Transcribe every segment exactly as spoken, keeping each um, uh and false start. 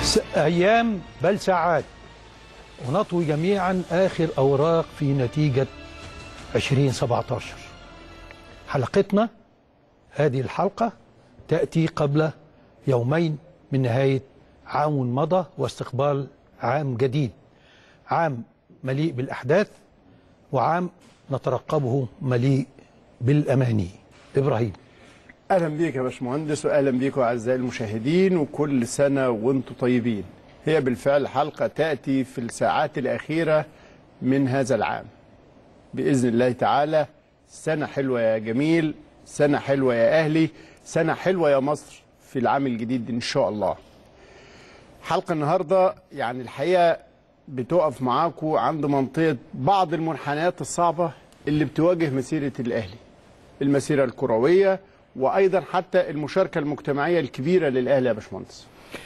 أيام بل ساعات ونطوي جميعا آخر أوراق في نتيجة ألفين وسبعة عشر. حلقتنا هذه الحلقة تأتي قبل يومين من نهاية عام مضى واستقبال عام جديد، عام مليء بالأحداث وعام نترقبه مليء بالأماني. إبراهيم، أهلا بيك يا باشمهندس، وأهلا بيكم أعزائي المشاهدين، وكل سنة وأنتم طيبين. هي بالفعل حلقة تأتي في الساعات الأخيرة من هذا العام بإذن الله تعالى. سنة حلوة يا جميل، سنة حلوة يا أهلي، سنة حلوة يا مصر في العام الجديد إن شاء الله. حلقة النهاردة يعني الحقيقة بتقف معاكم عند منطقة بعض المنحنيات الصعبة اللي بتواجه مسيرة الأهلي، المسيرة الكروية وأيضا حتى المشاركة المجتمعية الكبيرة للأهلي يا باشمهندس.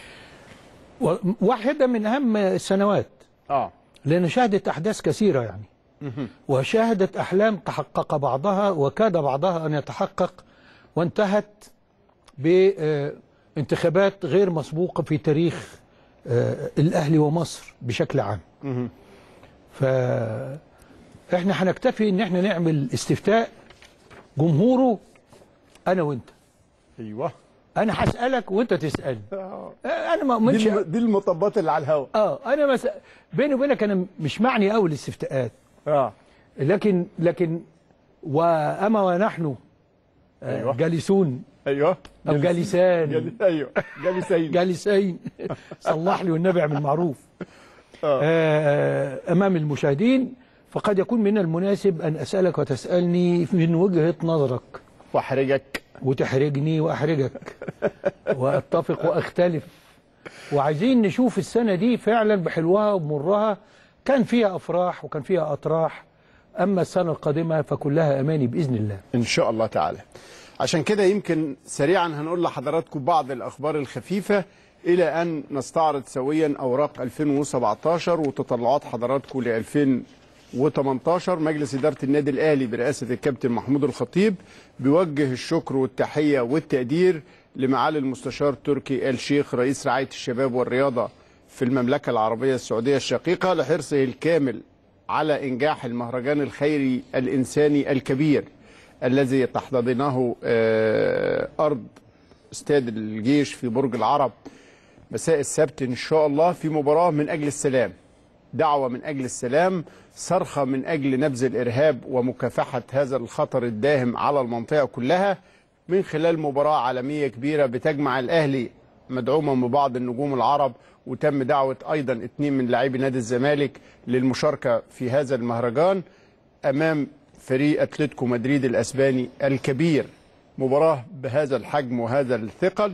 واحدة من أهم السنوات آه لأن شهدت أحداث كثيرة يعني وشاهدت أحلام تحقق بعضها وكاد بعضها أن يتحقق، وانتهت بانتخابات غير مسبوقة في تاريخ الأهلي ومصر بشكل عام. فإحنا هنكتفي إن إحنا نعمل استفتاء جمهوره أنا وأنت. أيوه، أنا هسألك وأنت تسألني. أنا ما أؤمنش دي, دي المطبات اللي على الهواء. آه أنا مس... بيني وبينك أنا مش معني أوي الاستفتاءات. آه لكن لكن وأما ونحن آه أيوة. جالسون أيوه أو جالسان جل... أيوه جالسين جالسين صلح لي والنبي اعمل معروف. آه. آه أمام المشاهدين، فقد يكون من المناسب أن أسألك وتسألني من وجهة نظرك وأحرجك وتحرجني وأحرجك وأتفق وأختلف. وعايزين نشوف السنة دي فعلا بحلوها ومرها، كان فيها أفراح وكان فيها أطراح، أما السنة القادمة فكلها أماني بإذن الله إن شاء الله تعالى. عشان كده يمكن سريعا هنقول لحضراتكم بعض الأخبار الخفيفة إلى أن نستعرض سويا أوراق ألفين وسبعة عشر وتطلعات حضراتكم ل ألفين وثمانية عشر. مجلس إدارة النادي الأهلي برئاسة الكابتن محمود الخطيب بيوجه الشكر والتحية والتقدير لمعالي المستشار تركي آل شيخ رئيس رعاية الشباب والرياضة في المملكة العربية السعودية الشقيقة لحرصه الكامل على إنجاح المهرجان الخيري الإنساني الكبير الذي تحتضنه أرض استاد الجيش في برج العرب مساء السبت إن شاء الله، في مباراة من أجل السلام، دعوة من أجل السلام، صرخة من أجل نبذ الإرهاب ومكافحة هذا الخطر الداهم على المنطقة كلها، من خلال مباراة عالمية كبيرة بتجمع الأهلي مدعومة ببعض النجوم العرب. وتم دعوة أيضا اثنين من لاعبي نادي الزمالك للمشاركة في هذا المهرجان أمام فريق أتلتيكو مدريد الأسباني الكبير. مباراة بهذا الحجم وهذا الثقل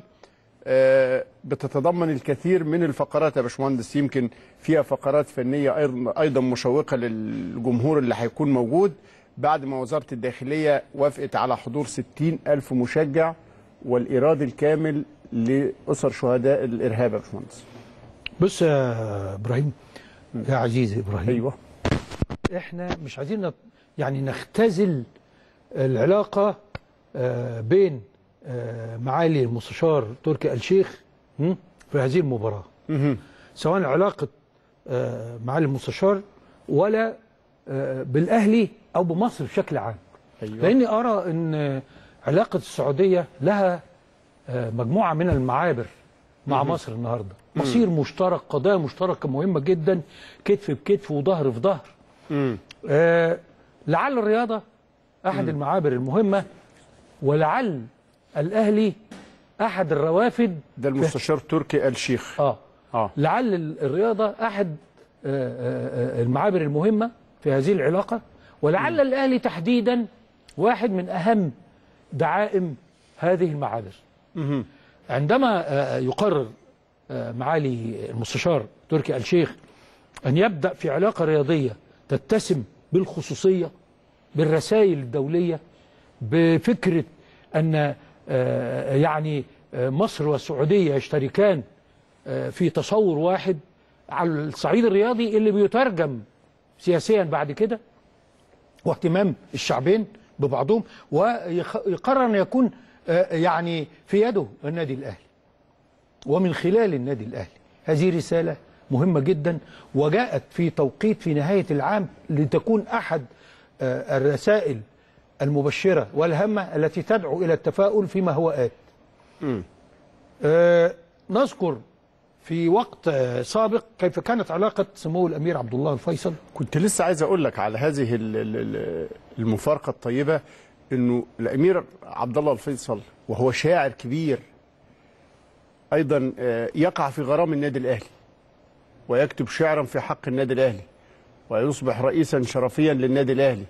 بتتضمن الكثير من الفقرات يا باشمهندس، يمكن فيها فقرات فنية أيضا مشوقة للجمهور اللي هيكون موجود، بعد ما وزارة الداخلية وافقت على حضور ستين ألف مشجع والإيراد الكامل لأسر شهداء الإرهاب يا باشمهندس. بص يا إبراهيم، يا عزيزي إبراهيم، أيوه، إحنا مش عايزين يعني نختزل العلاقة بين معالي المستشار تركي آل شيخ في هذه المباراة، سواء علاقة معالي المستشار ولا بالأهلي أو بمصر بشكل عام. أيوة. لأني أرى أن علاقة السعودية لها مجموعة من المعابر مع مم. مصر النهاردة، مصير مشترك، قضايا مشتركة مهمة جدا، كتف بكتف وظهر في ظهر. آه لعل الرياضة أحد مم. المعابر المهمة، ولعل الأهلي أحد الروافد. ده المستشار تركي آل شيخ. آه. آه لعل الرياضة أحد آه آه المعابر المهمة في هذه العلاقة، ولعل م. الأهلي تحديدا واحد من أهم دعائم هذه المعابر. م. عندما يقرر معالي المستشار تركي آل شيخ أن يبدأ في علاقة رياضية تتسم بالخصوصية، بالرسائل الدولية، بفكرة أن يعني مصر والسعودية يشتركان في تصور واحد على الصعيد الرياضي اللي بيترجم سياسيا بعد كده، واهتمام الشعبين ببعضهم، ويقرر أن يكون يعني في يده النادي الأهلي ومن خلال النادي الأهلي هذه رسالة مهمة جدا، وجاءت في توقيت في نهاية العام لتكون أحد الرسائل المبشرة والهامة التي تدعو إلى التفاؤل فيما هو آت. آه نذكر في وقت سابق كيف كانت علاقة سمو الأمير عبد الله الفيصل. كنت لسه عايز أقول لك على هذه المفارقة الطيبة، إنه الأمير عبد الله الفيصل وهو شاعر كبير أيضا يقع في غرام النادي الأهلي، ويكتب شعرا في حق النادي الأهلي، ويصبح رئيسا شرفيا للنادي الأهلي،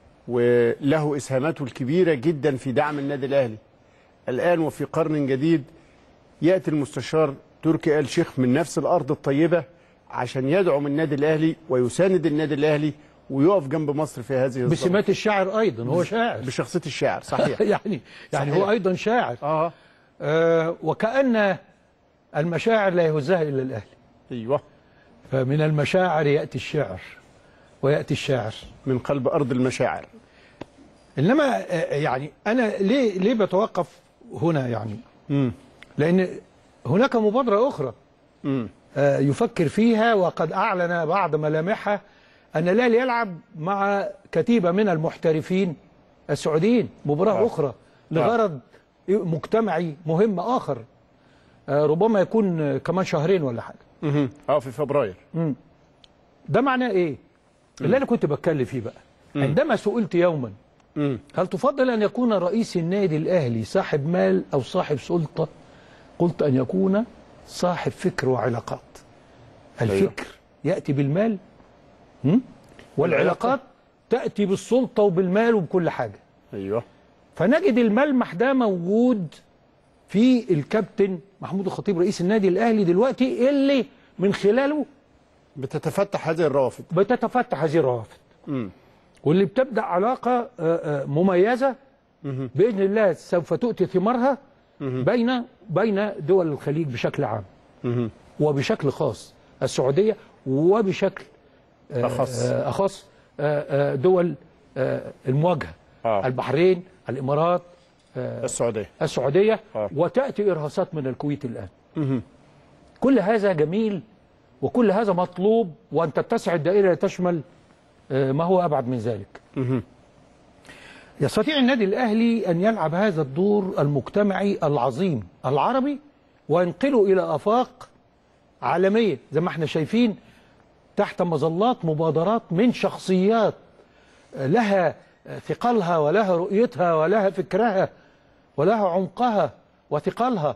وله إسهاماته الكبيرة جدا في دعم النادي الأهلي. الآن وفي قرن جديد يأتي المستشار تركي آل شيخ من نفس الأرض الطيبة عشان يدعم النادي الأهلي ويساند النادي الأهلي ويقف جنب مصر في هذه الظروف. بسمات الشاعر أيضا، هو شاعر بشخصية الشاعر، صحيح. يعني يعني صحيح. هو أيضا شاعر. آه. آه وكأن المشاعر لا يهزها إلا الأهلي. أيوه. فمن المشاعر يأتي الشعر ويأتي الشاعر من قلب أرض المشاعر. إنما يعني أنا ليه ليه بتوقف هنا يعني؟ مم. لأن هناك مبادرة أخرى مم. يفكر فيها، وقد أعلن بعض ملامحها أن الأهلي يلعب مع كتيبة من المحترفين السعوديين مباراة آه. أخرى لغرض آه. مجتمعي مهم آخر، ربما يكون كمان شهرين ولا حاجة. مم. اه في فبراير. مم. ده معناه إيه؟ مم. اللي أنا كنت بتكلم فيه بقى، مم. عندما سئلت يوما مم. هل تفضل أن يكون رئيس النادي الأهلي صاحب مال أو صاحب سلطة؟ قلت أن يكون صاحب فكر وعلاقات. الفكر أيوه. يأتي بالمال، والعلاقات تأتي بالسلطة وبالمال وبكل حاجة. أيوه. فنجد الملمح ده موجود في الكابتن محمود الخطيب رئيس النادي الأهلي دلوقتي، اللي من خلاله بتتفتح هذه الروافد. بتتفتح هذه الروافد. امم واللي بتبدأ علاقة مميزة بإذن الله سوف تؤتي ثمارها بين بين دول الخليج بشكل عام، وبشكل خاص السعودية، وبشكل أخص أخص دول المواجهة، آه. البحرين، الإمارات، السعودية السعودية آه. وتأتي إرهاصات من الكويت الآن. مه. كل هذا جميل وكل هذا مطلوب، وأن تتسع الدائرة لتشمل ما هو أبعد من ذلك. مه. يستطيع النادي الأهلي أن يلعب هذا الدور المجتمعي العظيم العربي وينقله إلى آفاق عالمية، زي ما احنا شايفين تحت مظلات مبادرات من شخصيات لها ثقلها ولها رؤيتها ولها فكرها ولها عمقها وثقلها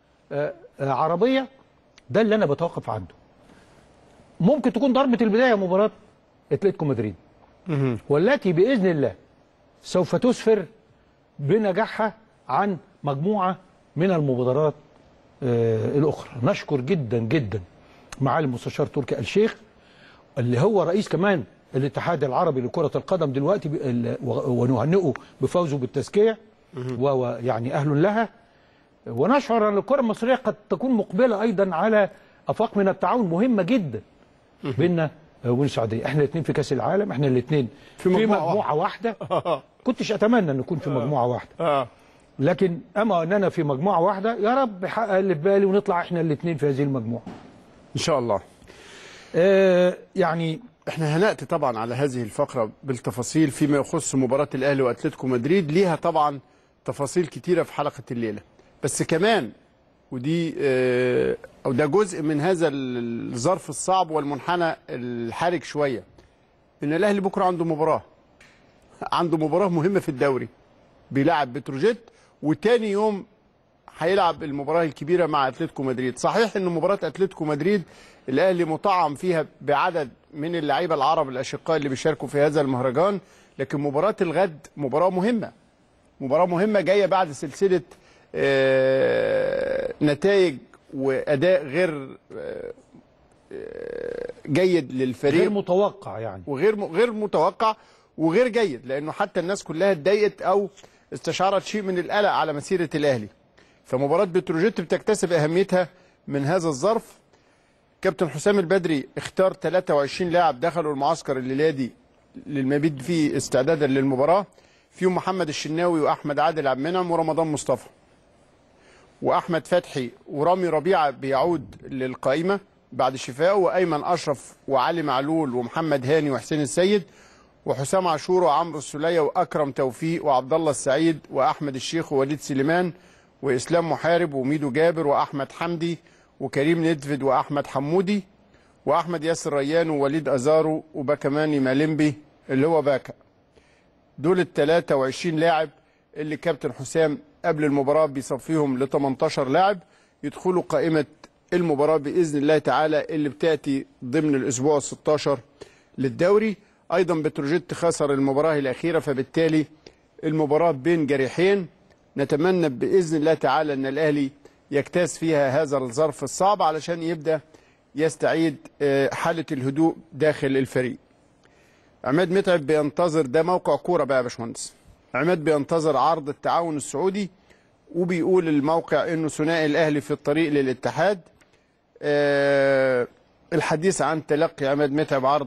عربية. ده اللي أنا بتوقف عنده. ممكن تكون ضربة البداية مباراة اتلتيكو مدريد، والتي بإذن الله سوف تسفر بنجاحها عن مجموعة من المبادرات الأخرى. نشكر جدا جدا معالي المستشار تركي آل شيخ، اللي هو رئيس كمان الاتحاد العربي لكرة القدم دلوقتي، ونهنئه بفوزه بالتزكية، ويعني أهل لها. ونشعر أن الكرة المصرية قد تكون مقبلة أيضا على آفاق من التعاون مهمة جدا بيننا وبين السعودية. احنا الاثنين في كأس العالم، احنا الاثنين في مجموعة, في مجموعة واحدة. كنتش أتمنى أن نكون في مجموعة واحدة، لكن أما أننا في مجموعة واحدة، يا رب يحقق اللي في بالي ونطلع احنا الاثنين في هذه المجموعة إن شاء الله. آه يعني احنا هنأتي طبعا على هذه الفقرة بالتفاصيل فيما يخص مباراة الأهلي وأتلتيكو مدريد، ليها طبعا تفاصيل كتيرة في حلقة الليلة، بس كمان ودي اه أو ده جزء من هذا الظرف الصعب والمنحنى الحرج شوية، إن الأهلي بكرة عنده مباراة عنده مباراة مهمة في الدوري، بيلعب بتروجيت، وتاني يوم هيلعب المباراة الكبيرة مع أتلتيكو مدريد. صحيح إن مباراة أتلتيكو مدريد الأهلي مطعم فيها بعدد من اللعيبة العرب الأشقاء اللي بيشاركوا في هذا المهرجان، لكن مباراة الغد مباراة مهمة، مباراة مهمة جاية بعد سلسلة نتائج وأداء غير جيد للفريق، غير متوقع يعني، وغير غير متوقع وغير جيد، لأنه حتى الناس كلها اتضايقت أو استشعرت شيء من القلق على مسيرة الأهلي. فمباراة بتروجيت بتكتسب أهميتها من هذا الظرف. كابتن حسام البدري اختار ثلاثة وعشرين لاعب دخلوا المعسكر الليلادي للمبيد فيه استعدادا للمباراة، فيهم محمد الشناوي وأحمد عادل عبد المنعم ورمضان مصطفى. واحمد فتحي ورامي ربيعه بيعود للقائمه بعد شفائه، وايمن اشرف وعلي معلول ومحمد هاني وحسين السيد وحسام عاشور وعمرو السوليه واكرم توفيق وعبد الله السعيد واحمد الشيخ ووليد سليمان واسلام محارب وميدو جابر واحمد حمدي وكريم ندفد واحمد حمودي واحمد ياسر ريان ووليد ازارو وباكماني مالمبي اللي هو باكا. دول ال ثلاثة وعشرين لاعب اللي كابتن حسام قبل المباراه بيصفيهم ل ثمانية عشر لاعب يدخلوا قائمه المباراه باذن الله تعالى اللي بتاتي ضمن الاسبوع ال ستة عشر للدوري. ايضا بتروجيت خسر المباراه الاخيره، فبالتالي المباراه بين جريحين. نتمنى باذن الله تعالى ان الاهلي يجتاز فيها هذا الظرف الصعب علشان يبدا يستعيد حاله الهدوء داخل الفريق. عماد متعب بينتظر، ده موقع كوره بقى يا باشمهندس، عماد بينتظر عرض التعاون السعودي، وبيقول الموقع انه ثنائي الاهلي في الطريق للاتحاد. أه الحديث عن تلقي عماد متعب عرض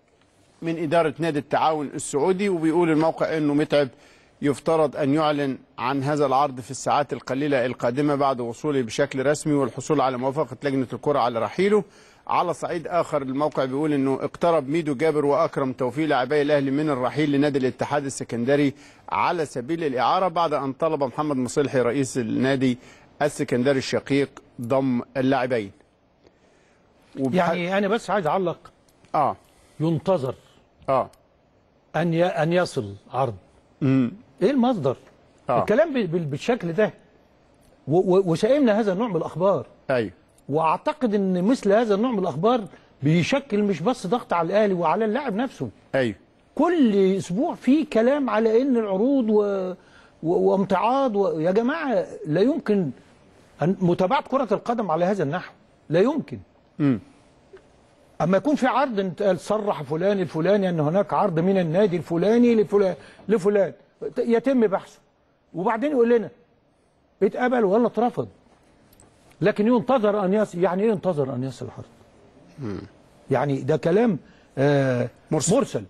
من اداره نادي التعاون السعودي، وبيقول الموقع انه متعب يفترض ان يعلن عن هذا العرض في الساعات القليله القادمه بعد وصوله بشكل رسمي والحصول على موافقه لجنه الكره على رحيله. على صعيد اخر الموقع بيقول انه اقترب ميدو جابر واكرم توفيق لاعبي الاهلي من الرحيل لنادي الاتحاد السكندري على سبيل الاعاره بعد ان طلب محمد مصلحي رئيس النادي السكندري الشقيق ضم اللاعبين. وبح... يعني انا بس عايز اعلق اه ينتظر اه ان ي... ان يصل عرض. امم ايه المصدر؟ آه. الكلام ب... بالشكل ده و... و... وشائمنا هذا النوع من الاخبار. ايوه، واعتقد ان مثل هذا النوع من الاخبار بيشكل مش بس ضغط على الاهلي وعلى اللاعب نفسه. ايوه، كل اسبوع في كلام على ان العروض و... و... وامتعاض و... يا جماعه لا يمكن أن... متابعه كره القدم على هذا النحو، لا يمكن. امم اما يكون في عرض انت صرح فلان الفلاني ان هناك عرض من النادي الفلاني لفلان لفلان يتم بحثه وبعدين يقول لنا اتقبل ولا اترفض. لكن ينتظر ان يصل. يعني ايه ينتظر ان يصل العرض؟ يعني ده كلام آه مرسل, مرسل.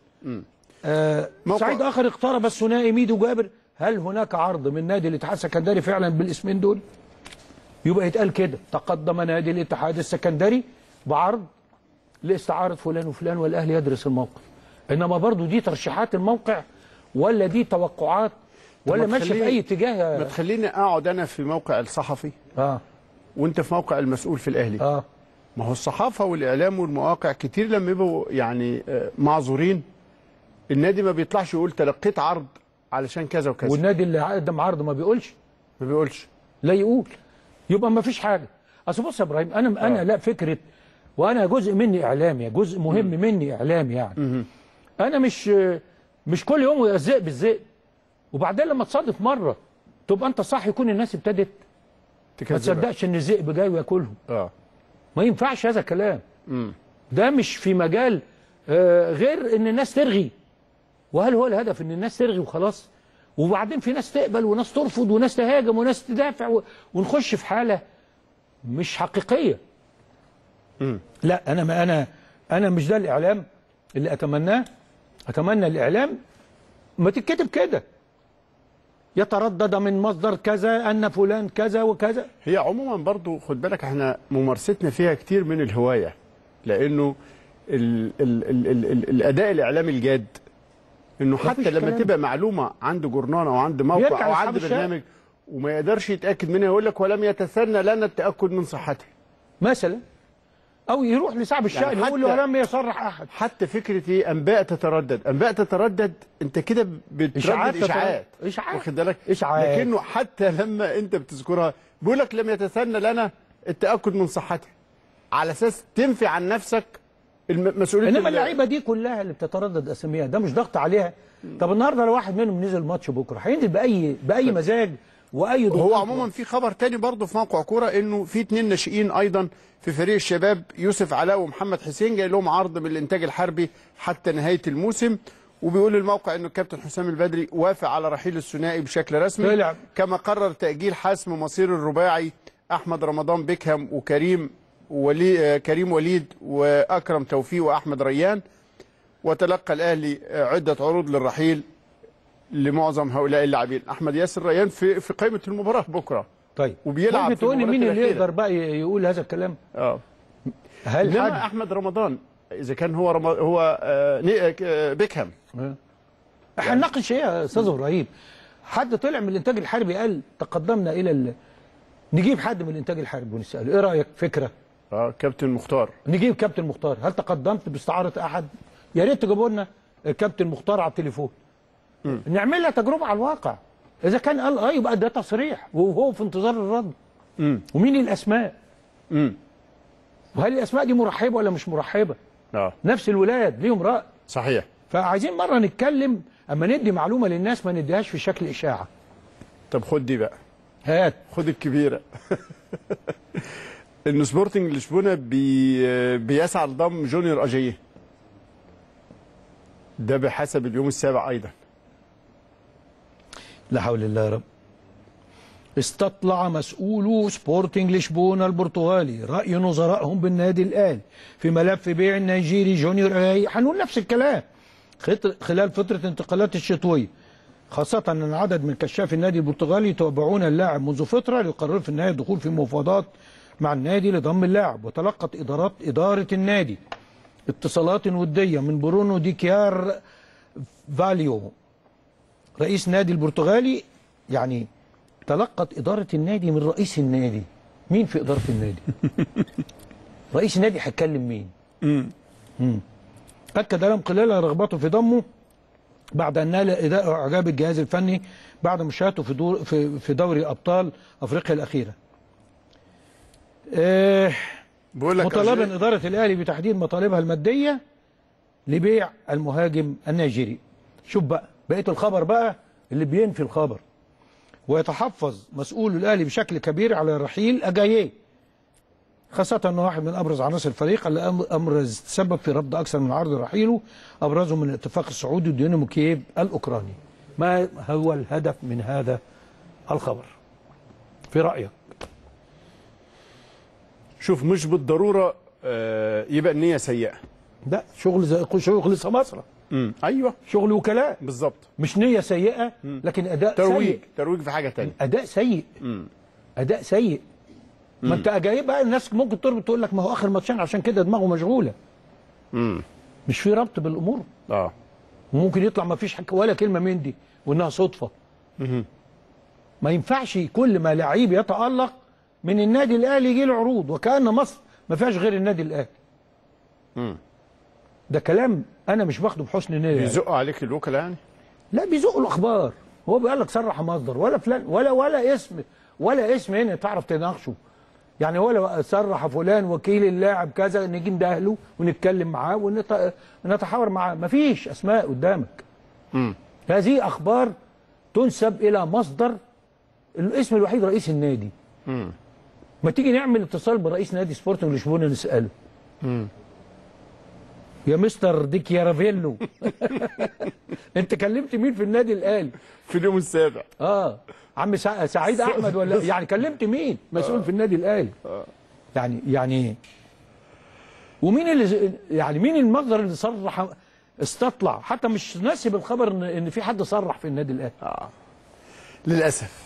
آه سعيد اخر اقترب الثنائي ميدو جابر. هل هناك عرض من نادي الاتحاد السكندري فعلا بالاسمين دول؟ يبقى يتقال كده تقدم نادي الاتحاد السكندري بعرض لاستعاره فلان وفلان والاهلي يدرس الموقف. انما برضو دي ترشيحات الموقع ولا دي توقعات ولا ماشيه في اي اتجاه؟ ما تخليني اقعد انا في موقع الصحفي اه وانت في موقع المسؤول في الاهلي. اه ما هو الصحافه والاعلام والمواقع كتير لما يبقوا يعني معذورين النادي ما بيطلعش يقول تلقيت عرض علشان كذا وكذا، والنادي اللي قدم عرض ما بيقولش ما بيقولش لا يقول، يبقى ما فيش حاجه. اصل بص يا ابراهيم انا آه. انا لا فكره، وانا جزء مني اعلامي، جزء مهم م. مني اعلامي يعني م. انا مش مش كل يوم الذئب بالذئب، وبعدين لما تصادف مره تبقى انت صح يكون الناس ابتدت ما تصدقش ان الذئب جاي وياكلهم. اه ما ينفعش هذا الكلام. م. ده مش في مجال آه غير ان الناس ترغي. وهل هو الهدف ان الناس ترغي وخلاص؟ وبعدين في ناس تقبل وناس ترفض وناس تهاجم وناس تدافع و... ونخش في حاله مش حقيقيه. م. لا انا ما انا انا مش ده الاعلام اللي اتمناه. اتمنى الاعلام ما تتكتب كده يتردد من مصدر كذا ان فلان كذا وكذا. هي عموما برضو خد بالك احنا ممارستنا فيها كتير من الهوايه، لانه ال ال ال ال ال الاداء الاعلامي الجاد انه حتى لما كلام. تبقى معلومه عند جورنال او عند موقع او عند برنامج وما يقدرش يتاكد منها يقول لك ولم يتثنى لنا التاكد من صحتها مثلا، او يروح لصاحب الشأن يعني يقول له لم يصرح احد. حتى فكره ايه انباء تتردد، انباء تتردد انت كده بتردد اشاعات اشاعات اشاعات واخد بالك، اشاعات. لكنه حتى لما انت بتذكرها بيقول لك لم يتثنى لنا التاكد من صحتها على اساس تنفي عن نفسك المسؤوليه. انما اللعيبه دي كلها اللي بتتردد اساميها ده مش ضغط عليها. طب النهارده لو واحد منهم نزل ماتش بكره هينزل باي باي مزاج واي ضغط. هو عموما في خبر تاني برضه في موقع كوره انه في اثنين ناشئين ايضا في فريق الشباب، يوسف علاء ومحمد حسين، جاي لهم عرض من الانتاج الحربي حتى نهايه الموسم. وبيقول الموقع انه الكابتن حسام البدري وافق على رحيل الثنائي بشكل رسمي طلع. كما قرر تاجيل حسم مصير الرباعي احمد رمضان بيكهام وكريم ولي كريم وليد واكرم توفيق واحمد ريان. وتلقى الاهلي عده عروض للرحيل لمعظم هؤلاء اللاعبين. احمد ياسر ريان في في قائمه المباراه بكره طيب وبيلعب ممكن في تقول لي مين المباريات اللي الأخيرة. يقدر بقى يقول هذا الكلام؟ اه هل انما حد احمد رمضان اذا كان هو رم... هو آه ني- آه بيكهام. احنا نناقش ايه يا استاذ ابراهيم؟ حد طلع من الانتاج الحربي قال تقدمنا الى ال... نجيب حد من الانتاج الحربي ونساله ايه رايك؟ فكره اه كابتن مختار. نجيب كابتن مختار، هل تقدمت باستعاره احد؟ يا ريت تجيبوا لنا الكابتن مختار على التليفون. م. نعمل لها تجربه على الواقع. اذا كان قال اه يبقى ده تصريح وهو في انتظار الرد. م. ومين الاسماء؟ م. وهل الاسماء دي مرحبه ولا مش مرحبه؟ اه نفس الولاد ليهم راي. صحيح. فعايزين مره نتكلم اما ندي معلومه للناس ما نديهاش في شكل اشاعه. طب خد دي بقى. هات. خد الكبيره. ان سبورتنج لشبونه بي بيسعى لضم جونيور اجاييه. ده بحسب اليوم السابع ايضا. لا حول الله يا رب. استطلع مسؤولو سبورتنج لشبونه البرتغالي راي نظرائهم بالنادي الاهلي في ملف بيع النيجيري جونيور اجاييه. هنقول نفس الكلام خلال فتره انتقالات الشتويه، خاصة أن عدد من كشاف النادي البرتغالي يتابعون اللاعب منذ فترة ليقرروا في النهاية الدخول في مفاوضات مع النادي لضم اللاعب. وتلقت إدارات إدارة النادي اتصالات ودية من برونو دي كيار فاليو رئيس النادي البرتغالي. يعني تلقت إدارة النادي من رئيس النادي. مين في إدارة النادي؟ رئيس النادي هيتكلم مين؟ امم أكد لهم خلال رغبته في ضمه بعد ان نال اعجاب الجهاز الفني بعد مشاهدته في دور في في دوري ابطال افريقيا الاخيره. آه مطالبا اداره الاهلي بتحديد مطالبها الماديه لبيع المهاجم النيجيري. شوف بقى بقيه الخبر بقى اللي بينفي الخبر. ويتحفظ مسؤول الاهلي بشكل كبير على رحيل اجاييه، خاصة أنه واحد من أبرز عناصر الفريق اللي أمرز تسبب في رفض أكثر من عرض رحيله، أبرزهم من الاتفاق السعودي ودينامو كييف الأوكراني. ما هو الهدف من هذا الخبر في رأيك؟ شوف مش بالضرورة يبقى النية سيئة. لا شغل زي شغل سماسرة. امم ايوه شغل وكلاء بالظبط. مش نية سيئة لكن أداء ترويج. سيء. ترويج في حاجة تانية. أداء سيء. مم. أداء سيء. ما انت جاي بقى الناس ممكن تربط تقول لك ما هو اخر ماتشين عشان كده دماغه مشغوله. امم مش في ربط بالامور. اه ممكن يطلع ما فيش ولا كلمه من دي وانها صدفه. امم ما ينفعش كل ما لعيب يتالق من النادي الاهلي يجي له عروض وكأن مصر ما فيهاش غير النادي الاهلي. امم ده كلام انا مش باخده بحسن نيه. بيزقوا عليك الوكلاء يعني؟ لا بيزقوا الاخبار. هو بيقول لك صرح مصدر ولا فلان ولا ولا اسم ولا اسم هنا تعرف تناقشه. يعني هو لو صرح فلان وكيل اللاعب كذا نيجي ندهله ونتكلم معاه ونتحاور معاه. مفيش اسماء قدامك. امم هذه اخبار تنسب الى مصدر الاسم الوحيد رئيس النادي. امم ما تيجي نعمل اتصال برئيس نادي سبورتنج لشبونه نساله. امم يا مستر ديك يا رافيلو انت كلمت مين في النادي الاهلي في اليوم السابع؟ اه عم سعيد احمد ولا يعني كلمت مين مسؤول في النادي الاهلي؟ يعني يعني ومين اللي يعني مين المصدر اللي صرح استطلع حتى مش ناسب الخبر ان ان في حد صرح في النادي الاهلي؟ اه للاسف.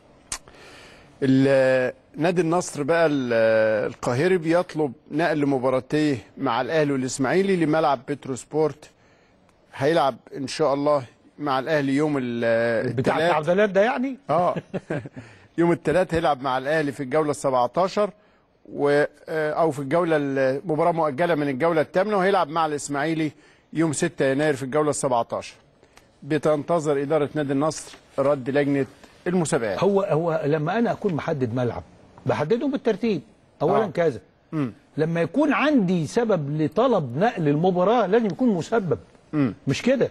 نادي النصر بقى القاهري بيطلب نقل مباراتيه مع الاهلي والاسماعيلي لملعب بترو سبورت. هيلعب ان شاء الله مع الاهلي يوم الثلاث بتاع التعادلات ده يعني؟ اه يوم الثلاث هيلعب مع الاهلي في الجوله السبعتاشر و او في الجوله المباراه مؤجله من الجوله الثامنه، وهيلعب مع الاسماعيلي يوم ستة يناير في الجوله السبعتاشر. بتنتظر اداره نادي النصر رد لجنه المسابقات. هو هو لما انا اكون محدد ملعب بحدده بالترتيب اولا. آه. كذا مم. لما يكون عندي سبب لطلب نقل المباراه لازم يكون مسبب. مم. مش كده.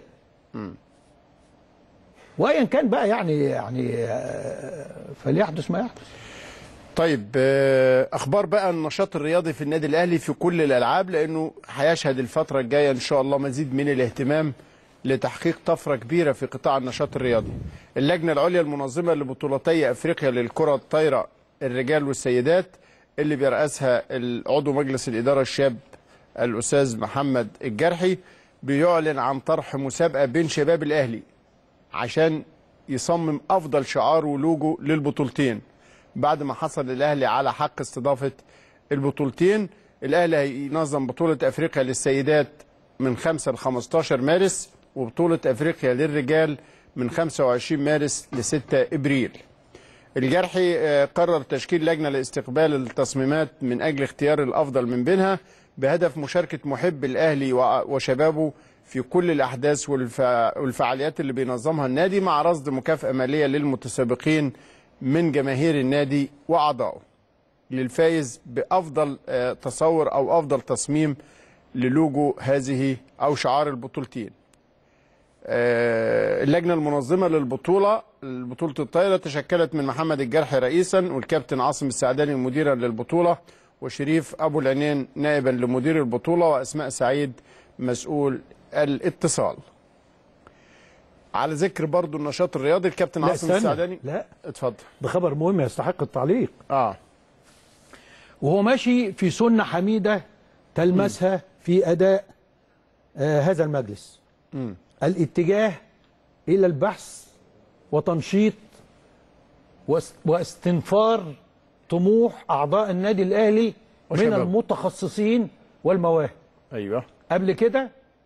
وايا كان بقى يعني يعني فليحدث ما يحدث. طيب اخبار بقى النشاط الرياضي في النادي الاهلي في كل الالعاب، لانه هيشهد الفتره الجايه ان شاء الله مزيد من الاهتمام لتحقيق طفره كبيره في قطاع النشاط الرياضي. اللجنه العليا المنظمه لبطولتي افريقيا للكره الطايره الرجال والسيدات اللي بيرأسها عضو مجلس الاداره الشاب الاستاذ محمد الجرحي بيعلن عن طرح مسابقه بين شباب الاهلي عشان يصمم افضل شعار ولوجو للبطولتين. بعد ما حصل الاهلي على حق استضافه البطولتين. الاهلي هينظم بطوله افريقيا للسيدات من خمسة ل خمستاشر مارس، وبطوله افريقيا للرجال من خمسة وعشرين مارس ل ستة ابريل. الجرحي قرر تشكيل لجنه لاستقبال التصميمات من اجل اختيار الافضل من بينها، بهدف مشاركه محب الاهلي وشبابه في كل الاحداث والفعاليات اللي بينظمها النادي، مع رصد مكافاه ماليه للمتسابقين من جماهير النادي واعضائه للفائز بافضل تصور او افضل تصميم للوجو هذه او شعار البطولتين. اللجنه المنظمه للبطوله بطوله الطايره تشكلت من محمد الجرحي رئيسا، والكابتن عاصم السعداني مديرا للبطوله، وشريف ابو العينين نائبا لمدير البطوله، واسماء سعيد مسؤول الاتصال. على ذكر برضو النشاط الرياضي، الكابتن عاصم السعداني. لا اتفضل. ده خبر مهم يستحق التعليق. اه وهو ماشي في سنه حميده تلمسها م. في اداء آه هذا المجلس. م. الاتجاه الى البحث وتنشيط واستنفار طموح اعضاء النادي الاهلي وشباب. من المتخصصين والمواهب. ايوه. قبل كده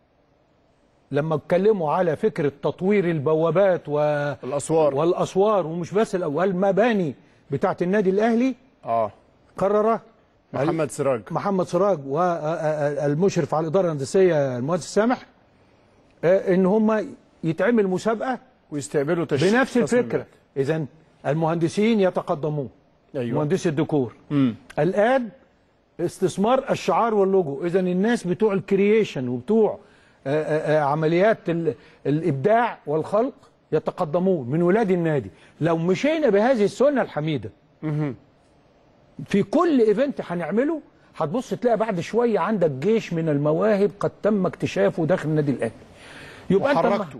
لما اتكلموا على فكره تطوير البوابات والاسوار والاسوار ومش بس والمباني بتاعه النادي الاهلي، اه قرر محمد سراج محمد سراج والمشرف على الاداره الهندسيه المهندس سامح ان هم يتعمل مسابقه ويستقبلوا تشكيل بنفس الفكره. اذا المهندسين يتقدمون. أيوة. مهندسي الديكور. مم. الان استثمار الشعار واللوجو. اذا الناس بتوع الكرييشن وبتوع آآ آآ عمليات الابداع والخلق يتقدمون من ولاد النادي. لو مشينا بهذه السنه الحميده مم. في كل ايفنت هنعمله، هتبص تلاقي بعد شويه عندك جيش من المواهب قد تم اكتشافه داخل النادي الاهلي. يبقى انت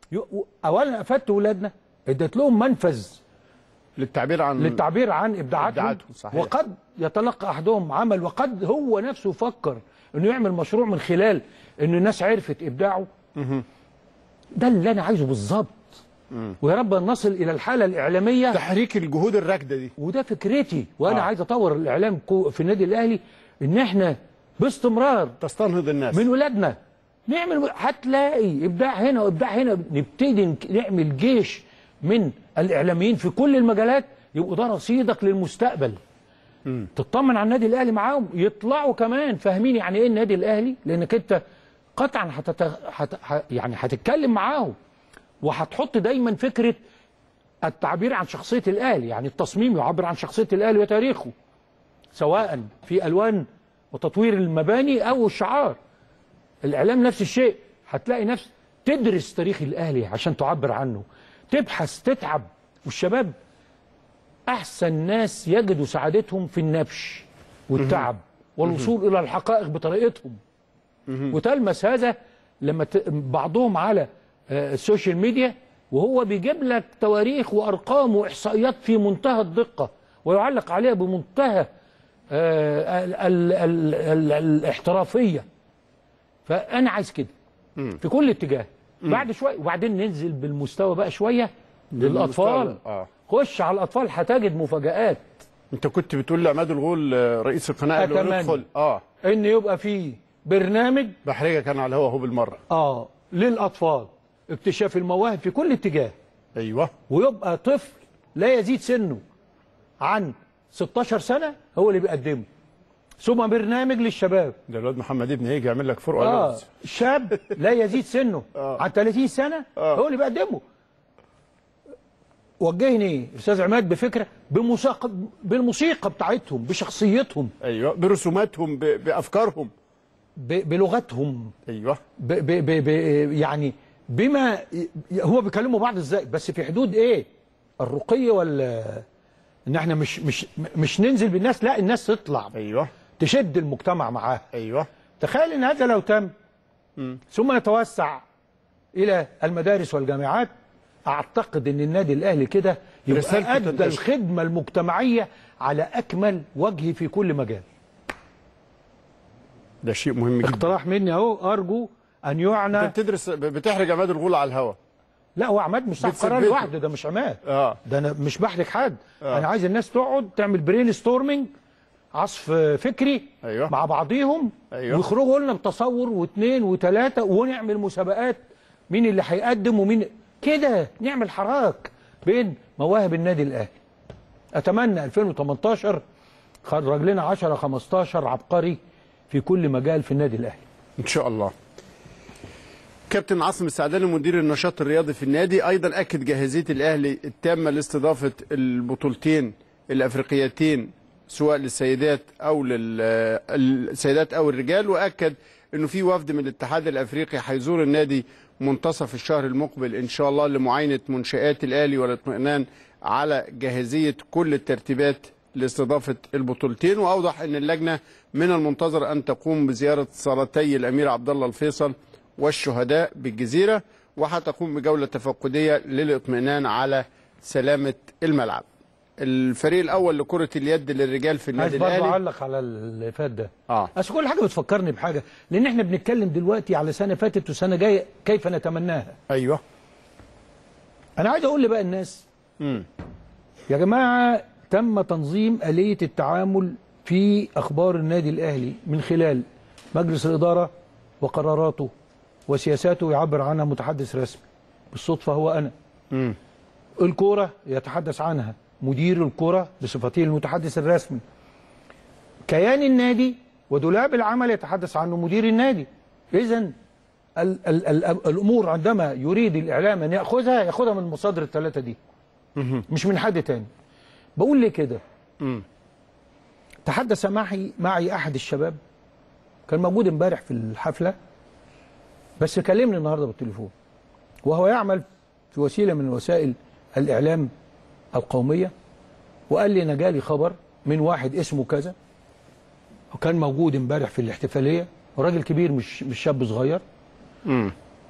اولا افدت ولادنا، اديت لهم منفذ للتعبير عن للتعبير عن ابداعاتهم, إبداعاتهم. صحيح. وقد يتلقى احدهم عمل، وقد هو نفسه فكر انه يعمل مشروع من خلال ان الناس عرفت ابداعه. مه. ده اللي انا عايزه بالظبط. ويا رب نصل الى الحاله الاعلاميه، تحريك الجهود الراكده دي، وده فكرتي. وانا آه. عايز اطور الاعلام في النادي الاهلي، ان احنا باستمرار تستنهض الناس من ولادنا. نعمل، هتلاقي ابداع هنا وابداع هنا. نبتدي نعمل جيش من الاعلاميين في كل المجالات، يبقوا ده رصيدك للمستقبل. م. تطمن على النادي الاهلي معاهم، يطلعوا كمان فاهمين يعني ايه النادي الاهلي، لانك انت قطعا هتت... هت... يعني هتتكلم معاهم، وهتحط دايما فكره التعبير عن شخصيه الاهلي. يعني التصميم يعبر عن شخصيه الاهلي وتاريخه، سواء في الوان وتطوير المباني او الشعار. الاعلام نفس الشيء، هتلاقي نفس تدرس تاريخ الاهلي عشان تعبر عنه، تبحث، تتعب. والشباب احسن ناس يجدوا سعادتهم في النبش والتعب والوصول الى الحقائق بطريقتهم. وتلمس هذا لما بعضهم على السوشيال ميديا وهو بيجيب لك تواريخ وارقام واحصائيات في منتهى الدقه، ويعلق عليها بمنتهى الاحترافيه. فانا عايز كده في كل اتجاه. بعد شويه وبعدين ننزل بالمستوى بقى شويه للاطفال. آه. خش على الاطفال هتجد مفاجآت. انت كنت بتقول لعماد الغول رئيس القناه قبل ما ندخل اه ان يبقى في برنامج بحريه كان على الهوا اهو بالمره اه للاطفال، اكتشاف المواهب في كل اتجاه. ايوه. ويبقى طفل لا يزيد سنه عن ستاشر سنه هو اللي بيقدمه، ثم برنامج للشباب. ده الواد محمد ابني هيجي يعمل لك فرقه. اه شاب لا يزيد سنه آه. عن ثلاثين سنه آه. هو اللي بيقدمه. وجهني استاذ عماد بفكره بموسيقى، بالموسيقى بتاعتهم، بشخصيتهم. ايوه. برسوماتهم، بافكارهم، بلغتهم. ايوه. ب ب ب ب يعني بما هو بيكلموا بعض ازاي، بس في حدود ايه؟ الرقي ولا ان احنا مش مش مش ننزل بالناس، لا الناس تطلع. ايوه. تشد المجتمع معاها. ايوه. تخيل ان هذا لو تم م. ثم نتوسع الى المدارس والجامعات، اعتقد ان النادي الاهلي كده يبقى ادى الخدمه المجتمعيه على اكمل وجه في كل مجال. ده شيء مهم جدا. اقتراح مني اهو، ارجو ان يعنى. انت بتدرس بتحرج عماد الغول على الهوا. لا هو عماد مش صاحب قرار لوحده، ده مش عماد. اه ده انا مش بحرج حد. آه. انا عايز الناس تقعد تعمل برين ستورمنج، عصف فكري أيوه. مع بعضيهم. أيوه. ويخرجوا لنا بتصور واثنين وثلاثه، ونعمل مسابقات مين اللي هيقدم ومين كده، نعمل حراك بين مواهب النادي الاهلي. اتمنى ألفين وتمنتاشر خرج لنا عشرة خمستاشر عبقري في كل مجال في النادي الاهلي ان شاء الله. كابتن عاصم السعداني مدير النشاط الرياضي في النادي ايضا اكد جاهزيه الاهلي التامه لاستضافه البطولتين الافريقيتين سواء للسيدات او للسيدات او الرجال، واكد انه في وفد من الاتحاد الافريقي هيزور النادي منتصف الشهر المقبل ان شاء الله لمعاينه منشآت الاهلي والاطمئنان على جاهزيه كل الترتيبات لاستضافه البطولتين. واوضح ان اللجنه من المنتظر ان تقوم بزياره صالتي الامير عبد الله الفيصل والشهداء بالجزيره، وهتقوم بجوله تفقديه للاطمئنان على سلامه الملعب. الفريق الاول لكره اليد للرجال في النادي الاهلي. عايز برضه اعلق على اللي فات ده. اه اصل كل حاجه بتفكرني بحاجه، لان احنا بنتكلم دلوقتي على سنه فاتت وسنه جايه كيف نتمناها. ايوه. انا عايز اقول لبقى الناس امم يا جماعه تم تنظيم آلية التعامل في اخبار النادي الاهلي من خلال مجلس الاداره وقراراته وسياساته يعبر عنها متحدث رسمي، بالصدفه هو انا. امم الكوره يتحدث عنها مدير الكرة بصفته المتحدث الرسمي. كيان النادي ودولاب العمل يتحدث عنه مدير النادي. إذن ال ال ال الأمور عندما يريد الإعلام أن يأخذها يأخذها من المصادر الثلاثة دي، مش من حد تاني. بقول لي كده، تحدث معي معي أحد الشباب كان موجود امبارح في الحفلة، بس كلمني النهارده بالتليفون، وهو يعمل في وسيلة من وسائل الإعلام القومية، وقال لي أنا جالي خبر من واحد اسمه كذا وكان موجود امبارح في الاحتفالية، راجل كبير مش مش شاب صغير. امم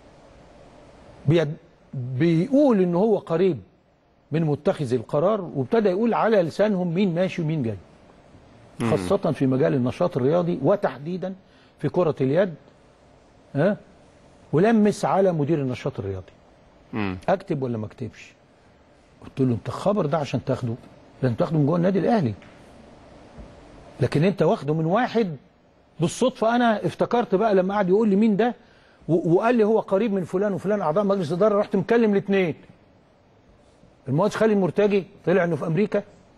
بيقول إن هو قريب من متخذ القرار، وابتدى يقول على لسانهم مين ماشي ومين جاي، خاصة في مجال النشاط الرياضي وتحديدا في كرة اليد. ها ولمس على مدير النشاط الرياضي. امم اكتب ولا ما اكتبش؟ قلت له انت الخبر ده عشان تاخده لازم تاخده من جوه النادي الاهلي، لكن انت واخده من واحد بالصدفه. انا افتكرت بقى لما قعد يقول لي مين ده وقال لي هو قريب من فلان وفلان اعضاء مجلس اداره، رحت مكلم الاثنين. المهندس خالد مرتجي طلع انه في امريكا،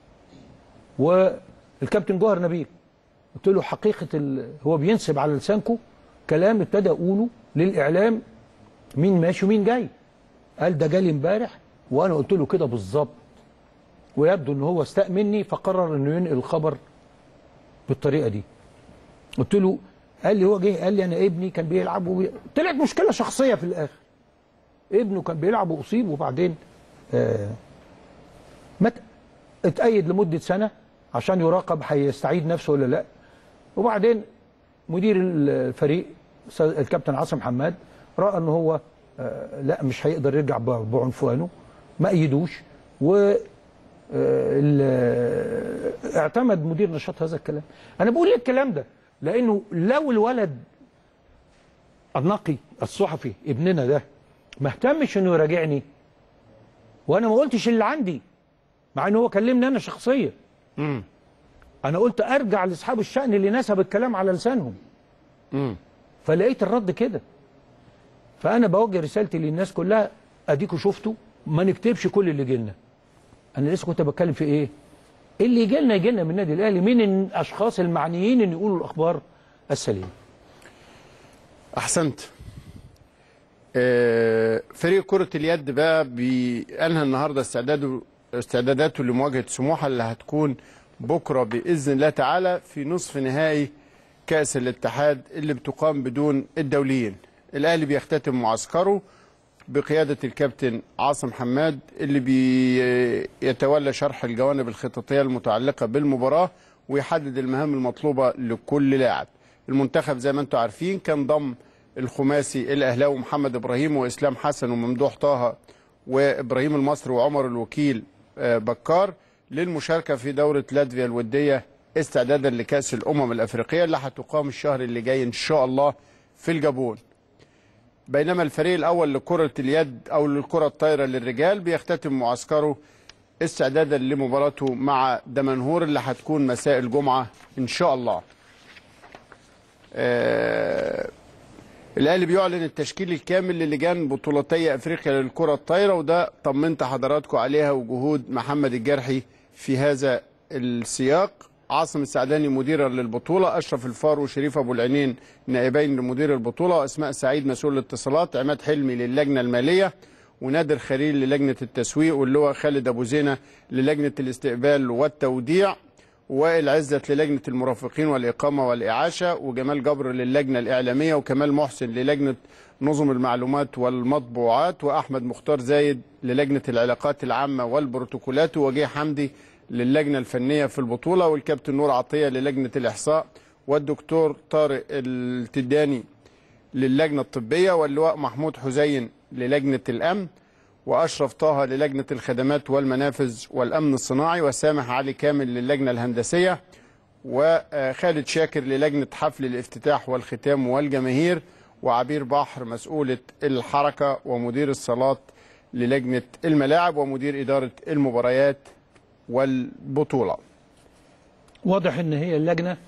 والكابتن جوهر نبيل. قلت له حقيقه ال... هو بينسب على لسانكو كلام ابتدى اقوله للاعلام مين ماشي ومين جاي. قال ده جالي امبارح وانا قلت له كده بالظبط، ويبدو ان هو استاء مني فقرر انه ينقل الخبر بالطريقه دي. قلت له، قال لي هو جه قال لي انا ابني كان بيلعب وبي... طلعت مشكله شخصيه في الاخر. ابنه كان بيلعب واصيب، وبعدين آه مت... اتأيد لمده سنه عشان يراقب هيستعيد نفسه ولا لا. وبعدين مدير الفريق الكابتن عاصم حماد راى ان هو آه لا مش هيقدر يرجع بعنفوانه، ما ايدوش، و اعتمد مدير نشاط هذا الكلام. انا بقول ليه الكلام ده؟ لانه لو الولد النقي الصحفي ابننا ده ما اهتمش انه يراجعني، وانا ما قلتش اللي عندي مع انه هو كلمني انا شخصيا، امم انا قلت ارجع لاصحاب الشأن اللي نسب الكلام على لسانهم. امم فلقيت الرد كده. فانا بوجه رسالتي للناس كلها، اديكوا شفتوا ما نكتبش كل اللي جيلنا. انا لسه كنت بتكلم في ايه؟ اللي يجي لنا يجي لنا من النادي الاهلي، من الاشخاص المعنيين ان يقولوا الاخبار السليمه. احسنت. آه فريق كره اليد بقى بينهى النهارده استعداده استعداداته لمواجهه سموحه اللي هتكون بكره باذن الله تعالى في نصف نهائي كاس الاتحاد اللي بتقام بدون الدوليين. الاهلي بيختتم معسكره بقيادة الكابتن عاصم حماد اللي بيتولى شرح الجوانب الخططية المتعلقة بالمباراة ويحدد المهام المطلوبة لكل لاعب. المنتخب زي ما انتم عارفين كان ضم الخماسي الأهلاوي محمد إبراهيم وإسلام حسن وممدوح طه وإبراهيم المصري وعمر الوكيل بكار للمشاركة في دورة لاتفيا الودية استعدادا لكأس الأمم الأفريقية اللي هتقام الشهر اللي جاي إن شاء الله في الجابون. بينما الفريق الأول لكرة اليد أو للكرة الطايرة للرجال بيختتم معسكره استعدادا لمباراته مع دمنهور اللي هتكون مساء الجمعة إن شاء الله. آه الأهلي بيعلن التشكيل الكامل للجان بطولتي أفريقيا للكرة الطايرة، وده طمنت حضراتكم عليها وجهود محمد الجرحي في هذا السياق. عاصم السعداني مديرا للبطولة، أشرف الفار وشريف أبو العينين نائبين لمدير البطولة، وأسماء سعيد مسؤول الاتصالات، عماد حلمي للجنة المالية، ونادر خليل للجنة التسويق، واللواء خالد أبو زينة للجنة الاستقبال والتوديع، وائل عزت للجنة المرافقين والإقامة والإعاشة، وجمال جبر للجنة الإعلامية، وكمال محسن للجنة نظم المعلومات والمطبوعات، وأحمد مختار زايد للجنة العلاقات العامة والبروتوكولات، ووجيه حمدي للجنة الفنية في البطولة، والكابتن نور عطية للجنة الإحصاء، والدكتور طارق التداني للجنة الطبية، واللواء محمود حزين للجنة الأمن، وأشرف طه للجنة الخدمات والمنافذ والأمن الصناعي، وسامح علي كامل للجنة الهندسية، وخالد شاكر للجنة حفل الافتتاح والختام والجماهير، وعبير بحر مسؤولة الحركة ومدير الصالات للجنة الملاعب ومدير إدارة المباريات والبطولة. واضح ان هي اللجنة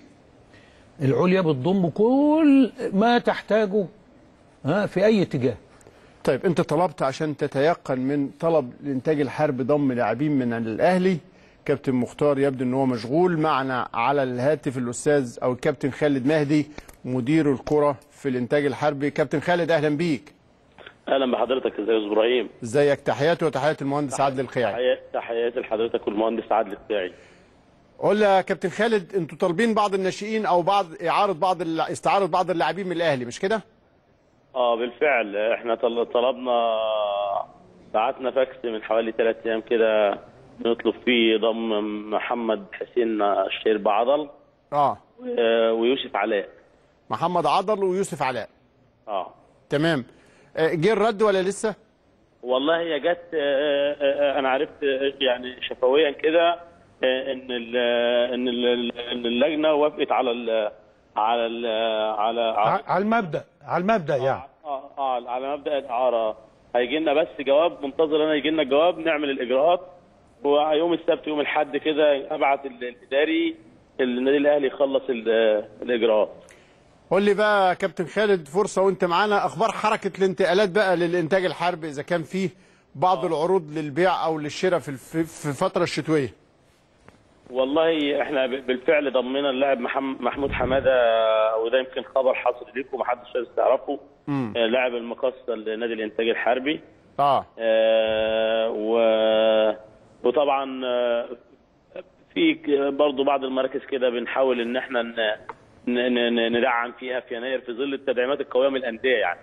العليا بتضم كل ما تحتاجه ها في اي اتجاه. طيب انت طلبت عشان تتيقن من طلب الانتاج الحربي ضم لاعبين من الاهلي. كابتن مختار يبدو ان هو مشغول. معنا على الهاتف الاستاذ او الكابتن خالد مهدي مدير الكرة في الانتاج الحربي. كابتن خالد اهلا بيك. اهلا بحضرتك. ازيك يا ابراهيم؟ ازيك؟ تحياتي وتحيات المهندس عادل الخياعي. تحياتي لحضرتك والمهندس عادل الخياعي. قول لي يا كابتن خالد، انتوا طالبين بعض الناشئين او بعض اعاره بعض استعاره بعض اللاعبين من الاهلي مش كده؟ اه بالفعل احنا طلبنا، بعتنا فاكس من حوالي ثلاث ايام كده نطلب فيه ضم محمد حسين الشرب عضل اه ويوسف علاء. محمد عضل ويوسف علاء. اه تمام. جه الرد ولا لسه؟ والله هي جت، انا عرفت يعني شفويا كده ان ان اللجنه وافقت على ال على ال على على المبدا على المبدا يعني اه اه على مبدا الاعاره. هيجي لنا بس جواب، منتظر انا يجي لنا جواب نعمل الاجراءات، ويوم السبت يوم الاحد كده ابعت الاداري النادي الاهلي يخلص الاجراءات. قول لي بقى يا كابتن خالد، فرصه وانت معانا، اخبار حركه الانتقالات بقى للانتاج الحربي، اذا كان فيه بعض العروض للبيع او للشراء في في الفتره الشتويه. والله احنا بالفعل ضمينا اللاعب محمود حماده، وده يمكن خبر حصري ليكم محدش لازم تعرفه. لاعب المقصه لنادي الانتاج الحربي. اه, آه و وطبعا في برضه بعض المراكز كده بنحاول ان احنا ندعم فيها في يناير في ظل التدعيمات القويه من الانديه يعني.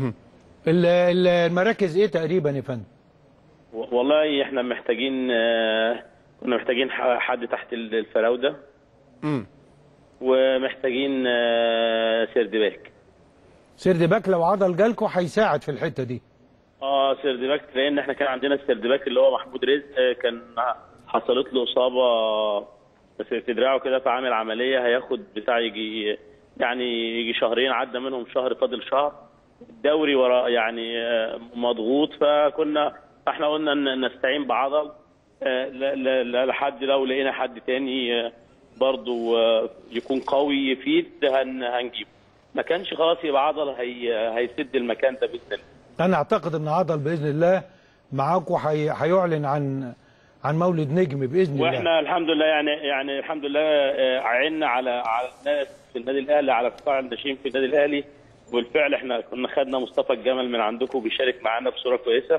المراكز ايه تقريبا يا فندم؟ والله احنا محتاجين، كنا محتاجين حد تحت الفراوده. امم ومحتاجين سيردباك. سيردباك لو عضل جالكوا هيساعد في الحته دي. اه سيردباك، لان احنا كان عندنا السيردباك اللي هو محمود رزق كان حصلت له اصابه في دراعه كده، فعامل عمليه هياخد بتاع يجي يعني يجي شهرين، عدى منهم شهر فاضل شهر، الدوري وراء يعني مضغوط، فكنا احنا قلنا ان نستعين بعضل لحد لو لقينا حد تاني برضه يكون قوي يفيد هنجيبه. ما كانش خلاص يبقى عضل هي هيسد المكان ده باذن الله. انا اعتقد ان عضل باذن الله معاكم هيعلن عن عن مولد نجم باذن الله. واحنا الحمد لله يعني يعني الحمد لله عيننا على على الناس في النادي الاهلي، على قطاع الناشئين في النادي الاهلي، وبالفعل احنا كنا خدنا مصطفى الجمل من عندكم بيشارك معانا بصوره كويسه،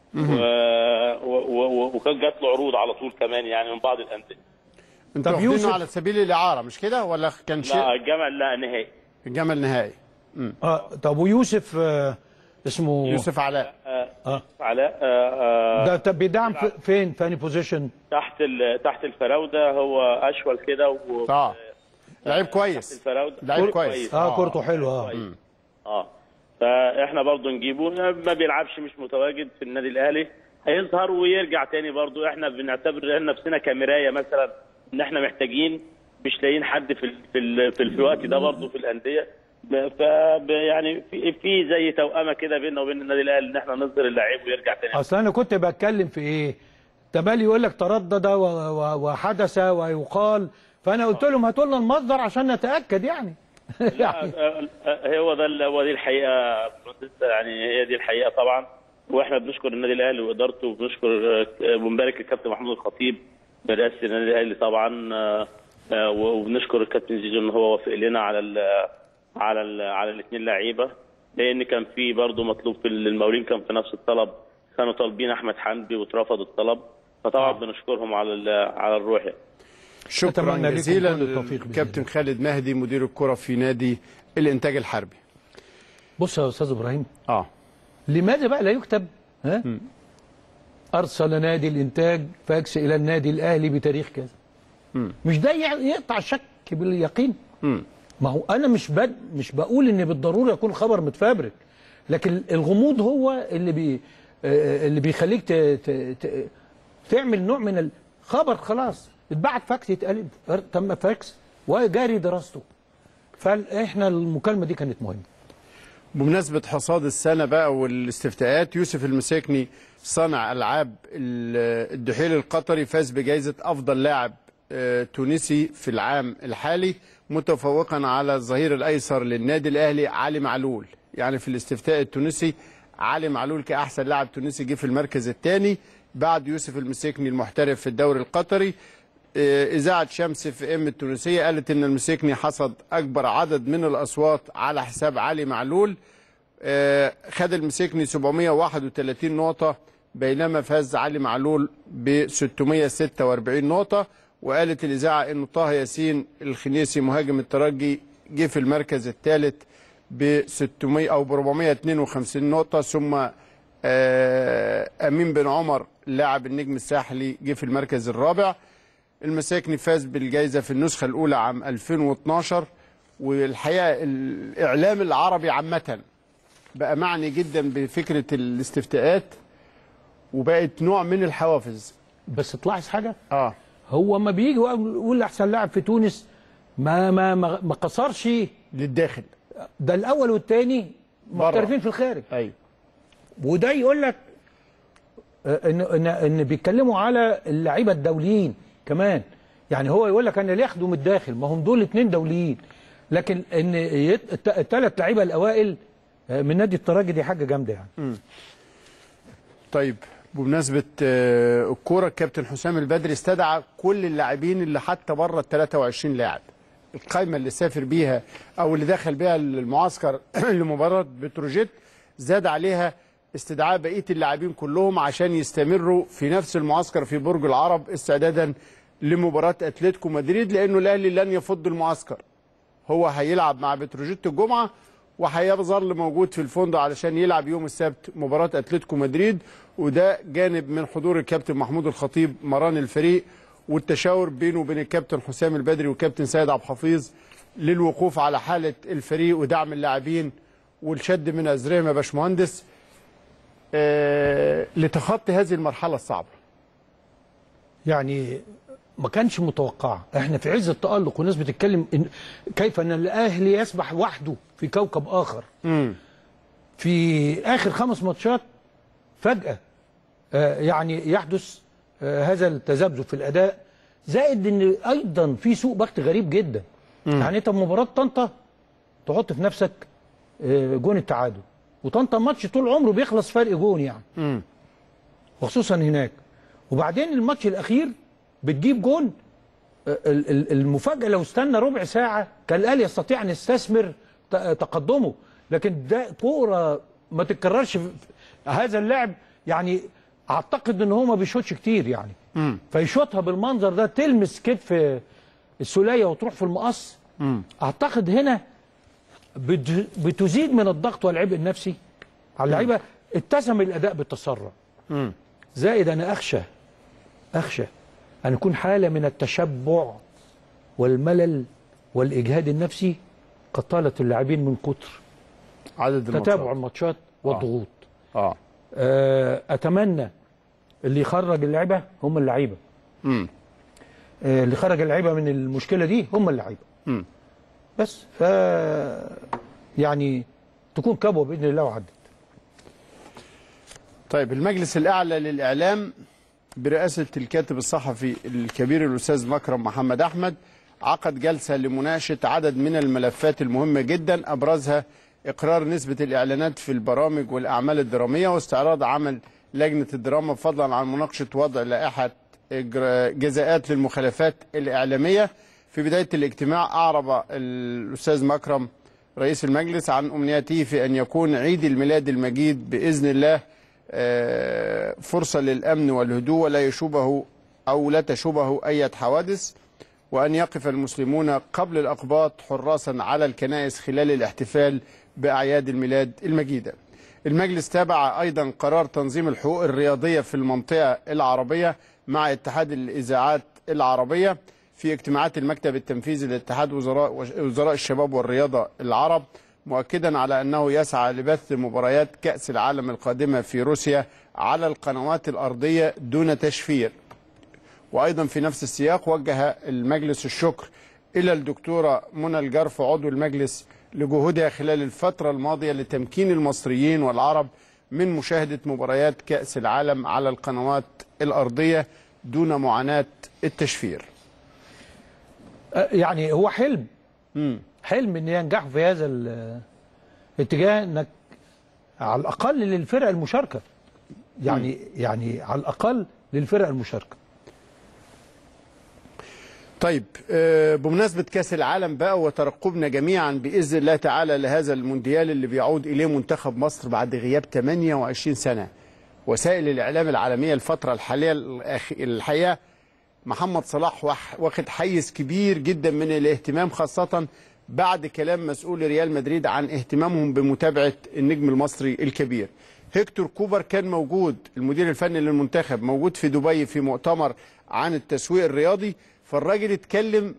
وكان جات له عروض على طول كمان يعني من بعض الانديه. انتوا واخدينه على سبيل الاعاره مش كده ولا كان شيء؟ لا الجمل لا نهائي. الجمل نهائي. امم اه طب ويوسف آه اسمه يوسف علاء. اه, آه. علاء آه ده طب بيدعم فين فاني بوزيشن؟ تحت تحت الفراوده، هو اشول كده و اه لعيب كويس. تحت الفراوده لعيب كويس. اه كورته حلوه. اه اه فاحنا برضو نجيبه، ما بيلعبش مش متواجد في النادي الاهلي، هيظهر ويرجع تاني برضو. احنا بنعتبر نفسنا كمرايه مثلا، ان احنا محتاجين مش لاقيين حد في ال في ال في الوقت ده برضو في الانديه، ف يعني في في زي توأمه كده بيننا وبين النادي الاهلي ان احنا نظهر اللعيب ويرجع تاني. اصل انا كنت بتكلم في ايه؟ تمالي يقول لك تردد وحدث ويقال، فانا قلت لهم هاتوا لنا المصدر عشان نتاكد يعني. يعني هو ده هو دي الحقيقه يعني، هي دي الحقيقه طبعا. واحنا بنشكر النادي الاهلي وادارته، وبنشكر وبنبارك الكابتن محمود الخطيب برئاسه النادي الاهلي طبعا، وبنشكر الكابتن زيزو ان هو وافق لنا على ال على ال على الاثنين لعيبه، لان كان في برضه مطلوب في المقاولين كان في نفس الطلب، كانوا طالبين احمد حمدي واترفض الطلب، فطبعا بنشكرهم على على الروح يعني. شكرا جزيلا كابتن خالد مهدي مدير الكره في نادي الانتاج الحربي. بص يا استاذ ابراهيم، اه لماذا بقى لا يكتب ها م. ارسل نادي الانتاج فاكس الى النادي الاهلي بتاريخ كذا؟ م. مش ده يقطع الشك باليقين؟ م. ما هو انا مش بد مش بقول ان بالضروره يكون خبر متفبرك، لكن الغموض هو اللي بي اللي بيخليك ت... ت... ت... تعمل نوع من الخبر. خلاص اتبعت فاكس، يتقلب تم فاكس وجاري دراسته. فاحنا المكالمه دي كانت مهمه. بمناسبه حصاد السنه بقى والاستفتاءات، يوسف المساكني صانع العاب الدحيل القطري فاز بجائزه افضل لاعب تونسي في العام الحالي، متفوقا على الظهير الايسر للنادي الاهلي علي معلول. يعني في الاستفتاء التونسي علي معلول كاحسن لاعب تونسي جه في المركز الثاني بعد يوسف المساكني المحترف في الدوري القطري. اذاعه شمس في ام التونسيه قالت ان المساكني حصد اكبر عدد من الاصوات على حساب علي معلول. خد المساكني سبعمائة وواحد وثلاثين نقطه، بينما فاز علي معلول ب ستمائة وستة وأربعين نقطه. وقالت الاذاعه ان طه ياسين الخنيسي مهاجم الترجي جه في المركز الثالث ب ستمائة او ب أربعمائة واثنين وخمسين نقطه، ثم امين بن عمر لاعب النجم الساحلي جه في المركز الرابع. المساكني فاز بالجائزه في النسخه الاولى عام ألفين واثناشر. والحقيقه الاعلام العربي عامه بقى معني جدا بفكره الاستفتاءات وبقت نوع من الحوافز. بس تلاحظ حاجه؟ اه هو ما بيجي يقول احسن لاعب في تونس ما ما ما قصرش للداخل، ده الاول والثاني محترفين في الخارج. ايوه، وده يقول لك ان ان ان بيتكلموا على اللعيبه الدوليين كمان. يعني هو يقول لك انا اللي ياخدوا من الداخل، ما هم دول اثنين دوليين، لكن ان الثلاث لعيبه الاوائل من نادي الترجي دي حاجه جامده يعني. م. طيب بمناسبه الكوره، الكابتن حسام البدري استدعى كل اللاعبين اللي حتى بره ال ثلاثة وعشرين لاعب، القائمه اللي سافر بيها او اللي دخل بيها المعسكر لمباراه بتروجيت، زاد عليها استدعاء بقيه اللاعبين كلهم عشان يستمروا في نفس المعسكر في برج العرب استعدادا لمباراه اتلتيكو مدريد، لانه الاهلي لن يفض المعسكر. هو هيلعب مع بتروجيت الجمعه وهيظل موجود في الفندق علشان يلعب يوم السبت مباراه اتلتيكو مدريد. وده جانب من حضور الكابتن محمود الخطيب مران الفريق والتشاور بينه وبين الكابتن حسام البدري والكابتن سيد عبد الحفيظ للوقوف على حاله الفريق ودعم اللاعبين والشد من ازرهم يا باشمهندس آه لتخطي هذه المرحله الصعبه. يعني ما كانش متوقعه، احنا في عز التالق والناس بتتكلم إن كيف ان الاهلي يسبح وحده في كوكب اخر. امم في اخر خمس ماتشات فجاه آه يعني يحدث آه هذا التذبذب في الاداء، زائد ان ايضا في سوء ضغط غريب جدا. مم. يعني انت في مباراه طنطا تحط في نفسك آه جون التعادل، وطنطا ماتش طول عمره بيخلص فرق جون يعني. امم وخصوصا هناك، وبعدين الماتش الاخير بتجيب جون. المفاجاه لو استنى ربع ساعه كان الاهلي يستطيع ان يستثمر تقدمه، لكن ده كوره ما تتكررش في هذا اللعب. يعني اعتقد ان هو ما بيشوطش كتير يعني، مم. فيشوطها بالمنظر ده تلمس كتف السوليه وتروح في المقص. مم. اعتقد هنا بتزيد من الضغط والعبء النفسي على اللعيبه. اتسم الاداء بالتسرع. مم. زائد انا اخشى اخشى ان يكون حاله من التشبع والملل والاجهاد النفسي قد طالت اللاعبين من كتر عدد الماتشات تتابع الماتشات والضغوط. آه. آه. اتمنى اللي يخرج اللعيبه هم اللعيبه. امم آه اللي خرج اللعيبه من المشكله دي هم اللعيبه. امم بس ف يعني تكون كبوه باذن الله وعدت. طيب المجلس الاعلى للاعلام برئاسه الكاتب الصحفي الكبير الاستاذ مكرم محمد احمد عقد جلسه لمناقشه عدد من الملفات المهمه جدا، ابرزها اقرار نسبه الاعلانات في البرامج والاعمال الدراميه واستعراض عمل لجنه الدراما، فضلا عن مناقشه وضع لائحه جزاءات للمخالفات الاعلاميه. في بدايه الاجتماع اعرب الاستاذ مكرم رئيس المجلس عن امنيته في ان يكون عيد الميلاد المجيد باذن الله فرصه للامن والهدوء ولا يشوبه او لا تشوبه اي حوادث، وان يقف المسلمون قبل الاقباط حراسا على الكنائس خلال الاحتفال باعياد الميلاد المجيده. المجلس تابع ايضا قرار تنظيم الحقوق الرياضيه في المنطقه العربيه مع اتحاد الاذاعات العربيه في اجتماعات المكتب التنفيذي لاتحاد وزراء وزراء الشباب والرياضه العرب، مؤكدا على انه يسعى لبث مباريات كأس العالم القادمه في روسيا على القنوات الارضيه دون تشفير. وايضا في نفس السياق وجه المجلس الشكر الى الدكتوره منى الجرف عضو المجلس لجهودها خلال الفتره الماضيه لتمكين المصريين والعرب من مشاهده مباريات كأس العالم على القنوات الارضيه دون معاناه التشفير. يعني هو حلم امم حلم ان ينجحوا في هذا الاتجاه، انك على الاقل للفرق المشاركه، يعني مم. يعني على الاقل للفرق المشاركه. طيب بمناسبه كاس العالم بقى وترقبنا جميعا باذن الله تعالى لهذا المونديال اللي بيعود اليه منتخب مصر بعد غياب ثمانية وعشرين سنه، وسائل الاعلام العالميه الفتره الحاليه الحقيقه محمد صلاح واخد حيز كبير جدا من الاهتمام، خاصه بعد كلام مسؤول ريال مدريد عن اهتمامهم بمتابعه النجم المصري الكبير. هيكتور كوبر كان موجود، المدير الفني للمنتخب، موجود في دبي في مؤتمر عن التسويق الرياضي، فالراجل اتكلم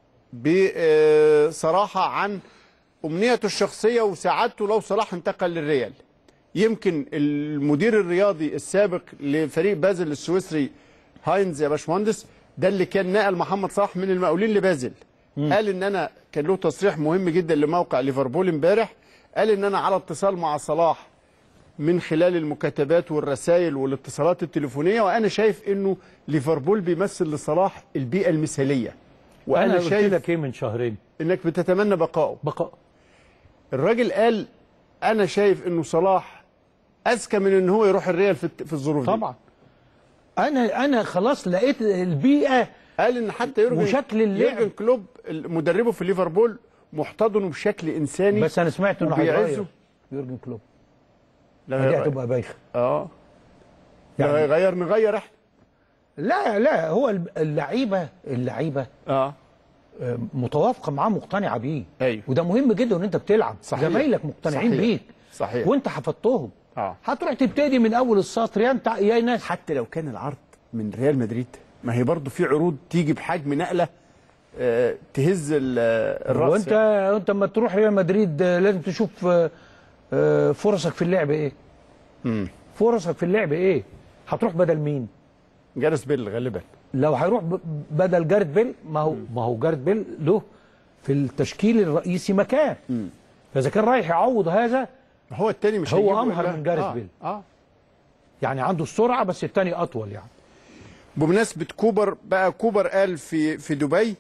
بصراحه عن امنيته الشخصيه وسعادته لو صلاح انتقل للريال. يمكن المدير الرياضي السابق لفريق بازل السويسري هاينز يا باشمهندس ده اللي كان نقل محمد صلاح من المقاولين لبازل، مم. قال ان انا كان له تصريح مهم جدا لموقع ليفربول امبارح، قال ان انا على اتصال مع صلاح من خلال المكاتبات والرسائل والاتصالات التليفونيه، وانا شايف انه ليفربول بيمثل لصلاح البيئه المثاليه. وانا قلت لك ايه من شهرين؟ انك بتتمنى بقائه. بقاء. الراجل قال انا شايف انه صلاح اذكى من ان هو يروح الريال في في الظروف دي. طبعا. انا انا خلاص لقيت البيئه. قال ان حتى يورجن وشكل اللعب يورجن كلوب مدربه في ليفربول محتضنه بشكل انساني، بس انا سمعت انه هيغير يورجن كلوب. لا دي هتبقى بايخه. اه يعني غير نغير احنا. لا لا هو اللعيبه اللعيبه اه متوافقه معاه، مقتنعه بيه. ايوه وده مهم جدا ان انت بتلعب. صحيح. زمايلك مقتنعين صحيح. بيك. صحيح. وانت حفظتهم. اه هتروح تبتدي من اول السطر يا انت يا ناس. حتى لو كان العرض من ريال مدريد، ما هي برضه في عروض تيجي بحجم نقله آه تهز الراس. وانت يعني. انت لما تروح ريال مدريد لازم تشوف آه فرصك في اللعب ايه؟ امم فرصك في اللعب ايه؟ هتروح بدل مين؟ جاريث بيل غالبا. لو هيروح بدل جاريث بيل، ما هو ما هو جاريث بيل له في التشكيل الرئيسي مكان. امم فاذا كان رايح يعوض هذا، هو الثاني مش هو امهر من جاريث آه. بيل. اه يعني عنده السرعه بس الثاني اطول يعني. بمناسبه كوبر بقى، كوبر قال في في دبي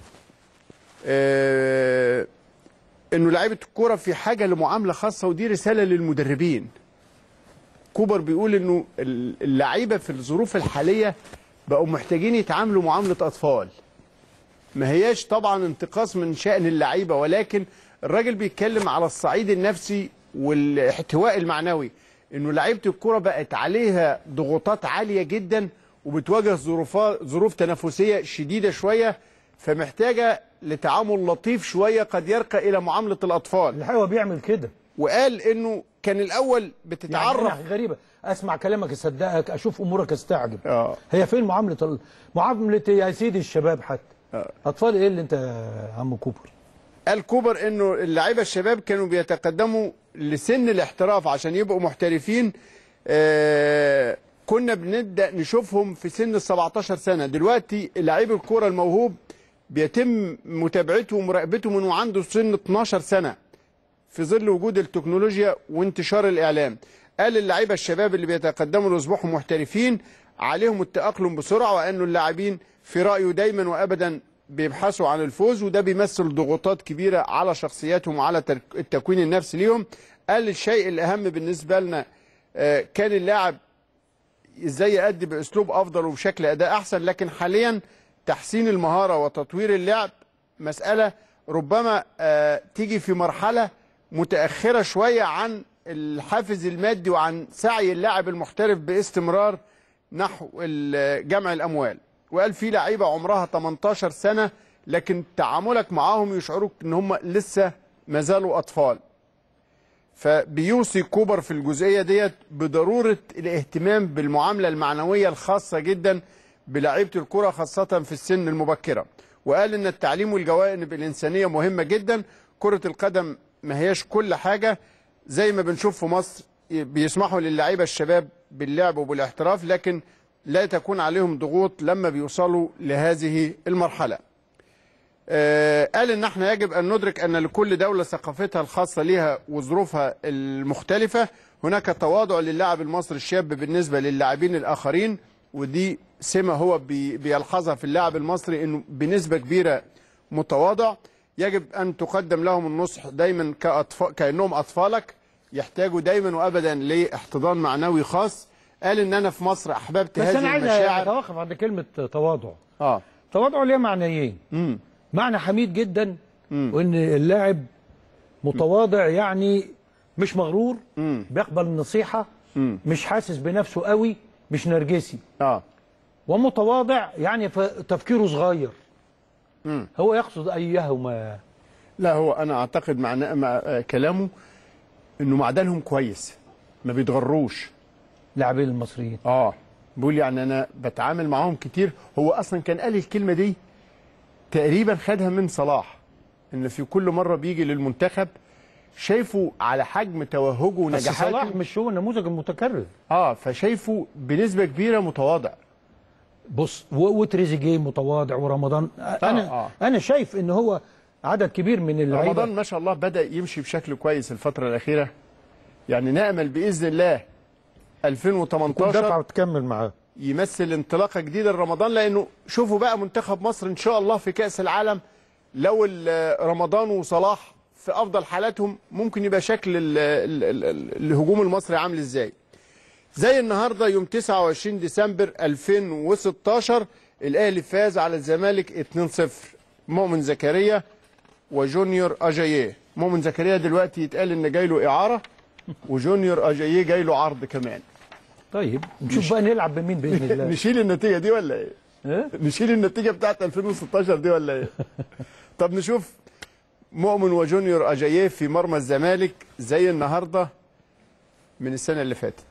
آه انه لعيبه الكوره في حاجه لمعامله خاصه، ودي رساله للمدربين. كوبر بيقول انه اللعيبه في الظروف الحاليه بقوا محتاجين يتعاملوا معامله اطفال. ما هياش طبعا انتقاص من شأن اللعيبه، ولكن الراجل بيتكلم على الصعيد النفسي والاحتواء المعنوي، انه لعيبه الكوره بقت عليها ضغوطات عاليه جدا وبتواجه ظروفات ظروف تنافسيه شديده شويه، فمحتاجه لتعامل لطيف شويه قد يرقى الى معامله الاطفال. الحقيقه هو بيعمل كده. وقال انه كان الاول بتتعرف يعني غريبه، اسمع كلامك اصدقك، اشوف امورك استعجب. اه هي فين معامله ال... معامله يا سيدي الشباب حتى؟ آه. اطفال ايه اللي انت يا عم كوبر؟ قال كوبر انه اللعيبه الشباب كانوا بيتقدموا لسن الاحتراف عشان يبقوا محترفين. آه كنا بنبدا نشوفهم في سن ال سبعتاشر سنه، دلوقتي لعيب الكوره الموهوب بيتم متابعته ومراقبته من وعنده سن اتناشر سنه. في ظل وجود التكنولوجيا وانتشار الإعلام. قال اللعيبة الشباب اللي بيتقدموا لأصبحوا محترفين عليهم التأقلم بسرعة، وأنه اللاعبين في رأيه دايما وأبدا بيبحثوا عن الفوز، وده بيمثل ضغوطات كبيرة على شخصياتهم وعلى التكوين النفسي ليهم. قال الشيء الأهم بالنسبة لنا كان اللاعب ازاي يأدي بأسلوب أفضل وبشكل أداء أحسن، لكن حاليا تحسين المهارة وتطوير اللعب مسألة ربما تيجي في مرحلة متأخرة شوية عن الحافز المادي وعن سعي اللاعب المحترف باستمرار نحو جمع الأموال. وقال في لعيبة عمرها ثمانية عشر سنة لكن تعاملك معاهم يشعروك ان هم لسه ما زالوا أطفال. فبيوصي كوبر في الجزئية ديت بضرورة الاهتمام بالمعاملة المعنوية الخاصة جدا بلاعيبة الكرة خاصة في السن المبكرة. وقال ان التعليم والجوانب الإنسانية مهمة جدا. كرة القدم ما هياش كل حاجة زي ما بنشوف في مصر بيسمحوا للاعيبة الشباب باللعب وبالاحتراف، لكن لا تكون عليهم ضغوط لما بيوصلوا لهذه المرحلة. آه قال ان احنا يجب ان ندرك ان لكل دولة ثقافتها الخاصة لها وظروفها المختلفة. هناك تواضع للاعب المصري الشاب بالنسبة للاعبين الاخرين، ودي سمة هو بي بيلحظها في اللاعب المصري انه بنسبة كبيرة متواضع. يجب ان تقدم لهم النصح دايما كأطفال كأنهم اطفالك، يحتاجوا دايما وابدا لاحتضان معنوي خاص. قال ان انا في مصر احببت هذه المشاعر. بس انا عايز اتوقف عند كلمه تواضع. اه تواضع ليه معنيين. امم معنى حميد جدا وان اللاعب متواضع، يعني مش مغرور، مم. بيقبل النصيحه، مم. مش حاسس بنفسه قوي، مش نرجسي. اه ومتواضع يعني تفكيره صغير. مم. هو يقصد ايهما؟ لا، هو انا اعتقد مع, مع كلامه انه معدنهم كويس، ما بيتغروش لاعبين المصريين. اه بيقول يعني انا بتعامل معاهم كتير. هو اصلا كان قال الكلمه دي تقريبا خدها من صلاح، ان في كل مره بيجي للمنتخب شايفه على حجم توهجه ونجاحاته. بس صلاح مش هو النموذج المتكرر. اه فشايفه بنسبه كبيره متواضع. بص، وتريزيجيه متواضع، ورمضان انا آه. انا شايف ان هو عدد كبير من اللعيبه. رمضان ما شاء الله بدا يمشي بشكل كويس الفتره الاخيره، يعني نامل باذن الله ألفين وتمنتاشر دفعه وتكمل معاه يمثل انطلاقه جديده لرمضان. لانه شوفوا بقى منتخب مصر ان شاء الله في كاس العالم، لو رمضان وصلاح في افضل حالاتهم ممكن يبقى شكل ال ال ال الهجوم المصري عامل ازاي. زي النهارده يوم تسعة وعشرين ديسمبر ألفين وستاشر الاهلي فاز على الزمالك اتنين صفر. مؤمن زكريا وجونيور اجاييه. مؤمن زكريا دلوقتي يتقال ان جاي له اعاره، وجونيور اجاييه جاي له عرض كمان. طيب نشوف بقى نلعب بمين باذن الله. نشيل النتيجه دي ولا ايه؟ ايه؟ نشيل النتيجه بتاعت ألفين وستاشر دي ولا ايه؟ طب نشوف مؤمن وجونيور اجاييه في مرمى الزمالك زي النهارده من السنه اللي فاتت.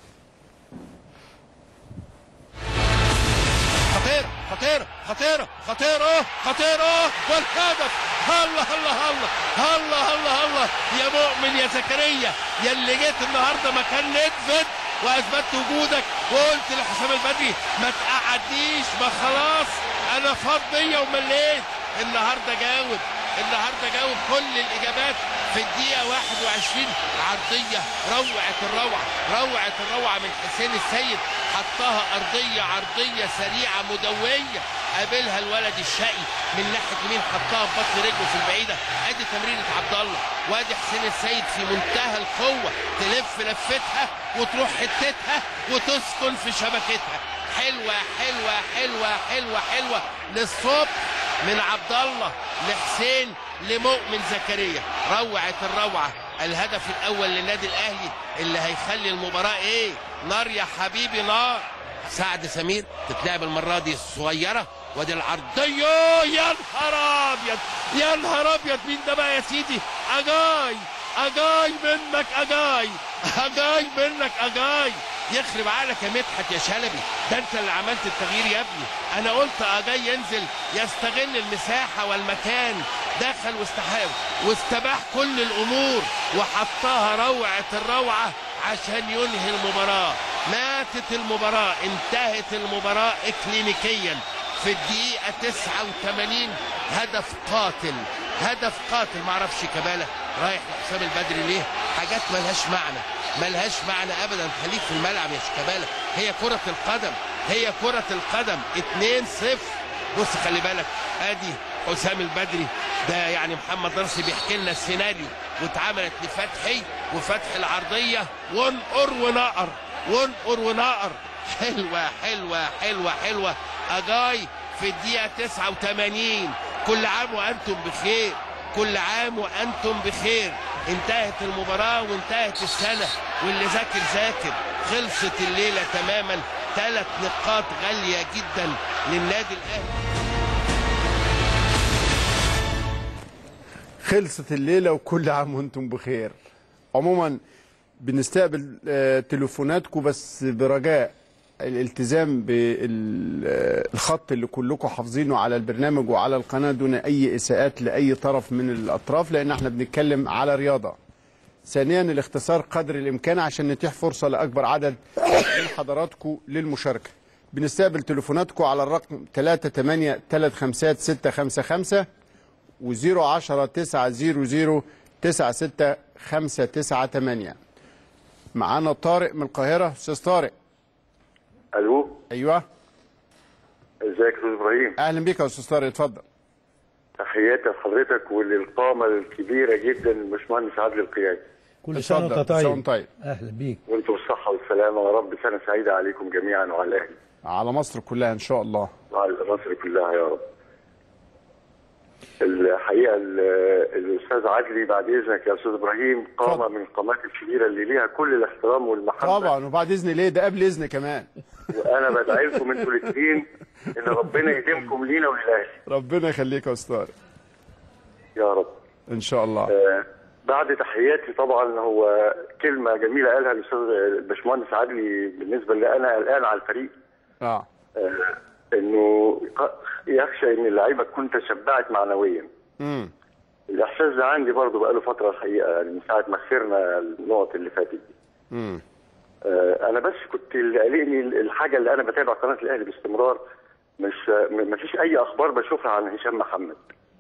خطيره خطيره خطيره خطيره خطيره والهدف. الله الله الله الله الله الله يا مؤمن يا زكريا، يا اللي جيت النهارده مكان ندفد واثبتت وجودك وقلت لحسام البدري ما تقعدنيش، ما خلاص انا فاض بيا ومليت. النهارده جاوب، النهارده جاوب كل الاجابات في الدقيقه واحد وعشرين. عرضيه روعه الروعه روعه الروعه من حسين السيد، حطها ارضيه عرضيه سريعه مدويه، قابلها الولد الشقي من ناحيه يمين، حطها ببطن رجله في البعيده. ادي تمريره عبد الله، وادي حسين السيد في منتهى القوه، تلف لفتها وتروح حتتها وتسكن في شبكتها. حلوه حلوه حلوه حلوه حلوه للصبح من عبد الله لحسين لمؤمن زكريا. روعه الروعه. الهدف الاول للنادي الاهلي اللي هيخلي المباراه ايه؟ نار يا حبيبي نار. سعد سمير تتلعب المره دي صغيره، وادي العرضيه. يا نهار ابيض يا نهار ابيض، مين ده بقى يا سيدي؟ اجاي اجاي منك اجاي اجاي منك اجاي. يخرب عقلك يا مدحت يا شلبي، ده انت اللي عملت التغيير يا ابني. انا قلت اجاي ينزل يستغل المساحه والمكان، دخل واستحاول واستباح كل الامور وحطها روعه الروعه عشان ينهي المباراه. ماتت المباراه، انتهت المباراه اكلينيكيا في الدقيقه تسعة وثمانين. هدف قاتل، هدف قاتل. معرفش كبالة رايح لحسام البدري ليه؟ حاجات ملهاش معنى، ملهاش معنى ابدا. خليك في الملعب يا شيكابالا، هي كرة القدم، هي كرة القدم. اتنين صفر. بص خلي بالك، ادي حسام البدري ده، يعني محمد ناصر بيحكي لنا السيناريو، واتعملت لفتحي وفتح العرضيه وانقر ونقر وانقر ونقر. حلوه حلوه حلوه حلوه. اجاي في الدقيقه تسعة وثمانين. كل عام وانتم بخير، كل عام وانتم بخير. انتهت المباراه وانتهت السنه، واللي ذاكر ذاكر. خلصت الليله تماما. ثلاث نقاط غاليه جدا للنادي الاهلي. خلصت الليله وكل عام وانتم بخير. عموما بنستقبل آه تليفوناتكم، بس برجاء الالتزام بالخط اللي كلكم حافظينه على البرنامج وعلى القناه دون اي اساءات لاي طرف من الاطراف، لان احنا بنتكلم على رياضه. ثانيا الاختصار قدر الامكان عشان نتيح فرصه لاكبر عدد من حضراتكم للمشاركه. بنستقبل تليفوناتكم على الرقم ثلاثة ثمانية ثلاثة خمسة ستة خمسة خمسة وزيرو عشرة تسعة زيرو زيرو تسعة ستة خمسة تسعة ثمانية. معانا طارق من القاهرة. أستاذ طارق. ألو. أيوه. ازيك يا أستاذ إبراهيم؟ أهلا بك يا أستاذ طارق، اتفضل. تحياتي لحضرتك وللقامة الكبيرة جدا الباشمهندس عادل القيادي. كل سنة وأنت طيب. طيب. أهلا بيك. وأنتم بالصحة والسلامة، ويا رب سنة سعيدة عليكم جميعا وعلى الأهلي. على مصر كلها إن شاء الله. وعلى مصر كلها يا رب. الحقيقه الاستاذ عدلي بعد اذنك يا استاذ ابراهيم قامه فضل. من القامات الكبيره اللي ليها كل الاحترام والمحبه. طبعا، وبعد اذن ليه؟ ده قبل اذن كمان. وانا بدعي لكم انتوا الاثنين ان ربنا يديمكم لينا وللاهلي. ربنا يخليك يا استاذ طارق. يا رب ان شاء الله. آه بعد تحياتي طبعا، هو كلمه جميله قالها الاستاذ الباشمهندس عدلي بالنسبه لي انا قلقان على الفريق. اه, آه انه يخشى ان اللعيبه تكون تشبعت معنويا. امم الاحساس ده عندي برضه بقاله فتره الحقيقه، يعني من ساعه ما خسرنا النقط اللي فاتت دي. امم آه انا بس كنت اللي قلقني الحاجه اللي انا بتابع قناه الاهلي باستمرار، مش ما فيش اي اخبار بشوفها عن هشام محمد.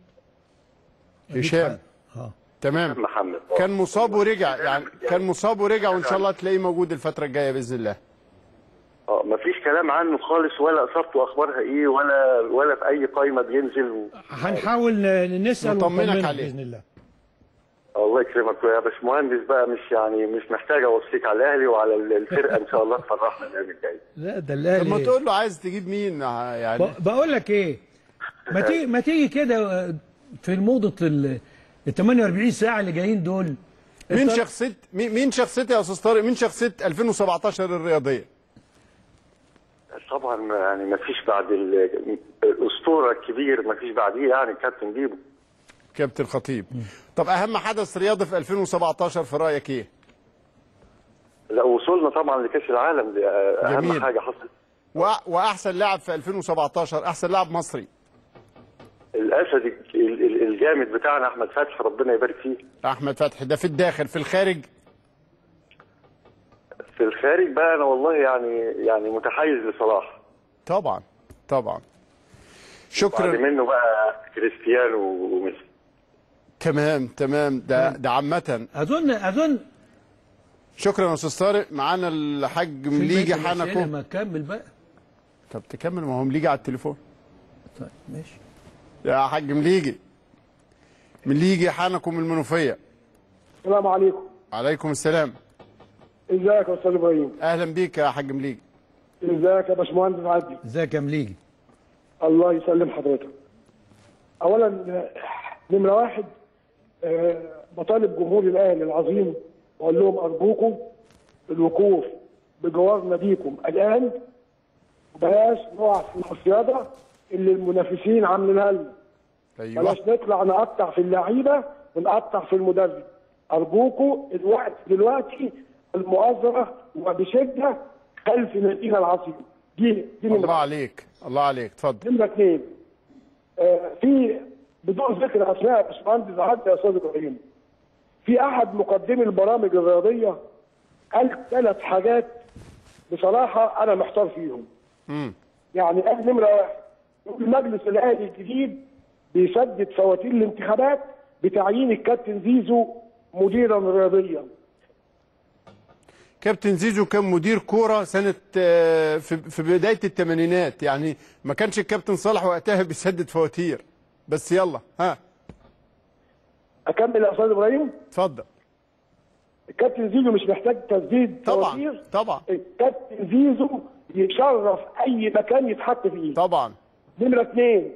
هشام اه تمام. محمد كان مصاب ورجع، يعني كان مصاب ورجع، وان شاء الله تلاقيه موجود الفتره الجايه باذن الله. اه مفيش كلام عنه خالص، ولا اصابته اخبارها ايه، ولا ولا في اي قائمه بينزل و... هنحاول نسال ونطمنك عليه باذن الله. الله يكرمك يا باشمهندس، بقى مش يعني مش محتاج اوصيك على الاهلي وعلى الفرقه ان شاء الله تفرحنا الايام الجايه. لا ده الاهلي. طب ما تقول له عايز تجيب مين يعني. بقول لك ايه، ما تيجي ما تيجي كده في موضه ال ثمانية وأربعين ساعه اللي جايين دول. مين شخصيه مين شخصيتي يا استاذ طارق؟ مين شخصيه ألفين وسبعتاشر الرياضيه؟ طبعا يعني ما فيش بعد الاسطوره الكبير، ما فيش بعديه يعني كابتن بيبو، كابتن الخطيب. طب اهم حدث رياضي في ألفين وسبعتاشر في رايك ايه؟ لا وصلنا طبعا لكاس العالم، دي اهم جميل. حاجه حصلت. واحسن لاعب في ألفين وسبعتاشر، احسن لاعب مصري؟ الاسد الجامد بتاعنا احمد فتحي، ربنا يبارك فيه. احمد فتحي ده في الداخل، في الخارج؟ في الخارج بقى انا والله يعني يعني متحيز لصلاح. طبعا طبعا. شكرا. بعد منه بقى كريستيانو وميسي. تمام تمام. ده ده عامه اظن اظن شكرا يا استاذ طارق. معانا الحاج مليجي حنكو. ما كمل بقى. طب تكمل، ما هو مليجي على التليفون. طيب ماشي يا حاج مليجي. مليجي حنكو من المنوفيه. السلام عليكم. وعليكم السلام. ازيك يا استاذ ابراهيم؟ اهلا بيك يا حاج مليجي. ازيك يا باشمهندس عدلي؟ ازيك يا مليجي؟ الله يسلم حضرتك. اولا نمره واحد، بطالب جمهور الاهلي العظيم واقول لهم ارجوكم الوقوف بجوار ناديكم الان، بلاش نقع في المصيده اللي المنافسين عاملينها لنا. ايوه. بلاش نطلع نقطع في اللعيبه ونقطع في المدرب. ارجوكم الوقت دلوقتي المؤازره وبشده خلف نادينا العظيم. دي دي الله عليك الله عليك. اتفضل. نمره اثنين، آه في بدون ذكر اسماء يا باشمهندس عدلي يا استاذ ابراهيم، في احد مقدمي البرامج الرياضيه قال ثلاث حاجات بصراحه انا محتار فيهم. امم يعني قال نمره واحد، المجلس الاهلي الجديد بيسدد فواتير الانتخابات بتعيين الكابتن زيزو مديرا رياضيا. كابتن زيزو كان مدير كوره سنه آه، في في بدايه الثمانينات، يعني ما كانش الكابتن صالح وقتها بيسدد فواتير. بس يلا ها اكمل يا استاذ ابراهيم. اتفضل. الكابتن زيزو مش محتاج تسديد طبعا فواتير. طبعا الكابتن زيزو يشرف اي مكان يتحط فيه. طبعا. نمره اثنين،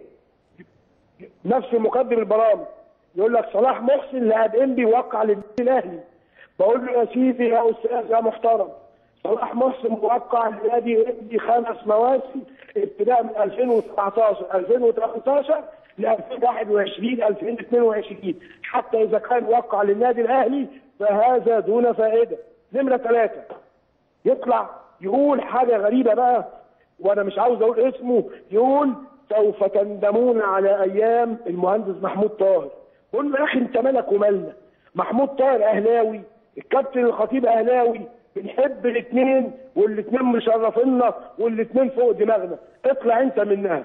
نفس مقدم البرامج يقول لك صلاح محسن لاعب انبي وقع للنادي الاهلي. بقول له يا سيدي يا استاذ يا محترم، صلاح محسن موقع لنادي انبي خمس مواسم ابتداء من ألفين وسبعتاشر ألفين وتمنتاشر ل ألفين وواحد وعشرين ألفين واثنين وعشرين، حتى اذا كان وقع للنادي الاهلي فهذا دون فائده. نمره ثلاثه، يطلع يقول حاجه غريبه بقى وانا مش عاوز اقول اسمه، يقول سوف تندمون على ايام المهندس محمود طاهر. بقول له يا اخي انت مالك ومالنا؟ محمود طاهر اهلاوي، الكابتن الخطيب اهلاوي، بنحب الاثنين والاثنين مشرفينا والاثنين فوق دماغنا، اطلع انت منها.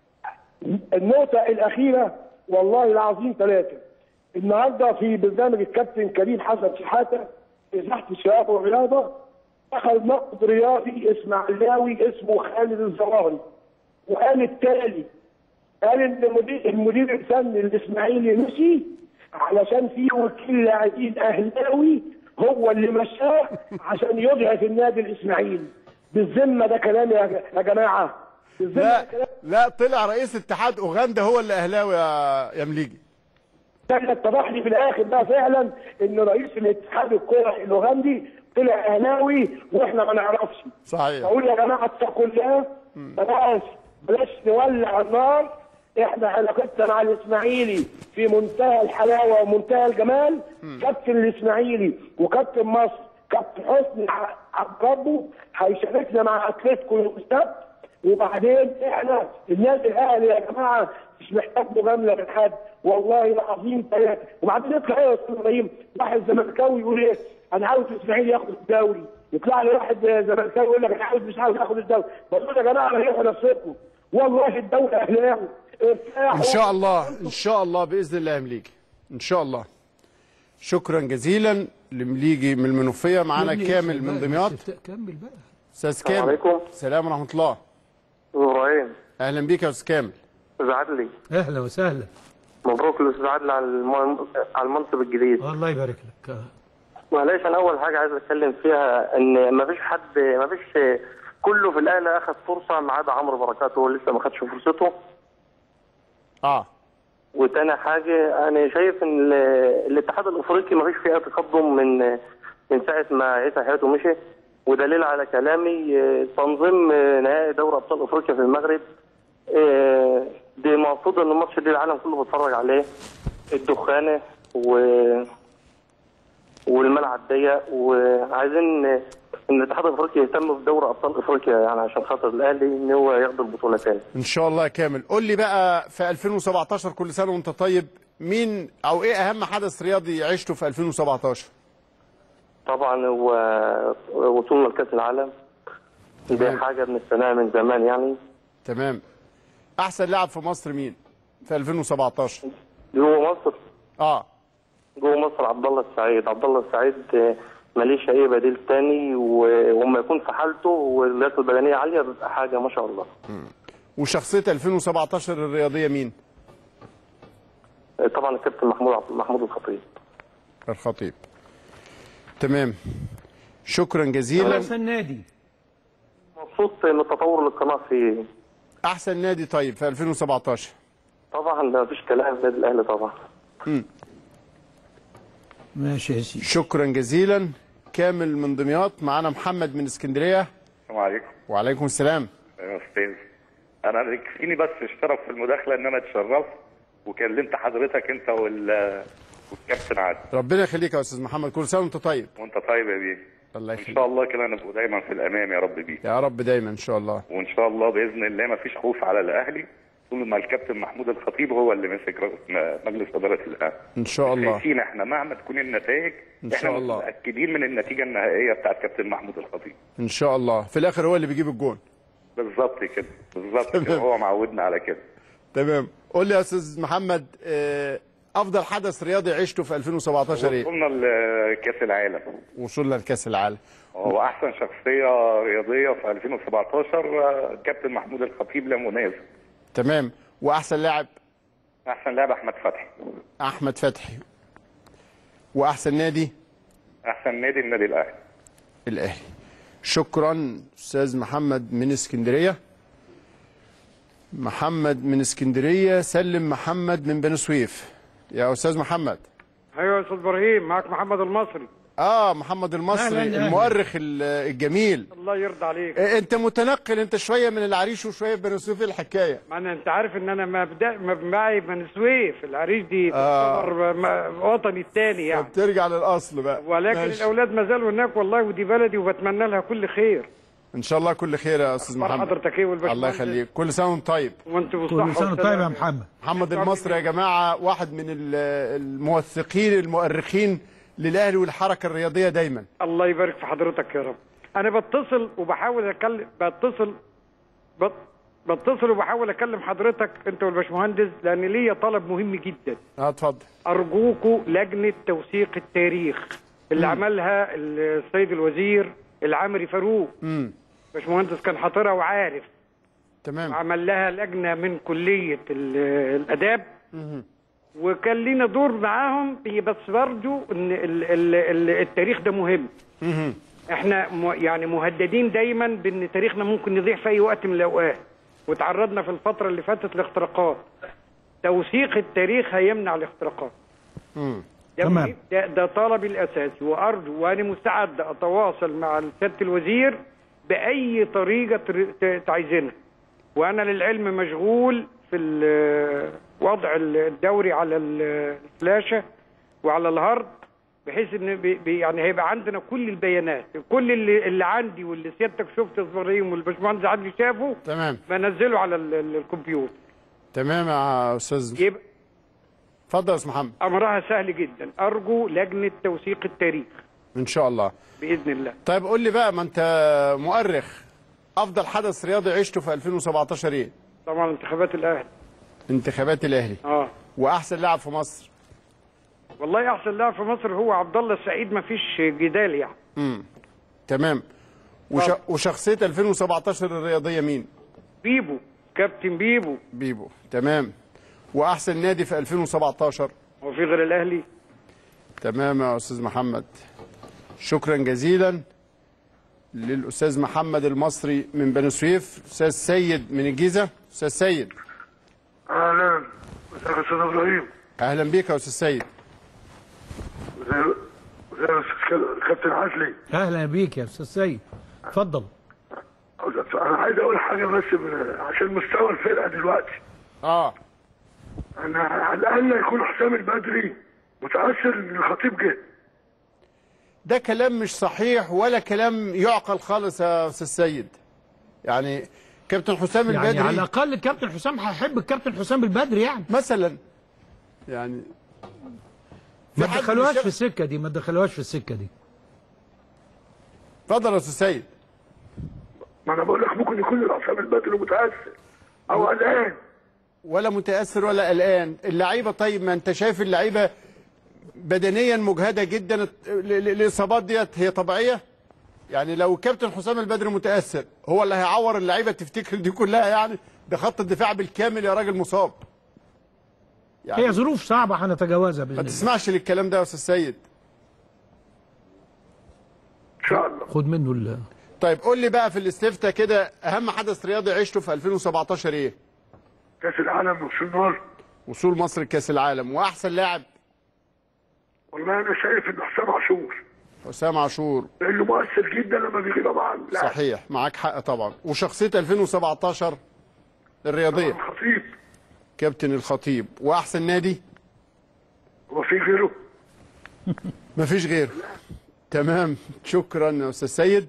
النقطه الاخيره والله العظيم ثلاثه، النهارده في برنامج الكابتن كريم حسن شحاته ازاحه الشباب والرياضه اخذ نقد رياضي اسماعيلاوي اسمه خالد الزراهري، وقال التالي، قال ان المدير المدير الفني الاسماعيلي مشي علشان في وكيل لاعبين اهلاوي هو اللي مشاه عشان يضعف النادي الاسماعيلي. بالذمه ده كلام يا يا جماعه؟ بالذمه لا ده كلام؟ لا، طلع رئيس اتحاد اوغندا هو اللي اهلاوي يا يا مليجي. ده اتضح لي في الاخر بقى فعلا ان رئيس الاتحاد الكره الاوغندي طلع اهلاوي واحنا ما نعرفش. صحيح. اقول يا جماعه اتقوا الله، بلاش بلاش نولع النار. احنا علاقتنا مع الاسماعيلي في منتهى الحلاوه ومنتهى الجمال. كابتن الاسماعيلي وكابتن مصر كابتن حسني عبد ربه هيشاركنا مع اتلتيكو يوم السبت. وبعدين احنا النادي الاهلي يا جماعه مش محتاج مجامله من حد، والله العظيم ثلاثه. وبعدين يطلع ايه يا استاذ ابراهيم؟ واحد زملكاوي يقول ايه؟ انا عاوز الاسماعيلي ياخد الدوري. يطلع لي واحد زملكاوي يقول لك انا عاوز مش عاوز اخد الدوري. بقول يا جماعه ريحوا نفسكم، والله الدوله اهلاوي. ان شاء الله ان شاء الله باذن الله يا مليجي، ان شاء الله. شكرا جزيلا لمليجي من المنوفيه. معانا كامل من دمياط. كمل بقى استاذ كامل. السلام عليكم. السلام ورحمه الله. ابراهيم. اهلا بيك يا استاذ كامل. استاذ عدلي. اهلا وسهلا. مبروك للاستاذ عدلي على الم- على المنصب الجديد. الله يبارك لك. معلش انا اول حاجه عايز اتكلم فيها ان ما فيش حد ما فيش كله في الاهلي اخذ فرصه ما عدا عمرو بركات، هو لسه ما خدش فرصته. اه وتاني حاجه انا شايف ان ال- الاتحاد الافريقي ما فيش فيه تقدم من من ساعه ما عيسى حياته مشي. ودليل على كلامي آه، تنظيم آه، نهائي دوري ابطال افريقيا في المغرب. آه، دي المفروض ان الماتش دي العالم كله بيتفرج عليه. الدخانه و والملعب ضيق، وعايزين ان الاتحاد الافريقي يهتم بدوري ابطال افريقيا يعني عشان خاطر الاهلي ان هو ياخد البطوله تاني. ان شاء الله يا كامل. قول لي بقى في ألفين وسبعتاشر كل سنه وانت طيب، مين او ايه اهم حدث رياضي عشته في ألفين وسبعتاشر؟ طبعا هو وصولنا لكاس العالم، دي حاجه بنستناها من زمان يعني. تمام. احسن لاعب في مصر مين في ألفين وسبعتاشر؟ جوه مصر اه جوه مصر عبد الله السعيد. عبد الله السعيد ماليش اي بديل تاني، وما يكون في حالته واللياقه البدنيه عاليه بيبقى حاجه ما شاء الله. مم. وشخصيه ألفين وسبعتاشر الرياضيه مين؟ طبعا الكابتن محمود محمود الخطيب. الخطيب. تمام. شكرا جزيلا. احسن نادي. مبسوط من التطور اللي القناه فيه. احسن نادي طيب في ألفين وسبعتاشر؟ طبعا ما فيش كلام، النادي الاهلي طبعا. امم ماشي يا سيدي. شكرا جزيلا. كامل من دمياط. معانا محمد من اسكندريه. السلام عليكم. وعليكم السلام. يا استاذ، انا يكفيني بس اشترك في المداخله ان انا اتشرفت وكلمت حضرتك انت وال والكابتن عادل. ربنا يخليك يا استاذ محمد، كل سنه وانت طيب. وانت طيب يا بيه. الله ان يخليك. شاء الله كده نبقوا دايما في الامام يا رب بيه. يا رب دايما ان شاء الله. وان شاء الله باذن الله ما فيش خوف على الاهلي طول ما الكابتن محمود الخطيب هو اللي مسك مجلس اداره الاهلي. ان شاء الله. شايفين احنا مهما تكون النتائج إن شاء احنا الله. متاكدين من النتيجه النهائيه بتاعت كابتن محمود الخطيب. ان شاء الله في الاخر هو اللي بيجيب الجون. بالظبط كده بالظبط كده، هو معودنا على كده. تمام. قول لي يا استاذ محمد، آه افضل حدث رياضي عشته في ألفين وسبعتاشر ايه؟ وصلنا لكاس العالم. وصلنا لكاس العالم. هو احسن شخصيه رياضيه في ألفين وسبعتاشر كابتن محمود الخطيب لا منازع. تمام. واحسن لاعب؟ احسن لاعب احمد فتحي. احمد فتحي. واحسن نادي؟ احسن نادي النادي الاهلي. الاهلي. شكرا استاذ محمد من اسكندريه. محمد من اسكندريه. سلم محمد من بني سويف. يا استاذ محمد. ايوه يا استاذ ابراهيم، معاك محمد المصري. اه محمد المصري المؤرخ الجميل. الله يرضى عليك. انت متنقل، انت شويه من العريش وشويه في بني سويف، ايه الحكايه؟ ما انا انت عارف ان انا مبدا معي بني سويف، العريش دي تعتبر آه. وطني الثاني يعني. بترجع للاصل بقى. ولكن ماشي. الاولاد ما زالوا هناك والله، ودي بلدي وبتمنى لها كل خير. ان شاء الله كل خير يا استاذ محمد. حضرتك ايه والباشمهندس؟ الله يخليك، كل سنه وانت طيب. وانت بالصحه كل سنه وانت طيب يا محمد. محمد المصري يا جماعه واحد من الموثقين المؤرخين للاهلي والحركه الرياضيه دايما. الله يبارك في حضرتك يا رب. انا بتصل وبحاول اكلم بتصل بت... بتصل وبحاول اكلم حضرتك انت والباشمهندس، لان ليا طلب مهم جدا. اه اتفضل. ارجوكوا لجنه توثيق التاريخ اللي م. عملها السيد الوزير العمري فاروق. امم باشمهندس كان حاضرها وعارف. تمام. عمل لها لجنه من كليه الاداب. امم وكان لينا دور معاهم، بس برضه ان ال ال ال التاريخ ده مهم. امم احنا يعني مهددين دايما بان تاريخنا ممكن يضيع في اي وقت من الاوقات، وتعرضنا في الفتره اللي فاتت لاختراقات. توثيق التاريخ هيمنع الاختراقات. امم تمام. ده, ده طلبي الاساسي، وارجو وانا مستعد اتواصل مع سياده الوزير باي طريقه تعايزينها. وانا للعلم مشغول في وضع الدوري على الفلاشه وعلى الهارد، بحيث ان بي يعني هيبقى عندنا كل البيانات، كل اللي, اللي عندي واللي سيادتك شفت ابراهيم والباشمهندس عادل شافه. تمام. بنزله على الكمبيوتر. تمام يا استاذ. يبقى اتفضل يا استاذ محمد. امرها سهل جدا، ارجو لجنه توثيق التاريخ. ان شاء الله. باذن الله. طيب قول لي بقى، ما انت مؤرخ، افضل حدث رياضي عشته في ألفين وسبعتاشر ايه؟ طبعا انتخابات الاهلي. انتخابات الاهلي. اه. واحسن لاعب في مصر؟ والله احسن لاعب في مصر هو عبد الله السعيد، ما فيش جدال يعني. امم تمام. وش... وشخصيه ألفين وسبعتاشر الرياضيه مين؟ بيبو، كابتن بيبو. بيبو. تمام. واحسن نادي في ألفين وسبعتاشر؟ هو في غير الاهلي؟ تمام يا استاذ محمد. شكرا جزيلا للاستاذ محمد المصري من بني سويف. استاذ سيد من الجيزه. استاذ سيد. اهلا. ازيك يا استاذ ابراهيم؟ اهلا بيك يا استاذ سيد. ازي ازي يا استاذ كابتن عدلي؟ اهلا بيك يا استاذ سيد، اتفضل. انا عايز اقول حاجه بس عشان مستوى الفرقه دلوقتي. اه انا على الاقل يكون حسام البدري متاثر ان الخطيب جه. ده كلام مش صحيح ولا كلام يعقل خالص يا استاذ سيد. يعني كابتن حسام يعني البدري، على الاقل الكابتن حسام هيحب الكابتن حسام البدري يعني مثلا. يعني ما تدخلوهاش في السكه دي، ما تدخلوهاش في السكه دي. اتفضل يا استاذ سيد. ما انا بقول لك ممكن يكون حسام البدري متاثر او قلقان. ولا متاثر ولا قلقان. اللعيبه، طيب ما انت شايف اللعيبه بدنيا مجهده جدا. الاصابات ديت هي طبيعيه. يعني لو الكابتن حسام البدري متاثر هو اللي هيعور اللعيبه تفتكر دي كلها؟ يعني ده خط الدفاع بالكامل يا راجل مصاب. يعني هي ظروف صعبه هنتجاوزها باذن الله. ما تسمعش للكلام ده يا استاذ سيد. ان شاء الله. خد منه ال طيب قول لي بقى في الاستفتاء كده، اهم حدث رياضي عشته في ألفين وسبعتاشر ايه؟ كاس العالم وصول مصر. وصول مصر لكاس العالم. واحسن لاعب؟ والله انا شايف ان حسام عاشور. حسام عاشور. لانه مؤثر جدا لما بيغيب مع اللاعب. صحيح، معاك حق طبعا. وشخصيه ألفين وسبعتاشر الرياضيه؟ الخطيب. كابتن الخطيب. واحسن نادي؟ هو في غيره؟ مفيش غيره. تمام. شكرا يا استاذ سيد.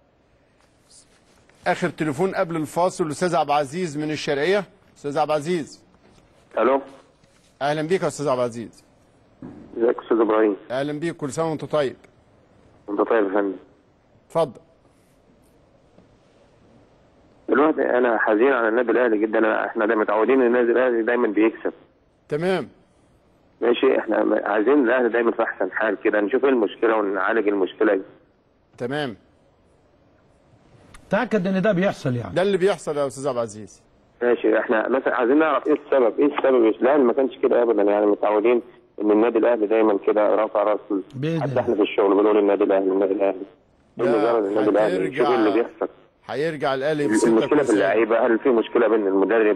اخر تليفون قبل الفاصل الاستاذ عبد العزيز من الشرقيه. استاذ عبد العزيز. الو. اهلا بيك يا استاذ عبد العزيز. ازيك يا استاذ ابراهيم؟ اهلا بيك، كل سنه وانت طيب. انت طيب يا فندم. اتفضل. دلوقتي انا حزين على النادي الاهلي جدا. احنا دايما متعودين ان النادي الاهلي دايما بيكسب. تمام. ماشي، احنا عايزين الاهلي دايما في احسن حال كده، نشوف ايه المشكله ونعالج المشكله دي. تمام. تاكد ان ده بيحصل يعني. ده اللي بيحصل يا استاذ عبد العزيز. ماشي، احنا مثلا عايزين نعرف ايه السبب، ايه السبب؟ الاهلي ما كانش كده ابدا، يعني متعودين ان النادي الاهلي دايما كده رافع راسه، حتى احنا في الشغل بنقول النادي الاهلي النادي الاهلي. مجرد النادي الاهلي، نشوف ايه اللي بيحصل. هيرجع الاهلي المشكله في اللعيبه، هل في مشكله بين المدرب؟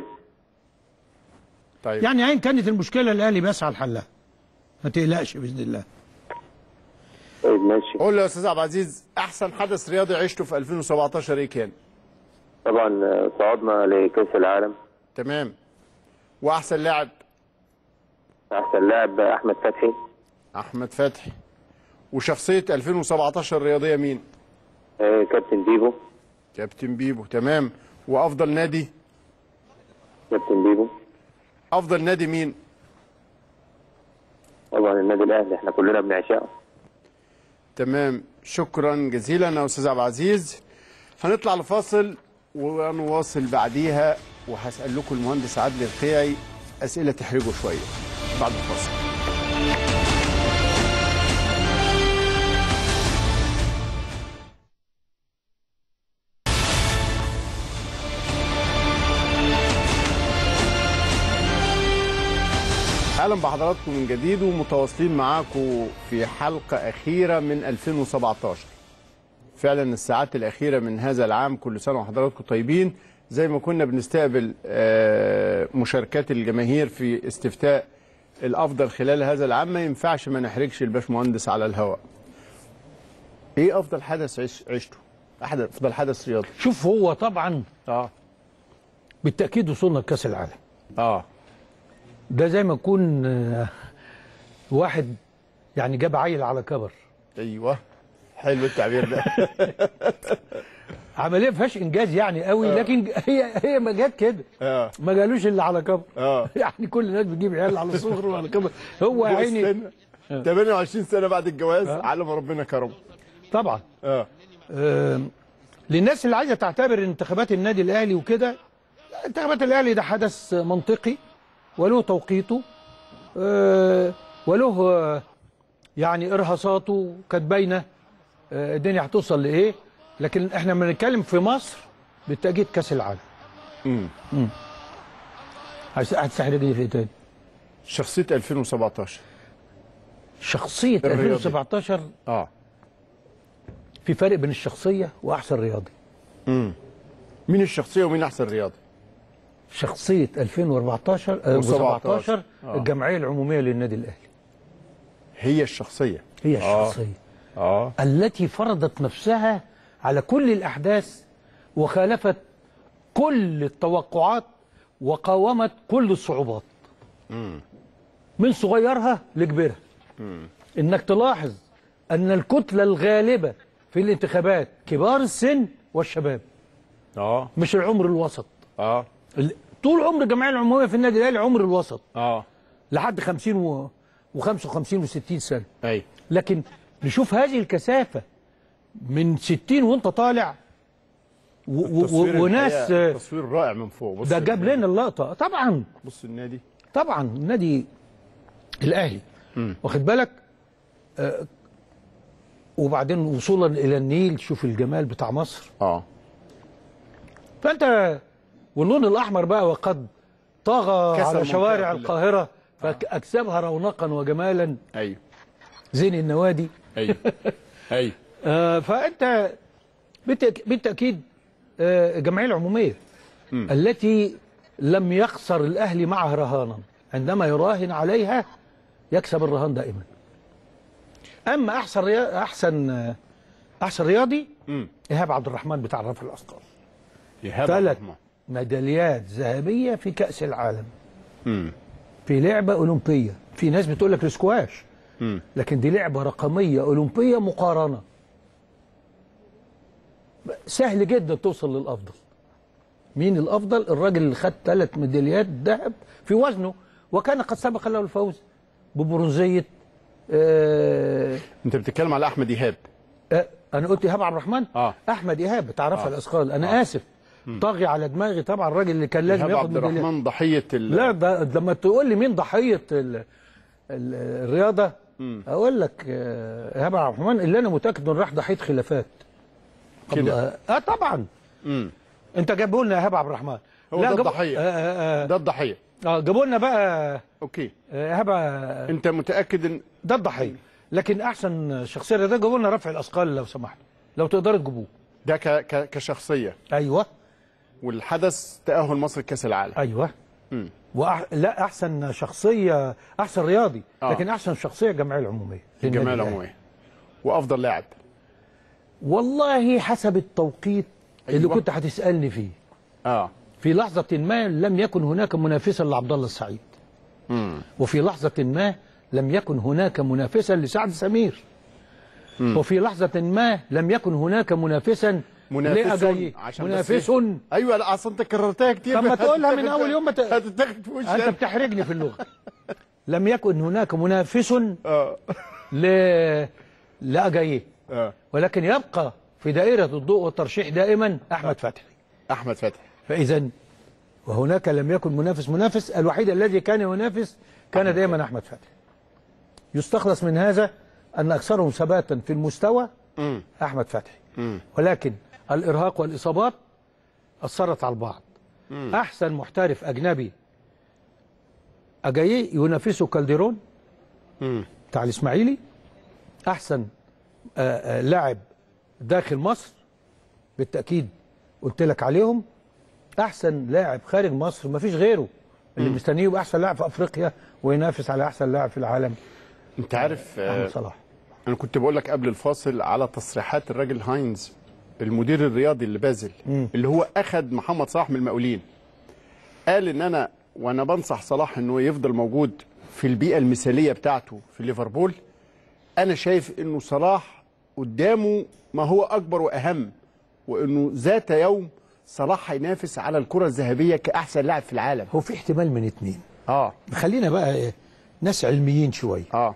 طيب يعني ايا كانت المشكله الاهلي بيسعى لحلها، ما تقلقش باذن الله. طيب ماشي. قول لي يا استاذ عبد العزيز، احسن حدث رياضي عشته في ألفين وسبعتاشر ايه كان؟ طبعا صعدنا لكاس العالم. تمام. واحسن لاعب؟ احسن لاعب احمد فتحي. احمد فتحي. وشخصيه ألفين وسبعتاشر الرياضيه مين؟ آه كابتن بيبو. كابتن بيبو، تمام. وافضل نادي؟ كابتن بيبو. افضل نادي مين؟ طبعا النادي الاهلي، احنا كلنا بنعشقه. تمام، شكرا جزيلا يا استاذ عبد العزيز. هنطلع لفاصل ونواصل بعديها، وهسال لكم المهندس عادل القيعي اسئله تحرجه شويه بعد الفاصل. اهلا بحضراتكم من جديد، ومتواصلين معاكم في حلقه اخيره من ألفين وسبعتاشر. فعلا الساعات الاخيره من هذا العام، كل سنه وحضراتكم طيبين. زي ما كنا بنستقبل مشاركات الجماهير في استفتاء الافضل خلال هذا العام، ما ينفعش ما نحرجش الباشمهندس على الهواء. ايه افضل حدث عشته؟ احد افضل حدث رياضي. شوف، هو طبعا اه بالتاكيد وصلنا لكاس العالم. اه ده زي ما يكون واحد يعني جاب عيل على كبر. ايوه، حلو التعبير ده. عمليه ما فيهاش انجاز يعني قوي، آه. لكن هي هي ما جت كده. اه ما جالوش الا على كبر. اه يعني كل الناس بتجيب عيال على صغر وعلى كبر، هو يا عيني ثمانية وعشرين سنه بعد الجواز. آه. على ما ربنا كرمه. طبعا. اه, آه. للناس اللي عايزه تعتبر انتخابات النادي الاهلي وكده، انتخابات الاهلي ده حدث منطقي وله توقيته، آه وله آه يعني ارهاصاته كانت باينه، آه الدنيا هتوصل لايه. لكن احنا لما بنتكلم في مصر بالتاكيد كاس العالم. امم امم هتستحرجني في ايه تاني؟ شخصيه ألفين وسبعتاشر. شخصيه ألفين وسبعتاشر اه في فرق بين الشخصيه واحسن رياضي. امم مين الشخصيه ومين احسن رياضي؟ شخصيه ألفين وأربعتاشر وسبعتاشر آه. الجمعيه العموميه للنادي الاهلي هي الشخصيه. هي الشخصيه اه, آه. التي فرضت نفسها على كل الاحداث وخالفت كل التوقعات وقاومت كل الصعوبات. امم من صغيرها لكبيرها. امم انك تلاحظ ان الكتله الغالبه في الانتخابات كبار السن والشباب. اه مش العمر الوسط. اه طول عمر الجمعيه العموميه في النادي الاهلي عمر الوسط. اه لحد خمسين و... وخمسة وخمسين وستين سنه. ايوه. لكن نشوف هذه الكثافه من ستين وانت طالع و... و... وناس. تصوير رائع من فوق. بص ده جاب لنا اللقطه طبعا. بص النادي طبعا النادي الاهلي م. واخد بالك. آه وبعدين وصولا الى النيل، شوف الجمال بتاع مصر. اه فانت واللون الاحمر بقى وقد طغى على شوارع القاهره فاكسبها رونقا وجمالا. ايوه. زين النوادي. ايوه ايوه. آه فانت بالتاكيد آه الجمعيه العموميه م. التي لم يخسر الاهلي معها رهانا، عندما يراهن عليها يكسب الرهان دائما. اما احسن ريا... احسن احسن رياضي م. ايهاب عبد الرحمن بتاع رفع الاثقال. ثلاث ميداليات ذهبيه في كاس العالم. م. في لعبه اولمبيه. في ناس بتقول لك الاسكواش، لكن دي لعبه رقميه اولمبيه مقارنه. سهل جدا توصل للافضل. مين الافضل؟ الراجل اللي خد ثلاث ميداليات ذهب في وزنه، وكان قد سبق له الفوز ببرونزيه. آه انت بتتكلم على احمد ايهاب. آه انا قلت ايهاب عبد الرحمن. اه احمد ايهاب بتاع رفع آه. الاثقال. انا آه. اسف م. طاغي على دماغي طبعا. الراجل اللي كان لازم ياخد عبد الرحمن ضحيه ال... لا ده لما تقول لي مين ضحيه ال... الرياضه مم. اقول لك ايهاب عبد الرحمن اللي انا متاكد انه راح ضحيه خلافات كده. اه طبعا. امم انت جابوا لنا ايهاب عبد الرحمن هو ده الضحيه. آه آه ده الضحيه. اه جابوا لنا بقى اوكي ايهاب. انت متاكد ان ده الضحيه، لكن احسن شخصيه ده جابوا لنا رفع الاثقال لو سمحتوا، لو تقدروا تجيبوه. ده ك... ك... كشخصيه. ايوه. والحدث تاهل مصر لكاس العالم. ايوه. امم وأح... لا احسن شخصيه، احسن رياضي آه. لكن احسن شخصيه الجمعيه العموميه. الجمعيه العموميه. وافضل لاعب. والله حسب التوقيت أيوة. اللي كنت هتسالني فيه. اه في لحظه ما لم يكن هناك منافسا لعبد الله السعيد. امم وفي لحظه ما لم يكن هناك منافسا لسعد سمير. مم. وفي لحظه ما لم يكن هناك منافسا منافس منافس. ايوه لا اصل انت كررتها كتير. طب ما تقولها من اول يوم. هتتاخد في وشك. انت بتحرجني في اللغه. لم يكن هناك منافس اه ل لاجاييه اه ولكن يبقى في دائره الضوء والترشيح دائما احمد فتحي. احمد فتحي. فاذا وهناك لم يكن منافس منافس الوحيد الذي كان ينافس كان دائما احمد فتحي. يستخلص من هذا ان اكثرهم ثباتا في المستوى م. احمد فتحي. م. ولكن الارهاق والاصابات اثرت على البعض. م. احسن محترف اجنبي اجاييه ينافسه كالديرون م. بتاع الاسماعيلي. احسن آآ آآ لاعب داخل مصر بالتاكيد قلت لك عليهم. احسن لاعب خارج مصر ما فيش غيره اللي م. مستنيه يبقى احسن لاعب في افريقيا وينافس على احسن لاعب في العالم. انت عارف احمد صلاح. انا كنت بقول لك قبل الفاصل على تصريحات الراجل هاينز المدير الرياضي اللي بازل م. اللي هو اخذ محمد صلاح من المقاولين. قال ان انا وانا بنصح صلاح انه يفضل موجود في البيئه المثاليه بتاعته في ليفربول. انا شايف انه صلاح قدامه ما هو اكبر واهم، وانه ذات يوم صلاح هينافس على الكره الذهبيه كاحسن لاعب في العالم. هو في احتمال من اتنين. اه خلينا بقى ناس علميين شويه. اه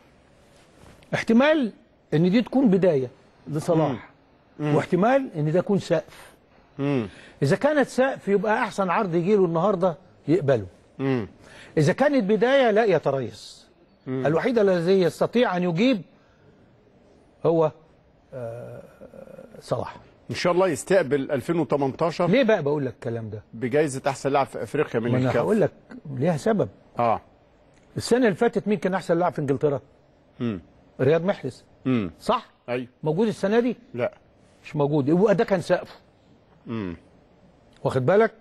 احتمال ان دي تكون بدايه لصلاح. مم. واحتمال ان ده يكون سقف. مم. اذا كانت سقف يبقى احسن عرض يجي له النهارده يقبله. مم. اذا كانت بدايه لا يتريث. مم. الوحيد الذي يستطيع ان يجيب هو آه صلاح. ان شاء الله يستقبل ألفين وتمنتاشر. ليه بقى بقول لك الكلام ده؟ بجائزه احسن لاعب في افريقيا من الكاف. انا هقول لك ليها سبب. اه السنه اللي فاتت مين كان احسن لاعب في انجلترا؟ امم رياض محرز. امم صح؟ ايوه. موجود السنه دي؟ لا مش موجود. يبقى ده كان سقفه. امم واخد بالك؟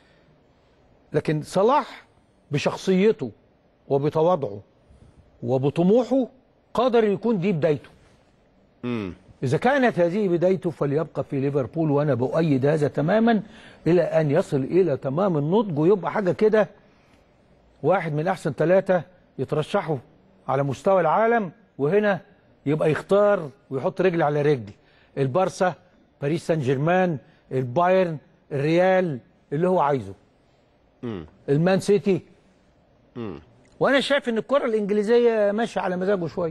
لكن صلاح بشخصيته وبتواضعه وبطموحه قادر يكون دي بدايته. امم إذا كانت هذه بدايته فليبقى في ليفربول، وأنا بؤيد هذا تماما إلى أن يصل إلى تمام النضج ويبقى حاجة كده واحد من أحسن ثلاثة يترشحوا على مستوى العالم، وهنا يبقى يختار ويحط رجل على رجل. البارسا، باريس سان جيرمان، البايرن، الريال، اللي هو عايزه. امم المان سيتي. امم وأنا شايف إن الكرة الإنجليزية ماشية على مزاجه شوية.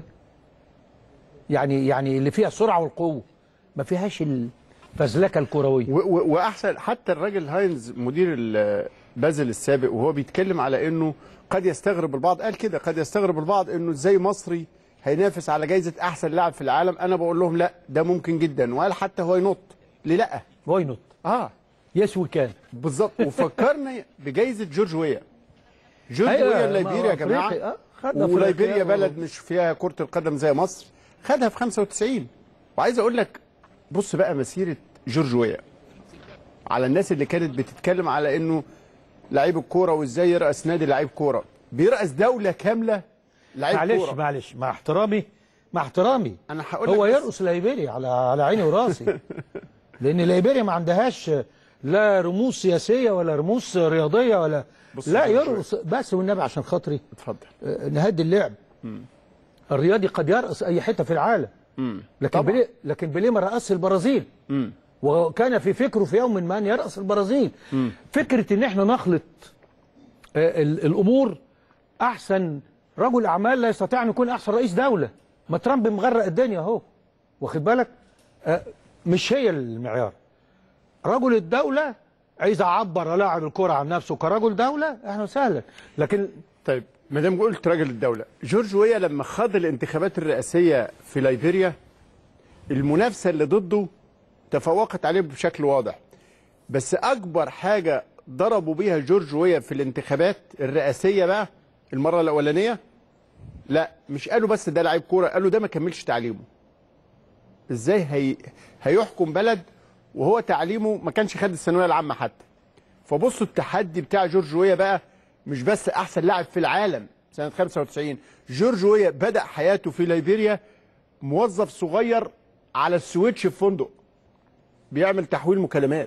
يعني يعني اللي فيها السرعه والقوه، ما فيهاش الفزلكه الكرويه. واحسن حتى الراجل هاينز مدير بازل السابق وهو بيتكلم على انه قد يستغرب البعض، قال كده قد يستغرب البعض انه ازاي مصري هينافس على جائزه احسن لاعب في العالم. انا بقول لهم لا ده ممكن جدا، وقال حتى هو ينط. ليه لا؟ هو ينط. اه يس وي كان. بالظبط. وفكرنا بجائزه جورج ويا. جورج ويا ليبيريا يا جماعه. آه. وليبيريا بلد مش فيها كره القدم زي مصر، خدها في خمسة وتسعين. وعايز اقول لك بص بقى مسيره جورج ويا على الناس اللي كانت بتتكلم على انه لعيب الكوره وازاي يرأس نادي لعيب كوره، بيرأس دوله كامله لعيب كوره. معلش معلش مع احترامي مع احترامي انا هقول هو لك يرقص ليبيريا على على عيني وراسي. لان ليبيريا ما عندهاش لا رموز سياسيه ولا رموز رياضيه ولا لا يرقص. بس والنبي عشان خاطري اتفضل نهدي اللعب. م. الرياضي قد يرقص اي حته في العالم. مم. لكن بليه لكن بليه ما رقصش البرازيل. مم. وكان في فكره في يوم ما ان يرقص البرازيل. مم. فكره ان احنا نخلط آه الامور. احسن رجل اعمال لا يستطيع ان يكون احسن رئيس دوله. ما ترامب مغرق الدنيا اهو، واخد بالك؟ آه مش هي المعيار. رجل الدوله عايز اعبر لاعب الكره عن نفسه كرجل دوله، اهلا وسهلا. لكن طيب ما دام قلت راجل الدوله، جورج ويا لما خاض الانتخابات الرئاسيه في ليبيريا المنافسه اللي ضده تفوقت عليه بشكل واضح، بس اكبر حاجه ضربوا بيها جورج ويا في الانتخابات الرئاسيه بقى المره الاولانيه، لا مش قالوا بس ده لعيب كوره، قالوا ده ما كملش تعليمه. ازاي هي هيحكم بلد وهو تعليمه ما كانش خد الثانويه العامه حتى. فبصوا التحدي بتاع جورج ويا بقى، مش بس احسن لاعب في العالم سنه خمسة وتسعين، جورج ويا بدا حياته في ليبيريا موظف صغير على السويتش في فندق بيعمل تحويل مكالمات،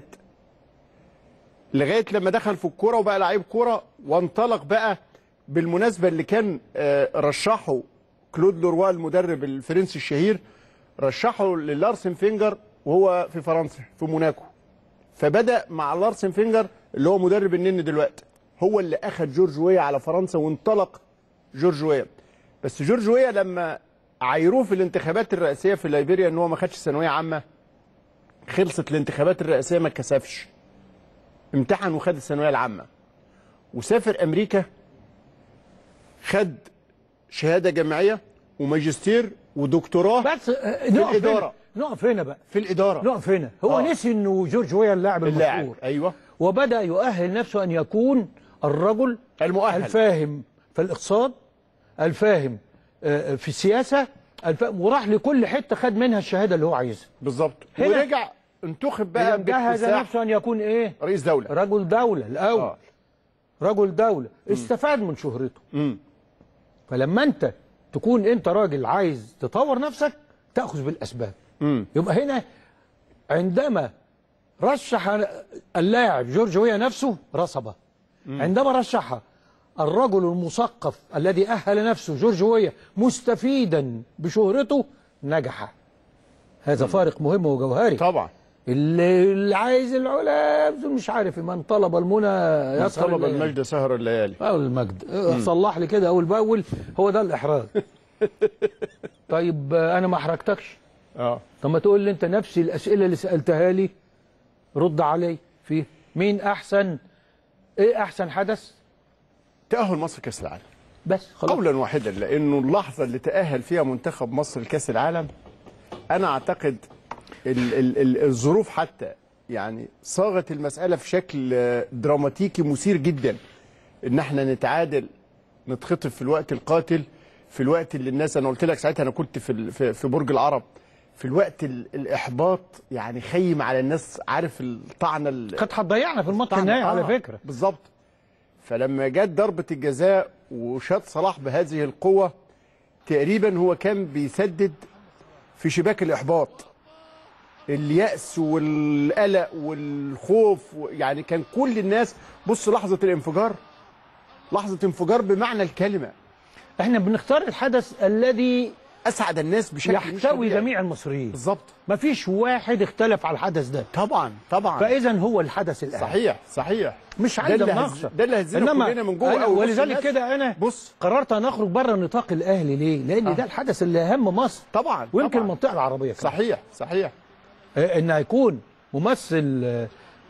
لغايه لما دخل في الكوره وبقى لعيب كوره وانطلق بقى. بالمناسبه اللي كان رشحه كلود لوروا المدرب الفرنسي الشهير، رشحه للارسن فينجر وهو في فرنسا في موناكو، فبدا مع لارسن فينجر اللي هو مدرب النن دلوقتي، هو اللي اخذ جورج ويا على فرنسا وانطلق جورج ويا. بس جورج ويا لما عايروه في الانتخابات الرئاسيه في ليبيريا ان هو ما خدش ثانويه عامه، خلصت الانتخابات الرئاسيه ما اتكسفش، امتحن وخد الثانويه العامه وسافر امريكا، خد شهاده جامعيه وماجستير ودكتوراه بس في نقف الاداره. هنا. نقف هنا بقى في الاداره نقف هنا. هو آه. نسي انه جورج ويا اللاعب اللاعب المشهور، ايوه، وبدا يؤهل نفسه ان يكون الرجل المؤهل الفاهم في الاقتصاد، الفاهم في السياسه، الفاهم، وراح لكل حته خد منها الشهاده اللي هو عايزها بالظبط، ورجع انتخب بقى جهز نفسه ان يكون ايه؟ رئيس دوله، رجل دوله الاول. آه. رجل دوله م. استفاد من شهرته. م. فلما انت تكون انت راجل عايز تطور نفسك تاخذ بالاسباب. م. يبقى هنا عندما رشح اللاعب جورج ويا نفسه رصبه، م. عندما رشح الرجل المثقف الذي أهل نفسه جورج ويا مستفيدا بشهرته نجح. هذا فارق مهم وجوهري طبعا. اللي, اللي عايز العلا مش عارف، من طلب المنى يسهر، من طلب المجد سهر الليالي. أو المجد صلح لي كده أول بأول، هو ده الإحراج. طيب أنا ما أحرجتكش. اه طب ما تقول لي أنت نفس الأسئلة اللي سألتها لي رد علي فيه. مين أحسن؟ إيه أحسن حدث؟ تأهل مصر كأس العالم بس خلاص. قولا واحدا، لأنه اللحظة اللي تأهل فيها منتخب مصر لكأس العالم أنا أعتقد ال ال ال الظروف حتى يعني صاغت المسألة في شكل دراماتيكي مثير جدا، إن احنا نتعادل نتخطف في الوقت القاتل، في الوقت اللي الناس، أنا قلت لك ساعتها أنا كنت في في, في برج العرب، في الوقت الإحباط يعني خيم على الناس، عارف الطعنة كانت هتضيعنا في الماتش النهائي على فكرة. بالظبط. فلما جت ضربة الجزاء وشاط صلاح بهذه القوة تقريبا هو كان بيسدد في شباك الإحباط، اليأس والقلق والخوف، يعني كان كل الناس بص لحظة الانفجار، لحظة انفجار بمعنى الكلمة. احنا بنختار الحدث الذي أسعد الناس بشكل يحتوي جميع المصريين. بالظبط. مفيش واحد اختلف على الحدث ده. طبعا طبعا. فإذا هو الحدث الأهم. صحيح صحيح. مش عايز مناقشه، ده اللي هزنا كلنا من جوه. ولذلك كده انا بص قررت ان اخرج بره نطاق الاهلي. ليه؟ لان آه. ده الحدث اللي اهم مصر طبعا، ويمكن المنطقه العربيه كمان. صحيح صحيح. آه ان هيكون ممثل آه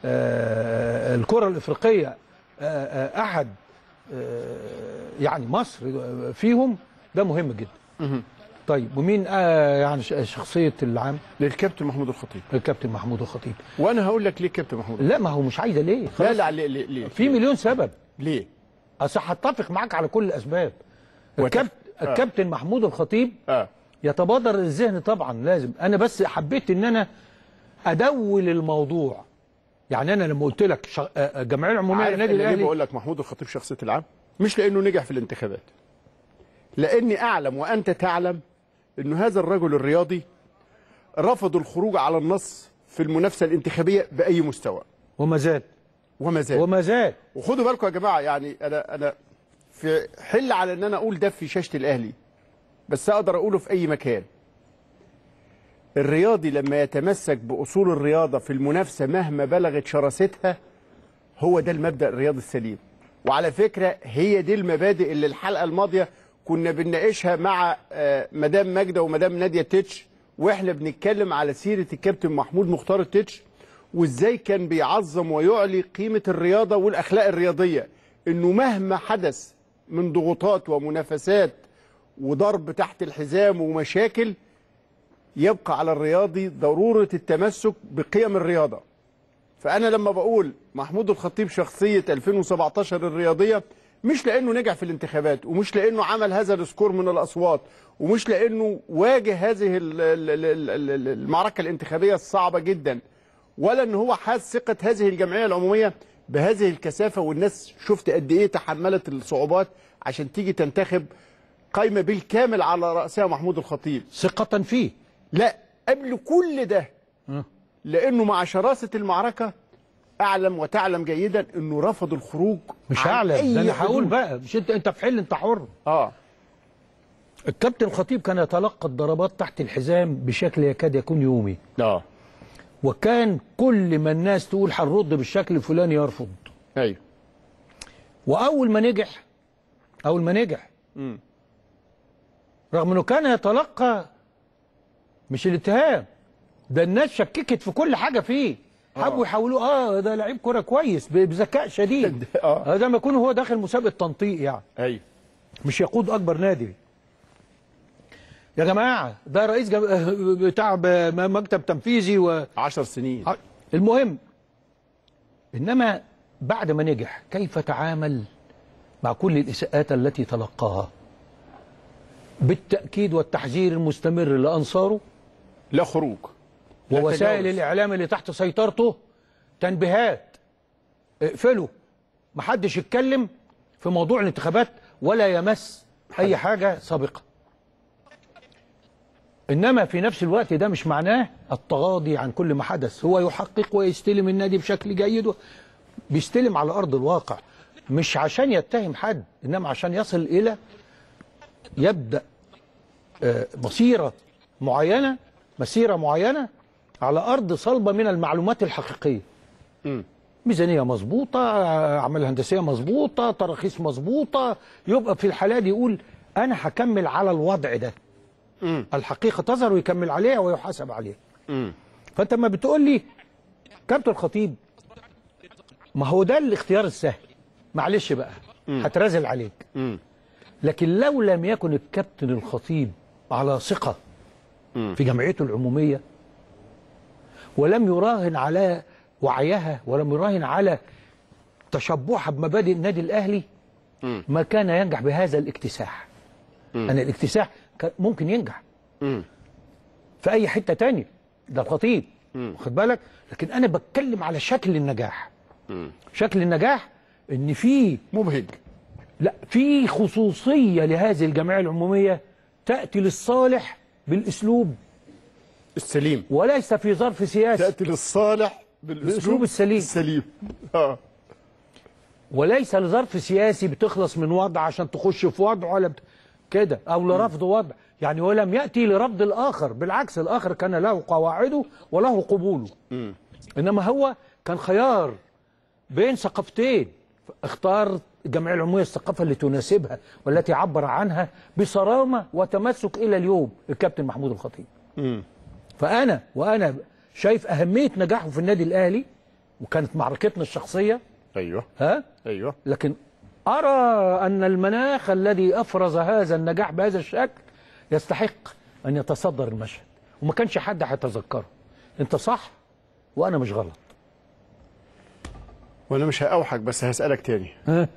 آه الكره الافريقيه آه آه احد آه يعني مصر فيهم، ده مهم جدا. مه. طيب ومين آه يعني شخصيه العام؟ للكابتن محمود الخطيب. الكابتن محمود الخطيب. وانا هقول لك ليه الكابتن محمود. لا ما هو مش عايزه ليه؟ لا لا ليه ليه, ليه؟ في مليون سبب. ليه؟ اصل هتفق معاك على كل الاسباب. الكابتن آه. الكابتن محمود الخطيب آه. يتبادر الذهن طبعا لازم. انا بس حبيت ان انا ادول الموضوع. يعني انا لما قلت لك شغ... جمعيه العموميه للنادي الاهلي، ليه بقول لك محمود الخطيب شخصيه العام؟ مش لانه نجح في الانتخابات، لاني اعلم وانت تعلم انه هذا الرجل الرياضي رفض الخروج على النص في المنافسه الانتخابيه باي مستوى، وما زال وما زال وما زال. وخدوا بالكم يا جماعه، يعني انا انا في حل على ان انا اقول ده في شاشه الاهلي، بس اقدر اقوله في اي مكان. الرياضي لما يتمسك باصول الرياضه في المنافسه مهما بلغت شراستها، هو ده المبدا الرياضي السليم. وعلى فكره هي دي المبادئ اللي الحلقه الماضيه كنا بنناقشها مع مدام ماجده ومدام ناديه تيتش، واحنا بنتكلم على سيره الكابتن محمود مختار التتش، وازاي كان بيعظم ويعلي قيمه الرياضه والاخلاق الرياضيه، انه مهما حدث من ضغوطات ومنافسات وضرب تحت الحزام ومشاكل، يبقى على الرياضي ضرورة التمسك بقيم الرياضة. فأنا لما بقول محمود الخطيب شخصية ألفين وسبعتاشر الرياضية، مش لأنه نجح في الانتخابات، ومش لأنه عمل هذا السكور من الأصوات، ومش لأنه واجه هذه المعركة الانتخابية الصعبة جدا، ولا أنه هو حاز ثقة هذه الجمعية العمومية بهذه الكثافة، والناس شفت قد إيه تحملت الصعوبات عشان تيجي تنتخب قايمة بالكامل على رأسها محمود الخطيب ثقة فيه. لا، قبل كل ده لأنه مع شراسة المعركة أعلم وتعلم جيدا أنه رفض الخروج. مش أعلم، ده أنا هقول بقى، مش أنت أنت في حل، أنت حر. آه الكابتن الخطيب كان يتلقى الضربات تحت الحزام بشكل يكاد يكون يومي. آه وكان كل ما الناس تقول هنرد بالشكل الفلاني يرفض. أيوه. وأول ما نجح أول ما نجح مم. رغم أنه كان يتلقى مش الاتهام، ده الناس شككت في كل حاجة فيه، حبوا يحولوه اه ده لعيب كرة كويس بذكاء شديد. اه هذا ما يكون هو داخل مسابقة تنطيق يعني. ايوه. مش يقود أكبر نادي. يا جماعة ده رئيس جم... بتاع مكتب تنفيذي و عشر سنين. المهم، إنما بعد ما نجح كيف تعامل مع كل الإساءات التي تلقاها؟ بالتأكيد والتحذير المستمر لأنصاره، لا خروج، ووسائل الإعلام اللي تحت سيطرته تنبيهات، اقفلوا، محدش يتكلم في موضوع الانتخابات ولا يمس أي حاجة سابقة. إنما في نفس الوقت ده مش معناه التغاضي عن كل ما حدث، هو يحقق ويستلم النادي بشكل جيد، بيستلم على أرض الواقع، مش عشان يتهم حد، إنما عشان يصل إلى يبدأ مسيرة معينة مسيرة معينة على أرض صلبة من المعلومات الحقيقية. م. ميزانية مظبوطة، أعمال هندسية مظبوطة، تراخيص مظبوطة، يبقى في الحالة دي يقول أنا هكمل على الوضع ده. م. الحقيقة تظهر ويكمل عليها ويحاسب عليها. م. فأنت ما بتقول لي كابتن الخطيب، ما هو ده الاختيار السهل، معلش بقى هترازل عليك. م. لكن لو لم يكن الكابتن الخطيب على ثقة في جمعيته العمومية، ولم يراهن على وعيها، ولم يراهن على تشبعها بمبادئ النادي الأهلي، ما كان ينجح بهذا الاكتساح. أنا الاكتساح ممكن ينجح في أي حتة تانية، ده الخطيب، واخد بالك، لكن أنا بتكلم على شكل النجاح. شكل النجاح إن في مبهج، لا، في خصوصية لهذه الجمعية العمومية تأتي للصالح بالأسلوب السليم، وليس في ظرف سياسي. تأتي للصالح بالأسلوب, بالأسلوب السليم السليم. آه. وليس لظرف سياسي بتخلص من وضع عشان تخش في وضع ولا بت... كده، أو لرفض وضع يعني. ولم يأتي لرفض الآخر، بالعكس الآخر كان له قواعده وله قبوله. م. إنما هو كان خيار بين ثقافتين، اختار الجمعية العمومية الثقافة اللي تناسبها والتي عبر عنها بصرامة وتمسك إلى اليوم الكابتن محمود الخطيب. م. فأنا وأنا شايف أهمية نجاحه في النادي الأهلي، وكانت معركتنا الشخصية. أيوه ها؟ أيوه. لكن أرى أن المناخ الذي أفرز هذا النجاح بهذا الشكل يستحق أن يتصدر المشهد، وما كانش حد هيتذكره. أنت صح وأنا مش غلط. وأنا مش هأوحك، بس هسألك تاني. ها؟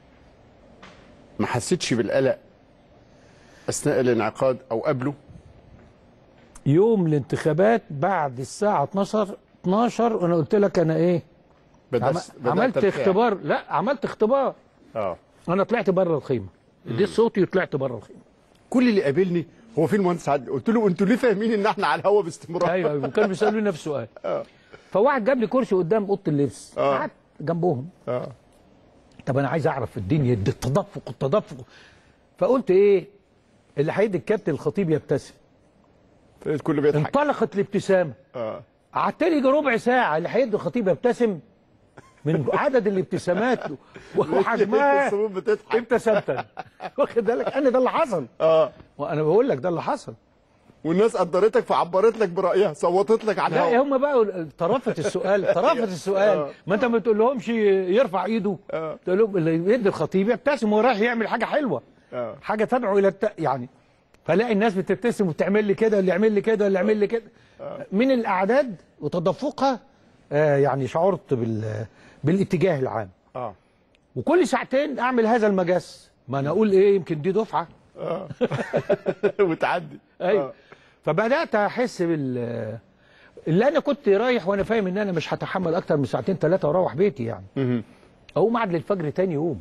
ما حسيتش بالقلق أثناء الانعقاد أو قبله؟ يوم الانتخابات بعد الساعة اتناشر اتناشر وانا قلت لك انا ايه؟ بدأت عملت اختبار. لا، عملت اختبار. اه انا طلعت بره الخيمة، اديت صوتي وطلعت بره الخيمة. كل اللي قابلني هو فين المهندس عادل؟ قلت له انتوا ليه فاهمين ان احنا على الهوا باستمرار؟ ايوه ايوه، وكانوا بيسالوني نفس السؤال. اه فواحد جاب لي كرسي قدام اوضه اللبس، اه قعدت جنبهم. اه طب انا عايز اعرف الدنيا، التدفق التدفق. فقلت ايه اللي هيدي الكابتن الخطيب يبتسم؟ كله بيضحك. انطلقت الابتسامه. اه قعدت لي ربع ساعه اللي هيدي الخطيب يبتسم من عدد الابتسامات وحجمها. ابتسمت. واخد بالك؟ انا ده اللي حصل. اه وانا بقول لك ده اللي حصل. والناس قدرتك فعبرت لك برايها، صوتت لك على الهواء. لا هم بقى طرفت السؤال طرفت السؤال ما انت ما تقولهمش يرفع ايده، تقول لهم اللي يدي الخطيب يبتسم وهو رايح يعمل حاجه حلوه، حاجه تدعو الى الت... يعني فلاقي الناس بتبتسم وتعمل لي كده، اللي يعمل لي كده، اللي يعمل لي كده. من الاعداد وتدفقها آه يعني شعرت بال بالاتجاه العام. اه وكل ساعتين اعمل هذا المجس، ما انا اقول ايه يمكن دي دفعه اه وتعدي. ايوه فبدات احس بال اللي انا كنت رايح وانا فاهم ان انا مش هتحمل اكتر من ساعتين ثلاثه واروح بيتي يعني. اقوم قعد للفجر تاني يوم.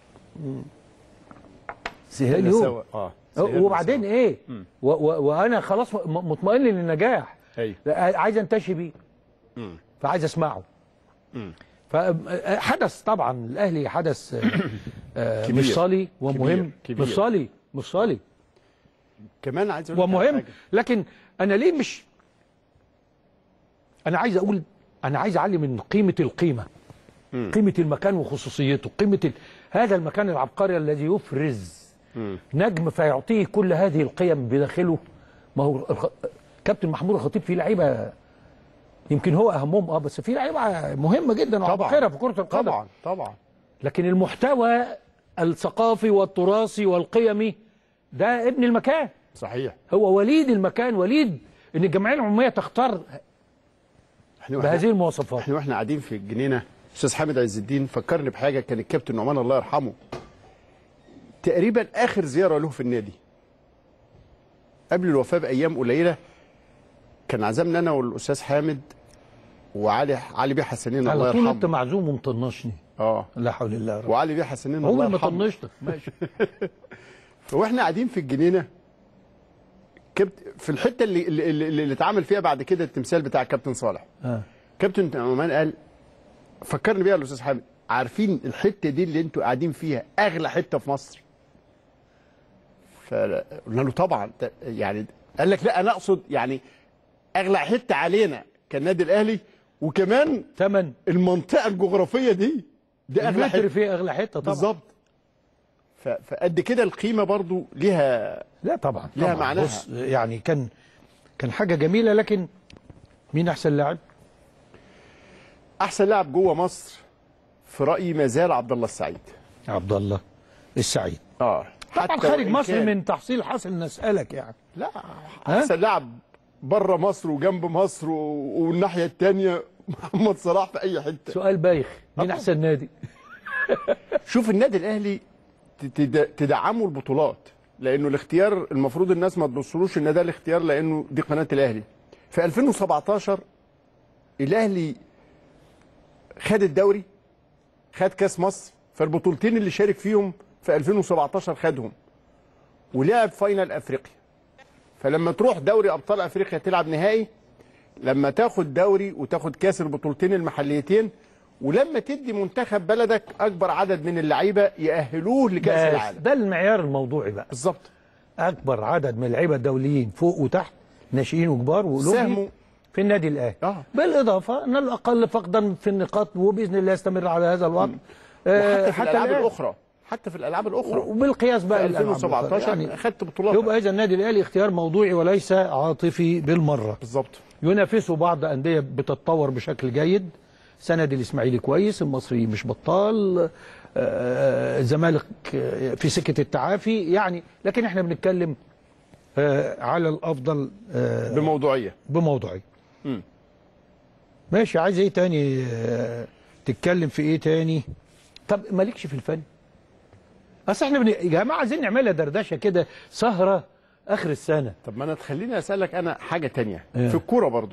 سهل يوم. اه وبعدين سوا. ايه و و وانا خلاص مطمئن للنجاح. ايوه عايز انتشي بيه. فعايز اسمعه. امم فحدث طبعا الاهلي حدث آه مفصلي ومهم. مفصلي مفصلي كمان عايز اقول ومهم، لكن انا ليه مش انا عايز اقول انا عايز اعلي من قيمه القيمه. مم. قيمه المكان وخصوصيته، قيمه ال... هذا المكان العبقري الذي يفرز مم. نجم فيعطيه كل هذه القيم بداخله. ما هو الخ... كابتن محمود الخطيب فيه لعيبه يمكن هو اهمهم اه بس في لعيبه مهمه جدا وعبقريه في كره القدم. طبعا طبعا. لكن المحتوى الثقافي والتراثي والقيمي ده ابن المكان. صحيح. هو وليد المكان، وليد ان الجمعيه العموميه تختار بهذه المواصفات. احنا واحنا قاعدين في الجنينه استاذ حامد عز الدين فكرني بحاجه، كان الكابتن نعمان الله يرحمه تقريبا اخر زياره له في النادي قبل الوفاه بايام قليله، كان عزمنا انا والاستاذ حامد وعلي علي بيه حسنين الله يرحمه. على طول انت معزوم ومطنشني. اه لا حول الله يا رب. وعلي بيه حسنين الله يرحمه. هو اللي مطنشتك ماشي. فاحنا قاعدين في الجنينه كبت في الحته اللي اللي, اللي, اللي اتعمل فيها بعد كده التمثال بتاع الكابتن صالح. اه كابتن نعمان قال فكرني بيها الاستاذ حامد، عارفين الحته دي اللي انتوا قاعدين فيها اغلى حته في مصر؟ فقلنا له طبعا. يعني قال لك لا انا اقصد يعني اغلى حته علينا كالنادي الاهلي، وكمان ثمن المنطقه الجغرافيه دي دي اغلى حته فيها اغلى حته طبعا بالظبط. فقد كده القيمه برضو ليها لا طبعا ليها طبعًا. معناها. بص يعني كان كان حاجه جميله. لكن مين احسن لاعب؟ احسن لاعب جوه مصر في رايي ما زال عبد الله السعيد. عبد الله السعيد اه طبعا خارج مصر من تحصيل حاصل نسالك يعني. لا احسن لاعب بره مصر وجنب مصر و... والناحيه الثانيه محمد صلاح في اي حته. سؤال بايخ، مين احسن نادي؟ شوف النادي الاهلي تدعموا البطولات، لانه الاختيار المفروض الناس ما تبصلوش ان ده الاختيار لانه دي قناه الاهلي. في ألفين وسبعتاشر الاهلي خد الدوري، خد كاس مصر، فالبطولتين اللي شارك فيهم في ألفين وسبعتاشر خدهم، ولعب فاينل افريقيا. فلما تروح دوري ابطال افريقيا تلعب نهائي، لما تاخد دوري وتاخد كاس البطولتين المحليتين، ولما تدي منتخب بلدك اكبر عدد من اللعيبه يأهلوه لكاس العالم. ده المعيار الموضوعي بقى بالظبط. اكبر عدد من اللعيبه الدوليين فوق وتحت، ناشئين وكبار وأولمبي في النادي الاهلي. آه. بالاضافه ان الاقل فقدا في النقاط وباذن الله يستمر على هذا الوضع. آه وحتى في حتى الالعاب الاخرى حتى في الالعاب الاخرى وبالقياس بقى ألفين وسبعتاشر يعني اخذت بطولات. يبقى اذا النادي الاهلي اختيار موضوعي وليس عاطفي بالمره. بالظبط. ينافسوا بعض انديه بتتطور بشكل جيد. سند الاسماعيلي كويس، المصري مش بطال، الزمالك في سكه التعافي يعني. لكن احنا بنتكلم على الافضل بموضوعيه بموضوعيه. امم ماشي. عايز ايه تاني؟ تتكلم في ايه تاني؟ طب مالكش في الفن؟ اصل احنا بن... يا جماعه عايزين نعملها دردشه كده، سهره اخر السنه. طب ما انا تخليني اسالك انا حاجه تانية. اه. في الكوره برضه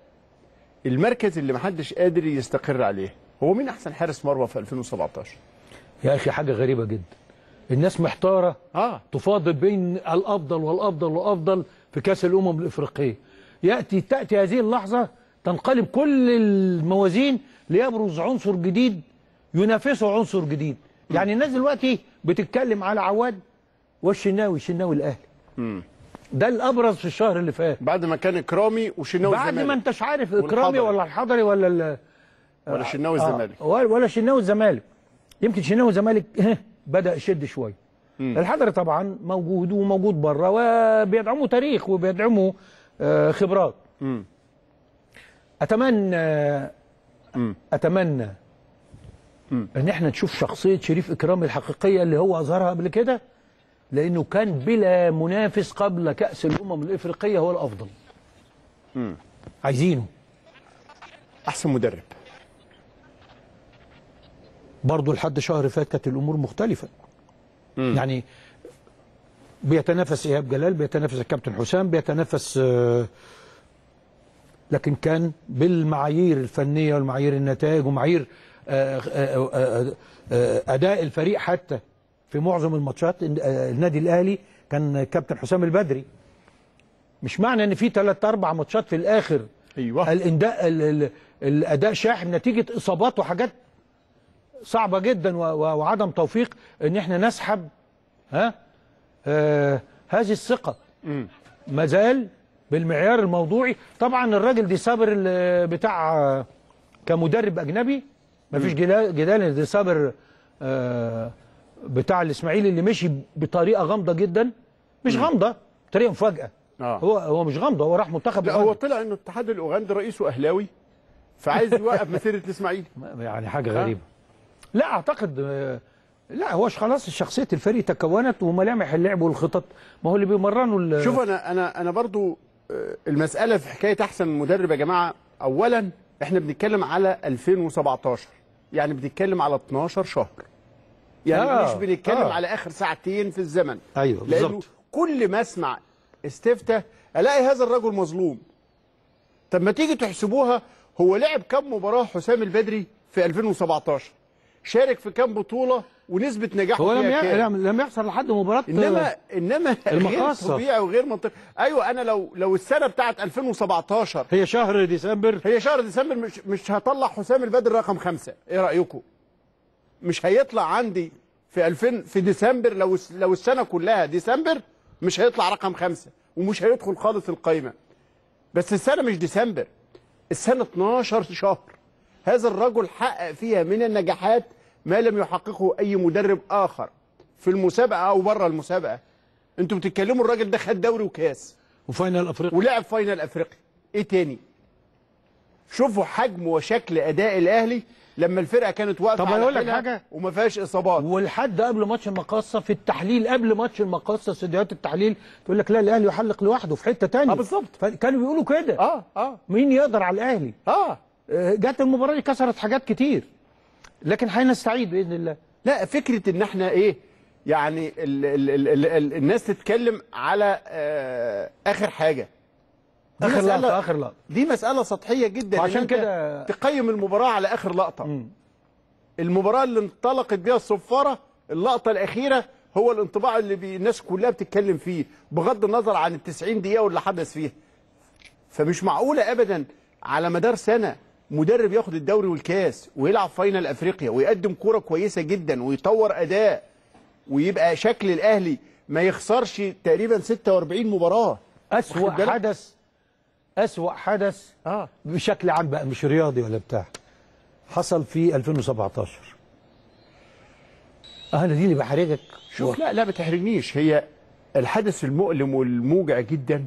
المركز اللي محدش قادر يستقر عليه، هو مين احسن حارس مرمى في ألفين وسبعتاشر؟ يا اخي حاجه غريبه جدا، الناس محتاره اه تفاضل بين الافضل والافضل والافضل في كاس الامم الافريقيه. ياتي تاتي هذه اللحظه تنقلب كل الموازين ليبرز عنصر جديد ينافسه عنصر جديد. م. يعني الناس دلوقتي بتتكلم على عواد والشناوي، الشناوي الاهلي. امم ده الابرز في الشهر اللي فات، بعد ما كان اكرامي وشناوي الزمالك، بعد ما انتش عارف اكرامي والحضري. ولا الحضري ولا ال ولا شناوي الزمالك آه ولا شناوي الزمالك. يمكن شناوي الزمالك بدا يشد شويه، مم. الحضري طبعا موجود وموجود بره وبيدعموا تاريخ وبيدعموا آه خبرات. مم. اتمنى مم. اتمنى مم. ان احنا نشوف شخصيه شريف اكرامي الحقيقيه اللي هو اظهرها قبل كده، لانه كان بلا منافس قبل كاس الامم الافريقيه هو الافضل. مم. عايزينه احسن مدرب. برضه لحد شهر فات كانت الامور مختلفه. مم. يعني بيتنافس ايهاب جلال، بيتنافس الكابتن حسام، بيتنافس آه لكن كان بالمعايير الفنيه والمعايير النتائج ومعايير آه آه آه آه اداء الفريق. حتى في معظم الماتشات النادي الاهلي كان كابتن حسام البدري. مش معنى ان في ثلاث اربع ماتشات في الاخر ايوه الاداء الاداء شاحن نتيجه اصابات وحاجات صعبه جدا وعدم توفيق ان احنا نسحب ها آه هذه الثقه. ما زال بالمعيار الموضوعي. طبعا الراجل دي صابر بتاع كمدرب اجنبي ما فيش جدال. دي صابر آه بتاع الاسماعيلي اللي مشي بطريقه غامضه جدا. مش غامضه، طريقه مفاجاه. آه. هو هو مش غامضه، هو راح منتخب. لا هو طلع انه الاتحاد الاوغندي رئيسه اهلاوي فعايز يوقف مسيره الاسماعيلي. يعني حاجه غريبه. لا اعتقد لا هوش خلاص شخصيه الفريق تكونت وملامح اللعب والخطط. ما هو اللي بيمرنوا. شوف انا انا انا برضو المساله في حكايه احسن مدرب يا جماعه. اولا احنا بنتكلم على ألفين وسبعتاشر، يعني بنتكلم على اتناشر شهر، يعني آه. مش بنتكلم آه. على اخر ساعتين في الزمن. ايوه بالظبط. كل ما اسمع استفتاء الاقي هذا الرجل مظلوم. طب ما تيجي تحسبوها، هو لعب كم مباراه حسام البدري في ألفين وسبعتاشر؟ شارك في كام بطوله ونسبه نجاحه هو فيها كام؟ لم لم يحصل لحد مباراه. انما انما غير طبيعي وغير منطقي. ايوه انا لو لو السنه بتاعت ألفين وسبعتاشر هي شهر ديسمبر هي شهر ديسمبر مش مش هطلع حسام البدري رقم خمسة. ايه رايكم؟ مش هيطلع عندي في ألفين في ديسمبر. لو لو السنه كلها ديسمبر مش هيطلع رقم خمسة ومش هيدخل خالص القايمه. بس السنه مش ديسمبر، السنه اتناشر شهر. هذا الرجل حقق فيها من النجاحات ما لم يحققه اي مدرب اخر في المسابقه او بره المسابقه. انتوا بتتكلموا الراجل ده خد دوري وكاس وفاينل افريقيا ولعب فاينل افريقيا. ايه تاني؟ شوفوا حجم وشكل اداء الاهلي لما الفرقه كانت واقفه. طب اقول لك حاجه وما فيهاش اصابات. ولحد قبل ماتش المقاصه في التحليل، قبل ماتش المقاصه استديوهات التحليل تقول لك لا الاهلي يحلق لوحده في حته ثانيه. اه بالظبط. كانوا بيقولوا كده. اه اه مين يقدر على الاهلي؟ اه جت المباراه دي كسرت حاجات كتير، لكن هنستعيد باذن الله. لا فكره ان احنا ايه يعني ال ال ال ال ال الناس تتكلم على آه اخر حاجه. اخر لقطه اخر لقطه دي مساله سطحيه جدا. عشان كده تقيم المباراه على اخر لقطه. م. المباراه اللي انطلقت بيها الصفاره اللقطه الاخيره هو الانطباع اللي بي الناس كلها بتتكلم فيه بغض النظر عن التسعين دقيقه واللي حدث فيها. فمش معقوله ابدا على مدار سنه مدرب ياخد الدوري والكاس ويلعب فاينل افريقيا ويقدم كوره كويسه جدا ويطور اداء ويبقى شكل الاهلي ما يخسرش تقريبا ستة وأربعين مباراه. اسوأ حدث اسوأ حدث اه بشكل عام بقى مش رياضي ولا بتاع حصل في ألفين وسبعتاشر. انا دي اللي بحرجك. شوف لا لا ما تحرجنيش. هي الحدث المؤلم والموجع جدا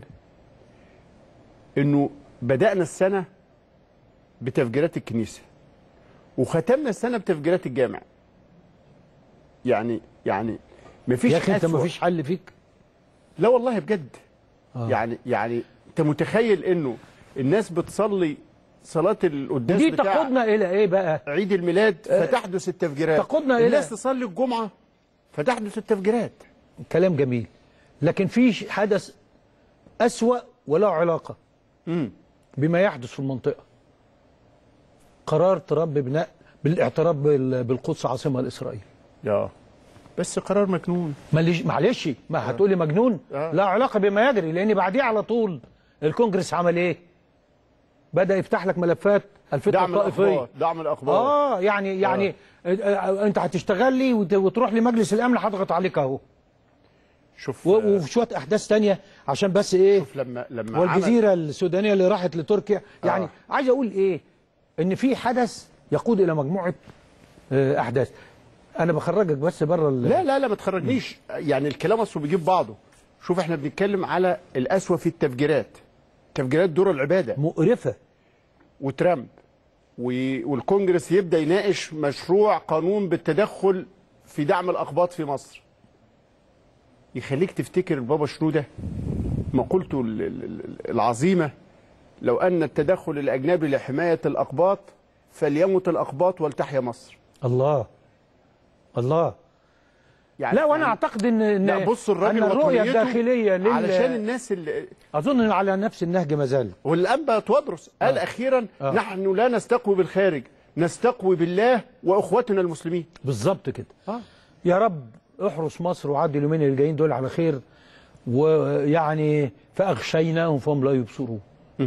انه بدأنا السنه بتفجيرات الكنيسه وختمنا السنه بتفجيرات الجامع. يعني يعني مفيش يا اخي انت مفيش حل فيك. لا والله بجد. آه. يعني يعني انت متخيل انه الناس بتصلي صلاه القداس دي بتاع تقودنا الى ايه بقى؟ عيد الميلاد فتحدث التفجيرات. تقودنا الى الناس تصلي الجمعه فتحدث التفجيرات. كلام جميل، لكن في حدث اسوأ وله علاقه امم بما يحدث في المنطقه. قرار ترامب ببناء بالاعتراف بالقدس عاصمه لاسرائيل. يا بس قرار مجنون. معلش ما هتقولي مجنون؟ آه. لا علاقه بما يجري، لان بعديه على طول الكونجرس عمل ايه؟ بدا يفتح لك ملفات الفتنه الطائفيه. دعم الاخبار. اه يعني يعني آه. انت هتشتغل لي وتروح لمجلس الامن هضغط عليك اهو. شوف وفي شويه احداث ثانيه عشان بس ايه؟ شوف لما لما والجزيره عمل... السودانيه اللي راحت لتركيا. يعني آه. عايز اقول ايه؟ ان في حدث يقود الى مجموعه احداث. انا بخرجك بس بره ال... لا لا لا ما تخرجنيش، يعني الكلام اصله بيجيب بعضه. شوف احنا بنتكلم على القسوه في التفجيرات، تفجيرات دور العباده مقرفه، وترامب والكونجرس يبدا يناقش مشروع قانون بالتدخل في دعم الاقباط في مصر. يخليك تفتكر بابا شنودة مقولته العظيمه: لو ان التدخل الاجنبي لحمايه الاقباط فليمت الاقباط ولتحيا مصر. الله الله. يعني لا وانا يعني اعتقد ان ان لا بص الراجل الرؤيه الداخليه لل... علشان الناس اللي اظن على نفس النهج ما زال. والانبا تودرس قال آه. اخيرا آه. نحن لا نستقوي بالخارج، نستقوي بالله واخوتنا المسلمين. بالظبط كده. آه. يا رب احرس مصر وعدي اليومين اللي جايين دول على خير، ويعني فاغشيناهم فهم لا يبصرون.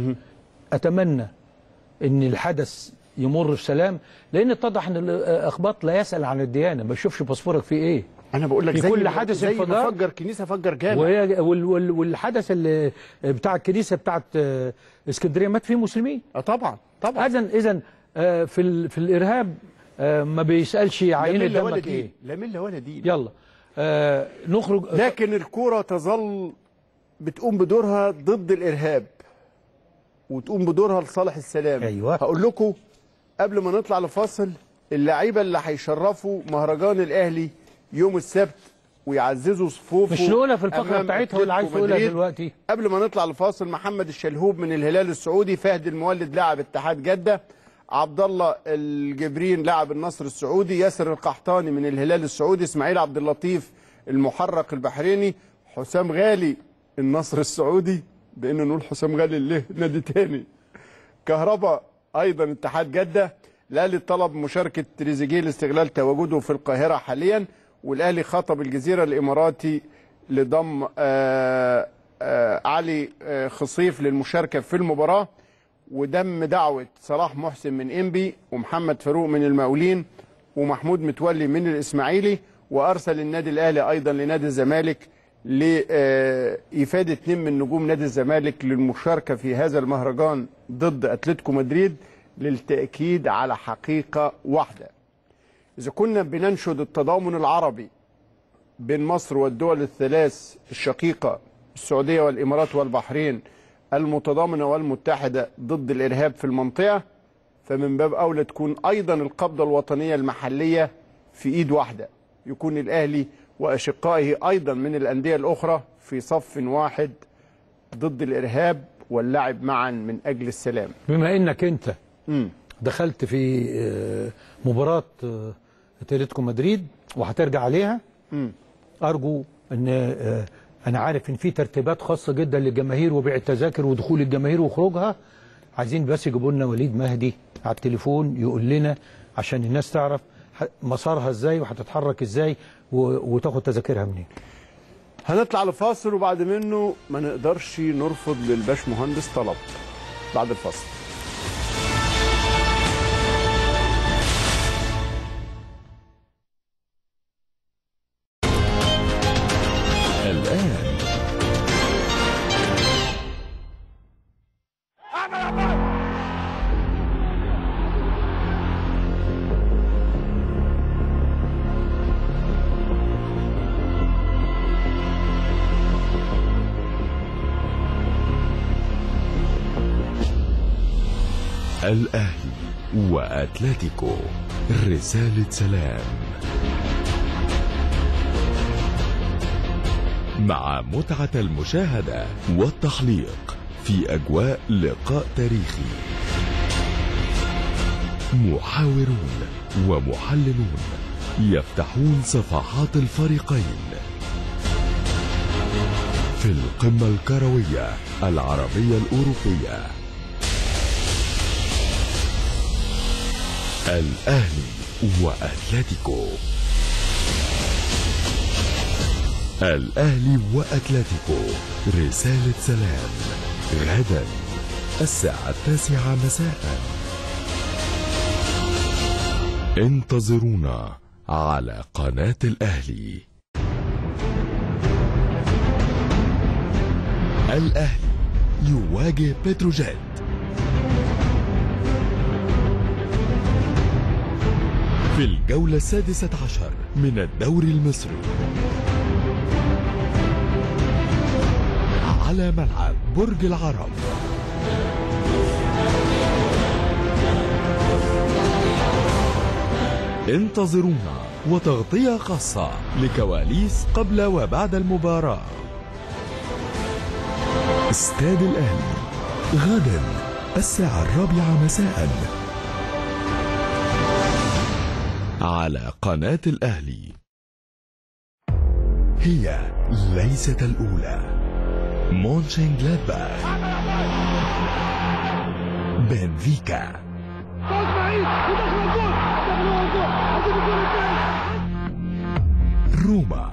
اتمنى ان الحدث يمر بسلام، لان اتضح ان الاخباط لا يسال عن الديانه، ما يشوفش باسبورك فيه ايه. انا بقول لك في زي كل حدث زي انفجار فجر كنيسه فجر جامع، والحدث اللي بتاع الكنيسه بتاعت اسكندريه مات فيه مسلمين. اه طبعا طبعا. اذا اذا في في الارهاب ما بيسالش عينه دمك ايه، لا مله ولا دين. يلا آه نخرج. لكن الكوره تظل بتقوم بدورها ضد الارهاب وتقوم بدورها لصالح السلام. ايوه. هقول لكم قبل ما نطلع لفاصل اللعيبه اللي هيشرفوا مهرجان الاهلي يوم السبت ويعززوا صفوفه، مش نقولها في الفقره بتاعتها ولا عايز تقولها دلوقتي؟ قبل ما نطلع لفاصل: محمد الشلهوب من الهلال السعودي، فهد المولد لاعب اتحاد جده، عبد الله الجبرين لاعب النصر السعودي، ياسر القحطاني من الهلال السعودي، اسماعيل عبد اللطيف المحرق البحريني، حسام غالي النصر السعودي، بان نقول حسام غالي له نادي تاني، كهربا ايضا اتحاد جده، الاهلي طلب مشاركه تريزيجيه لاستغلال تواجده في القاهره حاليا، والاهلي خاطب الجزيره الاماراتي لضم آآ آآ علي آآ خصيف للمشاركه في المباراه، ودم دعوه صلاح محسن من انبي ومحمد فاروق من المقاولين ومحمود متولي من الاسماعيلي، وارسل النادي الاهلي ايضا لنادي الزمالك لإفادة اثنين من نجوم نادي الزمالك للمشاركة في هذا المهرجان ضد أتلتيكو مدريد للتأكيد على حقيقة واحدة: إذا كنا بننشد التضامن العربي بين مصر والدول الثلاث الشقيقة السعودية والإمارات والبحرين المتضامنة والمتحدة ضد الإرهاب في المنطقة، فمن باب أولى تكون أيضا القبضة الوطنية المحلية في إيد واحدة، يكون الأهلي وأشقائه أيضا من الأندية الأخرى في صف واحد ضد الإرهاب واللعب معا من أجل السلام. بما أنك أنت م. دخلت في مباراة أتلتيكو مدريد وهترجع عليها، م. أرجو أن أنا عارف أن في ترتيبات خاصة جدا للجماهير وبيع التذاكر ودخول الجماهير وخروجها، عايزين بس يجيبوا لنا وليد مهدي على التليفون يقول لنا عشان الناس تعرف مسارها ازاي وهتتحرك ازاي وتاخد تذاكرها منين. هنطلع لفاصل وبعد منه ما نقدرش نرفض للباش مهندس طلب بعد الفاصل. الآن الأهلي وأتلتيكو، رسالة سلام مع متعة المشاهدة والتحليق في أجواء لقاء تاريخي. محاورون ومحللون يفتحون صفحات الفريقين في القمة الكروية العربية الأوروبية. الأهلي وأتلتيكو. الأهلي وأتلتيكو، رسالة سلام، غدا الساعة التاسعة مساء. انتظرونا على قناة الأهلي. الأهلي يواجه بتروجيت في الجولة السادسة عشر من الدوري المصري على ملعب برج العرب. انتظرونا وتغطية خاصة لكواليس قبل وبعد المباراة. استاد الأهلي غدا الساعة الرابعة مساء على قناة الأهلي. هي ليست الأولى. مونشنجلادباخ، بنفيكا، روما،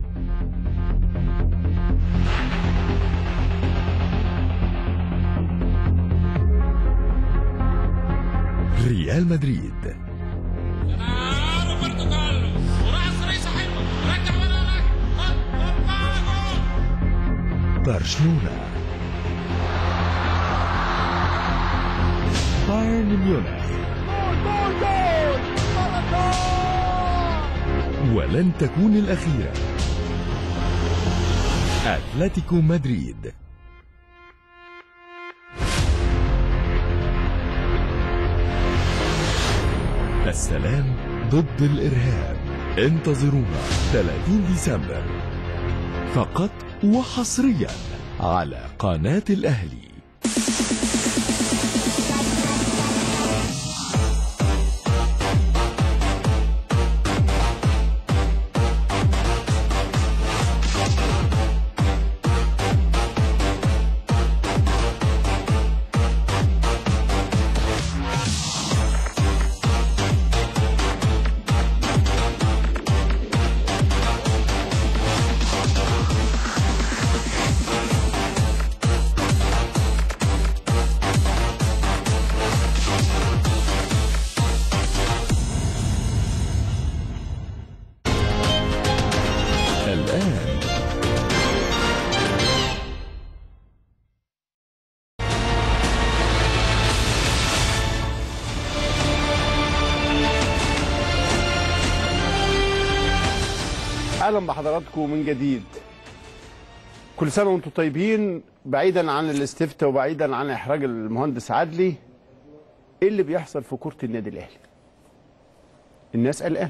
ريال مدريد، برشلونة، بايرن ميونخ، ولن تكون الأخيرة. أتلتيكو مدريد. السلام ضد الإرهاب. انتظرونا ثلاثين ديسمبر فقط وحصريا على قناة الأهلي. اهلا بحضراتكم من جديد. كل سنه وانتم طيبين. بعيدا عن الاستفتاء وبعيدا عن احراج المهندس عدلي، ايه اللي بيحصل في كرة النادي الاهلي؟ الناس قلقانه.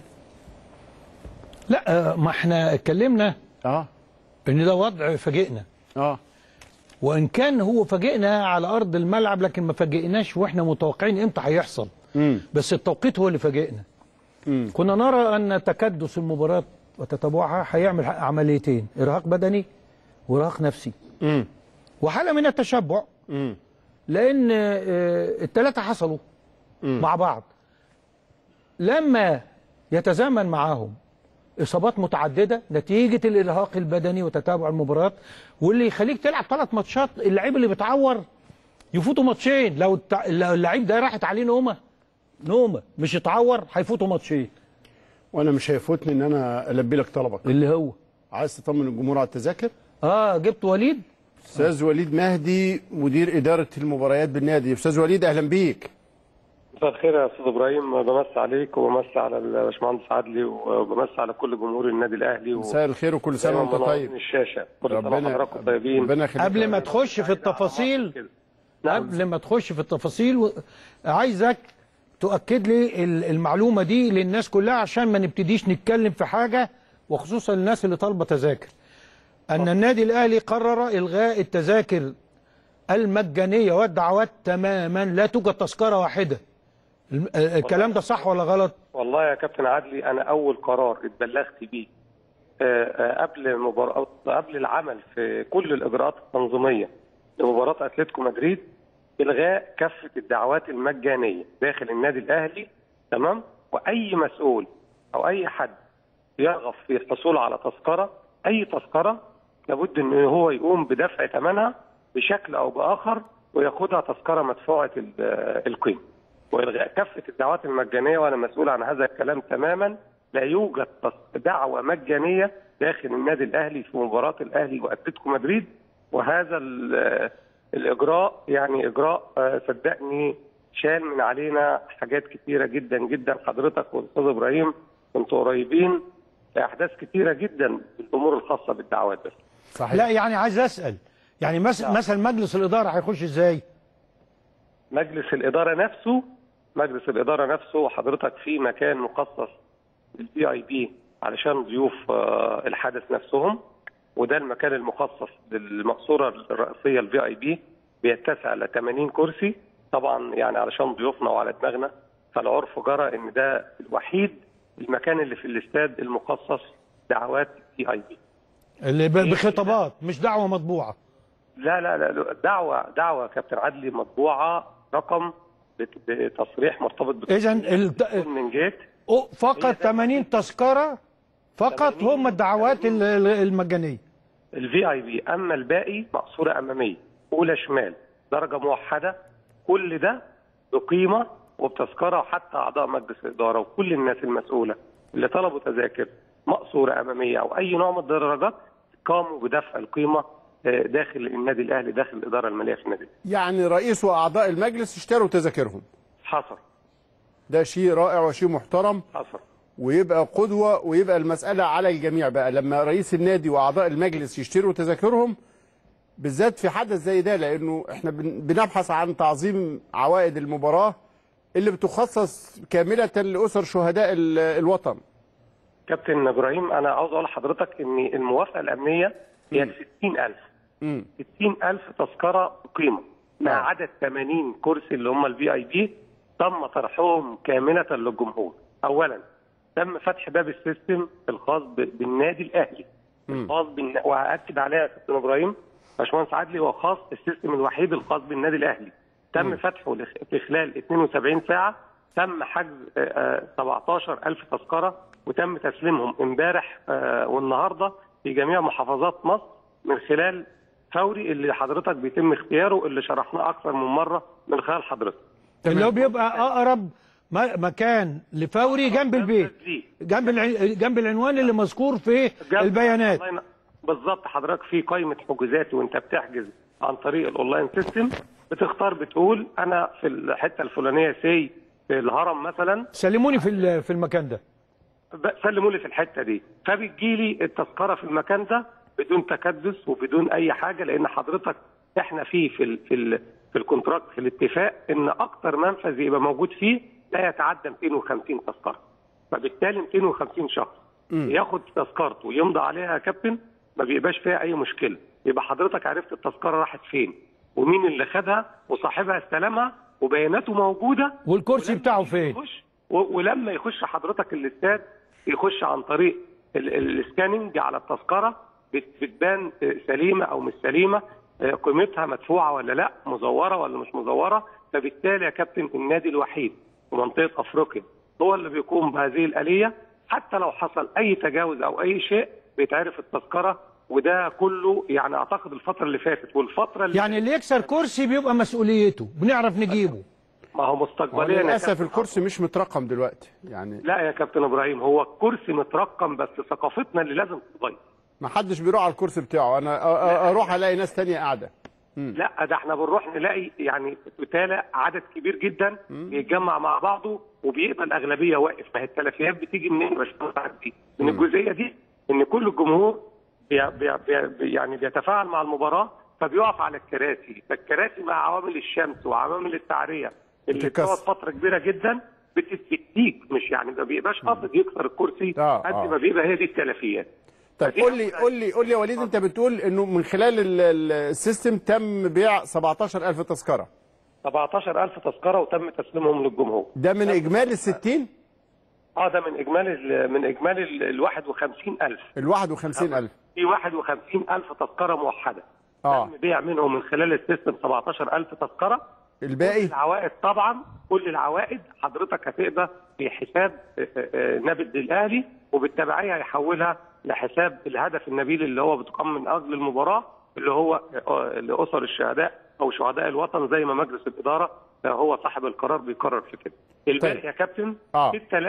لا ما احنا اتكلمنا اه ان ده وضع فاجئنا. اه وان كان هو فاجئنا على ارض الملعب، لكن ما فاجئناش واحنا متوقعين امتى هيحصل. امم بس التوقيت هو اللي فاجئنا. امم كنا نرى ان تكدس المباراه وتتابعها هيعمل عمليتين: ارهاق بدني وارهاق نفسي. امم وحاله من التشبع. امم لان الثلاثه حصلوا مم. مع بعض. لما يتزامن معاهم اصابات متعدده نتيجه الارهاق البدني وتتابع المباريات، واللي يخليك تلعب ثلاث ماتشات، اللعيب اللي بيتعور يفوتوا ماتشين. لو اللعيب ده راحت عليه نومه نومه مش يتعور هيفوتوا ماتشين. وانا مش هيفوتني ان انا البي لك طلبك. اللي هو عايز تطمن الجمهور على التذاكر؟ اه جبت وليد استاذ وليد مهدي مدير اداره المباريات بالنادي. استاذ وليد اهلا بيك. مساء الخير يا استاذ ابراهيم، بمسي عليك وبمسي على الباشمهندس عدلي وبمسي على كل جمهور النادي الاهلي. مساء الخير وكل سنه وانت طيب. الشاشه كل سنه ربنا وحضراتكم طيبين. ربنا يخليك. قبل ما تخش في التفاصيل نعم. قبل ما تخش في التفاصيل عايزك تؤكد لي المعلومه دي للناس كلها عشان ما نبتديش نتكلم في حاجه، وخصوصا الناس اللي طالبه تذاكر. ان النادي الاهلي قرر الغاء التذاكر المجانيه والدعوات تماما، لا توجد تذكره واحده. الكلام ده صح ولا غلط؟ والله يا كابتن عدلي انا اول قرار اتبلغت بيه قبل مباراه قبل العمل في كل الاجراءات التنظيميه لمباراه اتلتيكو مدريد الغاء كافه الدعوات المجانيه داخل النادي الاهلي. تمام؟ واي مسؤول او اي حد يرغب في الحصول على تذكره، اي تذكره لابد ان هو يقوم بدفع ثمنها بشكل او باخر وياخدها تذكره مدفوعه القيمه. والغاء كافه الدعوات المجانيه، وانا مسؤول عن هذا الكلام تماما. لا يوجد دعوه مجانيه داخل النادي الاهلي في مباراه الاهلي واتلتيكو مدريد. وهذا الاجراء يعني اجراء صدقني شال من علينا حاجات كتيره جدا جدا. حضرتك والاستاذ ابراهيم كنتوا قريبين لاحداث كتيره جدا في الامور الخاصه بالدعوات بس. صحيح. لا يعني عايز اسال يعني مثلا مثلا مجلس الاداره هيخش ازاي؟ مجلس الاداره نفسه مجلس الاداره نفسه حضرتك في مكان مخصص للفي اي بي علشان ضيوف الحدث نفسهم، وده المكان المخصص للمقصوره الرئيسيه الفي اي بي، بيتسع ل ثمانين كرسي طبعا يعني علشان ضيوفنا وعلى دماغنا. فالعرف جرى ان ده الوحيد المكان اللي في الاستاد المخصص دعوات في اي بي اللي بخطابات مش دعوه مطبوعه. لا لا لا دعوه دعوه كابتن عدلي مطبوعه رقم بتصريح مرتبط اذا الت... من جيت فقط ثمانين تذكره فقط هم الدعوات المجانيه الفي اي بي. اما الباقي مقصوره اماميه اولى شمال درجه موحده، كل ده بقيمه وبتذكره. وحتى اعضاء مجلس الاداره وكل الناس المسؤوله اللي طلبوا تذاكر مقصوره اماميه او اي نوع من الدرجات قاموا بدفع القيمه داخل النادي الاهلي، داخل الاداره الماليه في النادي. يعني رئيس واعضاء المجلس اشتروا تذاكرهم. حصل. ده شيء رائع وشيء محترم. حصل. ويبقى قدوه ويبقى المساله على الجميع بقى لما رئيس النادي واعضاء المجلس يشتروا تذاكرهم، بالذات في حدث زي ده، لانه احنا بنبحث عن تعظيم عوائد المباراه اللي بتخصص كامله لاسر شهداء الوطن. كابتن ابراهيم انا عاوز اقول لحضرتك ان الموافقه الامنيه هي ستين ألف. ستين ألف تذكره بقيمه مع عدد ثمانين كرسي اللي هم الفي اي بي تم طرحهم كامله للجمهور. اولا تم فتح باب السيستم الخاص بالنادي الاهلي الخاص بالن... وهاكد عليها يا كابتن ابراهيم باشمهندس عدلي، هو خاص السيستم الوحيد الخاص بالنادي الاهلي تم م. فتحه في خلال اثنين وسبعين ساعه. تم حجز سبعتاشر ألف تذكره وتم تسليمهم امبارح والنهارده في جميع محافظات مصر من خلال فوري اللي حضرتك بيتم اختياره اللي شرحناه اكثر من مره من خلال حضرتك. اللي هو بيبقى اقرب مكان لفوري جنب البيت، جنب جنب العنوان اللي مذكور في البيانات. بالظبط حضرتك في قائمه حجوزات وانت بتحجز عن طريق الاونلاين سيستم بتختار بتقول انا في الحته الفلانيه سي في الهرم مثلا سلموني في في المكان ده، سلموا لي في الحته دي، فبتجي لي التذكره في المكان ده بدون تكدس وبدون اي حاجه، لان حضرتك احنا فيه في ال في ال في الكونتراكت في الاتفاق ان اكتر منفذ يبقى موجود فيه لا يتعدى مئتين وخمسين تذكره، فبالتالي مئتين وخمسين شخص م. ياخد تذكرته ويمضي عليها يا كابتن ما بيبقاش فيها اي مشكله. يبقى حضرتك عرفت التذكره راحت فين ومين اللي خدها وصاحبها استلمها وبياناته موجوده والكرسي بتاعه فين، ولما يخش حضرتك الاستاد يخش عن طريق السكاننج على التذكره بتبان سليمه او مش سليمه، قيمتها مدفوعه ولا لا، مزوره ولا مش مزوره. فبالتالي يا كابتن النادي الوحيد في منطقه افريقيا هو اللي بيقوم بهذه الاليه، حتى لو حصل اي تجاوز او اي شيء بيتعرف التذكره. وده كله يعني اعتقد الفتره اللي فاتت والفتره اللي يعني اللي يكسر كرسي بيبقى مسؤوليته بنعرف نجيبه. ما هو مستقبليا للاسف الكرسي مش مترقم دلوقتي يعني. لا يا كابتن ابراهيم هو الكرسي مترقم بس ثقافتنا اللي لازم تتغير. ما حدش بيروح على الكرسي بتاعه، انا اروح الاقي ناس ثانيه قاعده. لا ده احنا بنروح نلاقي يعني توتاله عدد كبير جدا بيتجمع مع بعضه وبيبقى الاغلبيه واقف. ما هي التلفيات بتيجي منين؟ مش دي من الجزئيه دي ان كل الجمهور بي بي بي يعني بيتفاعل مع المباراه فبيقف على الكراسي، فالكراسي مع عوامل الشمس وعوامل التعريه اللي بتقعد فتره كبيره جدا بتستيك، مش يعني ما بيبقاش قصد يكسر الكرسي قد آه ما بيبقى هي دي التلفيات. طيب قول لي قول لي قول لي يا وليد، انت بتقول انه من خلال السيستم تم بيع سبعتاشر ألف تذكره. سبعتاشر ألف تذكره وتم تسليمهم للجمهور. ده من اجمالي ال ستين؟ اه ده من اجمالي من اجمالي ال واحد وخمسين ألف. ال واحد وخمسين ألف. في واحد وخمسين ألف تذكره موحده. اه تم بيع منهم من خلال السيستم سبعتاشر ألف تذكره. الباقي؟ كل العوائد طبعا كل العوائد حضرتك هتقدر في حساب نبض الاهلي وبالتبعيه هيحولها لحساب الهدف النبيل اللي هو بتقام من اجل المباراه اللي هو لاسر الشهداء او شهداء الوطن زي ما مجلس الاداره هو صاحب القرار بيقرر في كده. الباقي طيب. يا كابتن آه.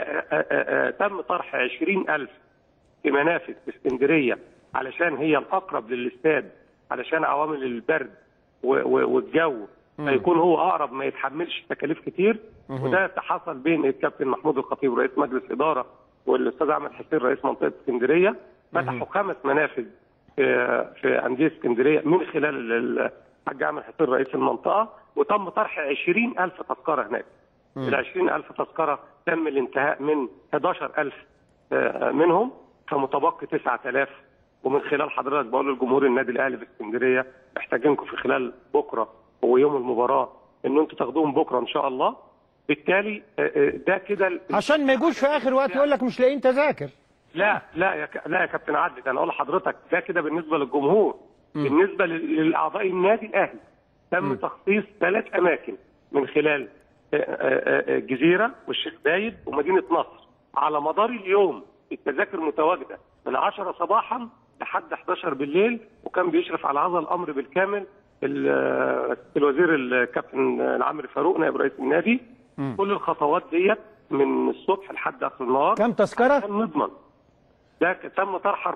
تم طرح عشرين ألف في منافذ اسكندريه علشان هي الاقرب للاستاد علشان عوامل البرد والجو فيكون هو اقرب ما يتحملش تكاليف كتير. وده حصل بين الكابتن محمود الخطيب رئيس مجلس اداره والاستاذ احمد حسين رئيس منطقه اسكندريه، فتحوا خمس منافذ في في انديه اسكندريه من خلال الحاج احمد حسين رئيس المنطقه، وتم طرح عشرين ألف تذكره هناك. ال عشرين ألف تذكره تم الانتهاء من حداشر ألف منهم، فمتبقي تسعة آلاف. ومن خلال حضرتك بقول للجمهور النادي الاهلي في اسكندريه محتاجينكم في خلال بكره ويوم المباراه ان انتوا تاخدوهم بكره ان شاء الله. بالتالي ده كده عشان ما يجوش في اخر وقت يقول لك مش لاقيين تذاكر. لا لا يا ك... لا يا كابتن عدلي، انا اقول لحضرتك ده كده بالنسبه للجمهور. م. بالنسبه للاعضاء النادي الاهلي تم م. تخصيص ثلاث اماكن من خلال الجزيره والشيخ زايد ومدينه نصر. على مدار اليوم التذاكر متواجده من عشرة صباحا لحد احداشر بالليل، وكان بيشرف على هذا الامر بالكامل الوزير الكابتن العمري فاروق نائب رئيس النادي. م. كل الخطوات ديت من الصبح لحد اخر النهار. كم تذكره؟ عشان نضمن. ده تم طرح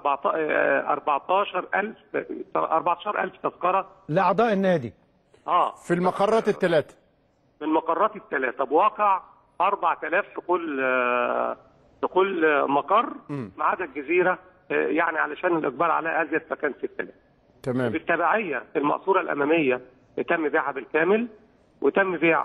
أربعتاشر ألف أربعتاشر ألف تذكره لاعضاء النادي. اه في المقرات الثلاثه. في المقرات الثلاثه بواقع أربعة آلاف في كل في كل مقر ما عدا الجزيره، يعني علشان الاقبال عليها ازيد فكان ستة آلاف. تمام. بالتبعيه المقصوره الاماميه تم بيعها بالكامل، وتم بيع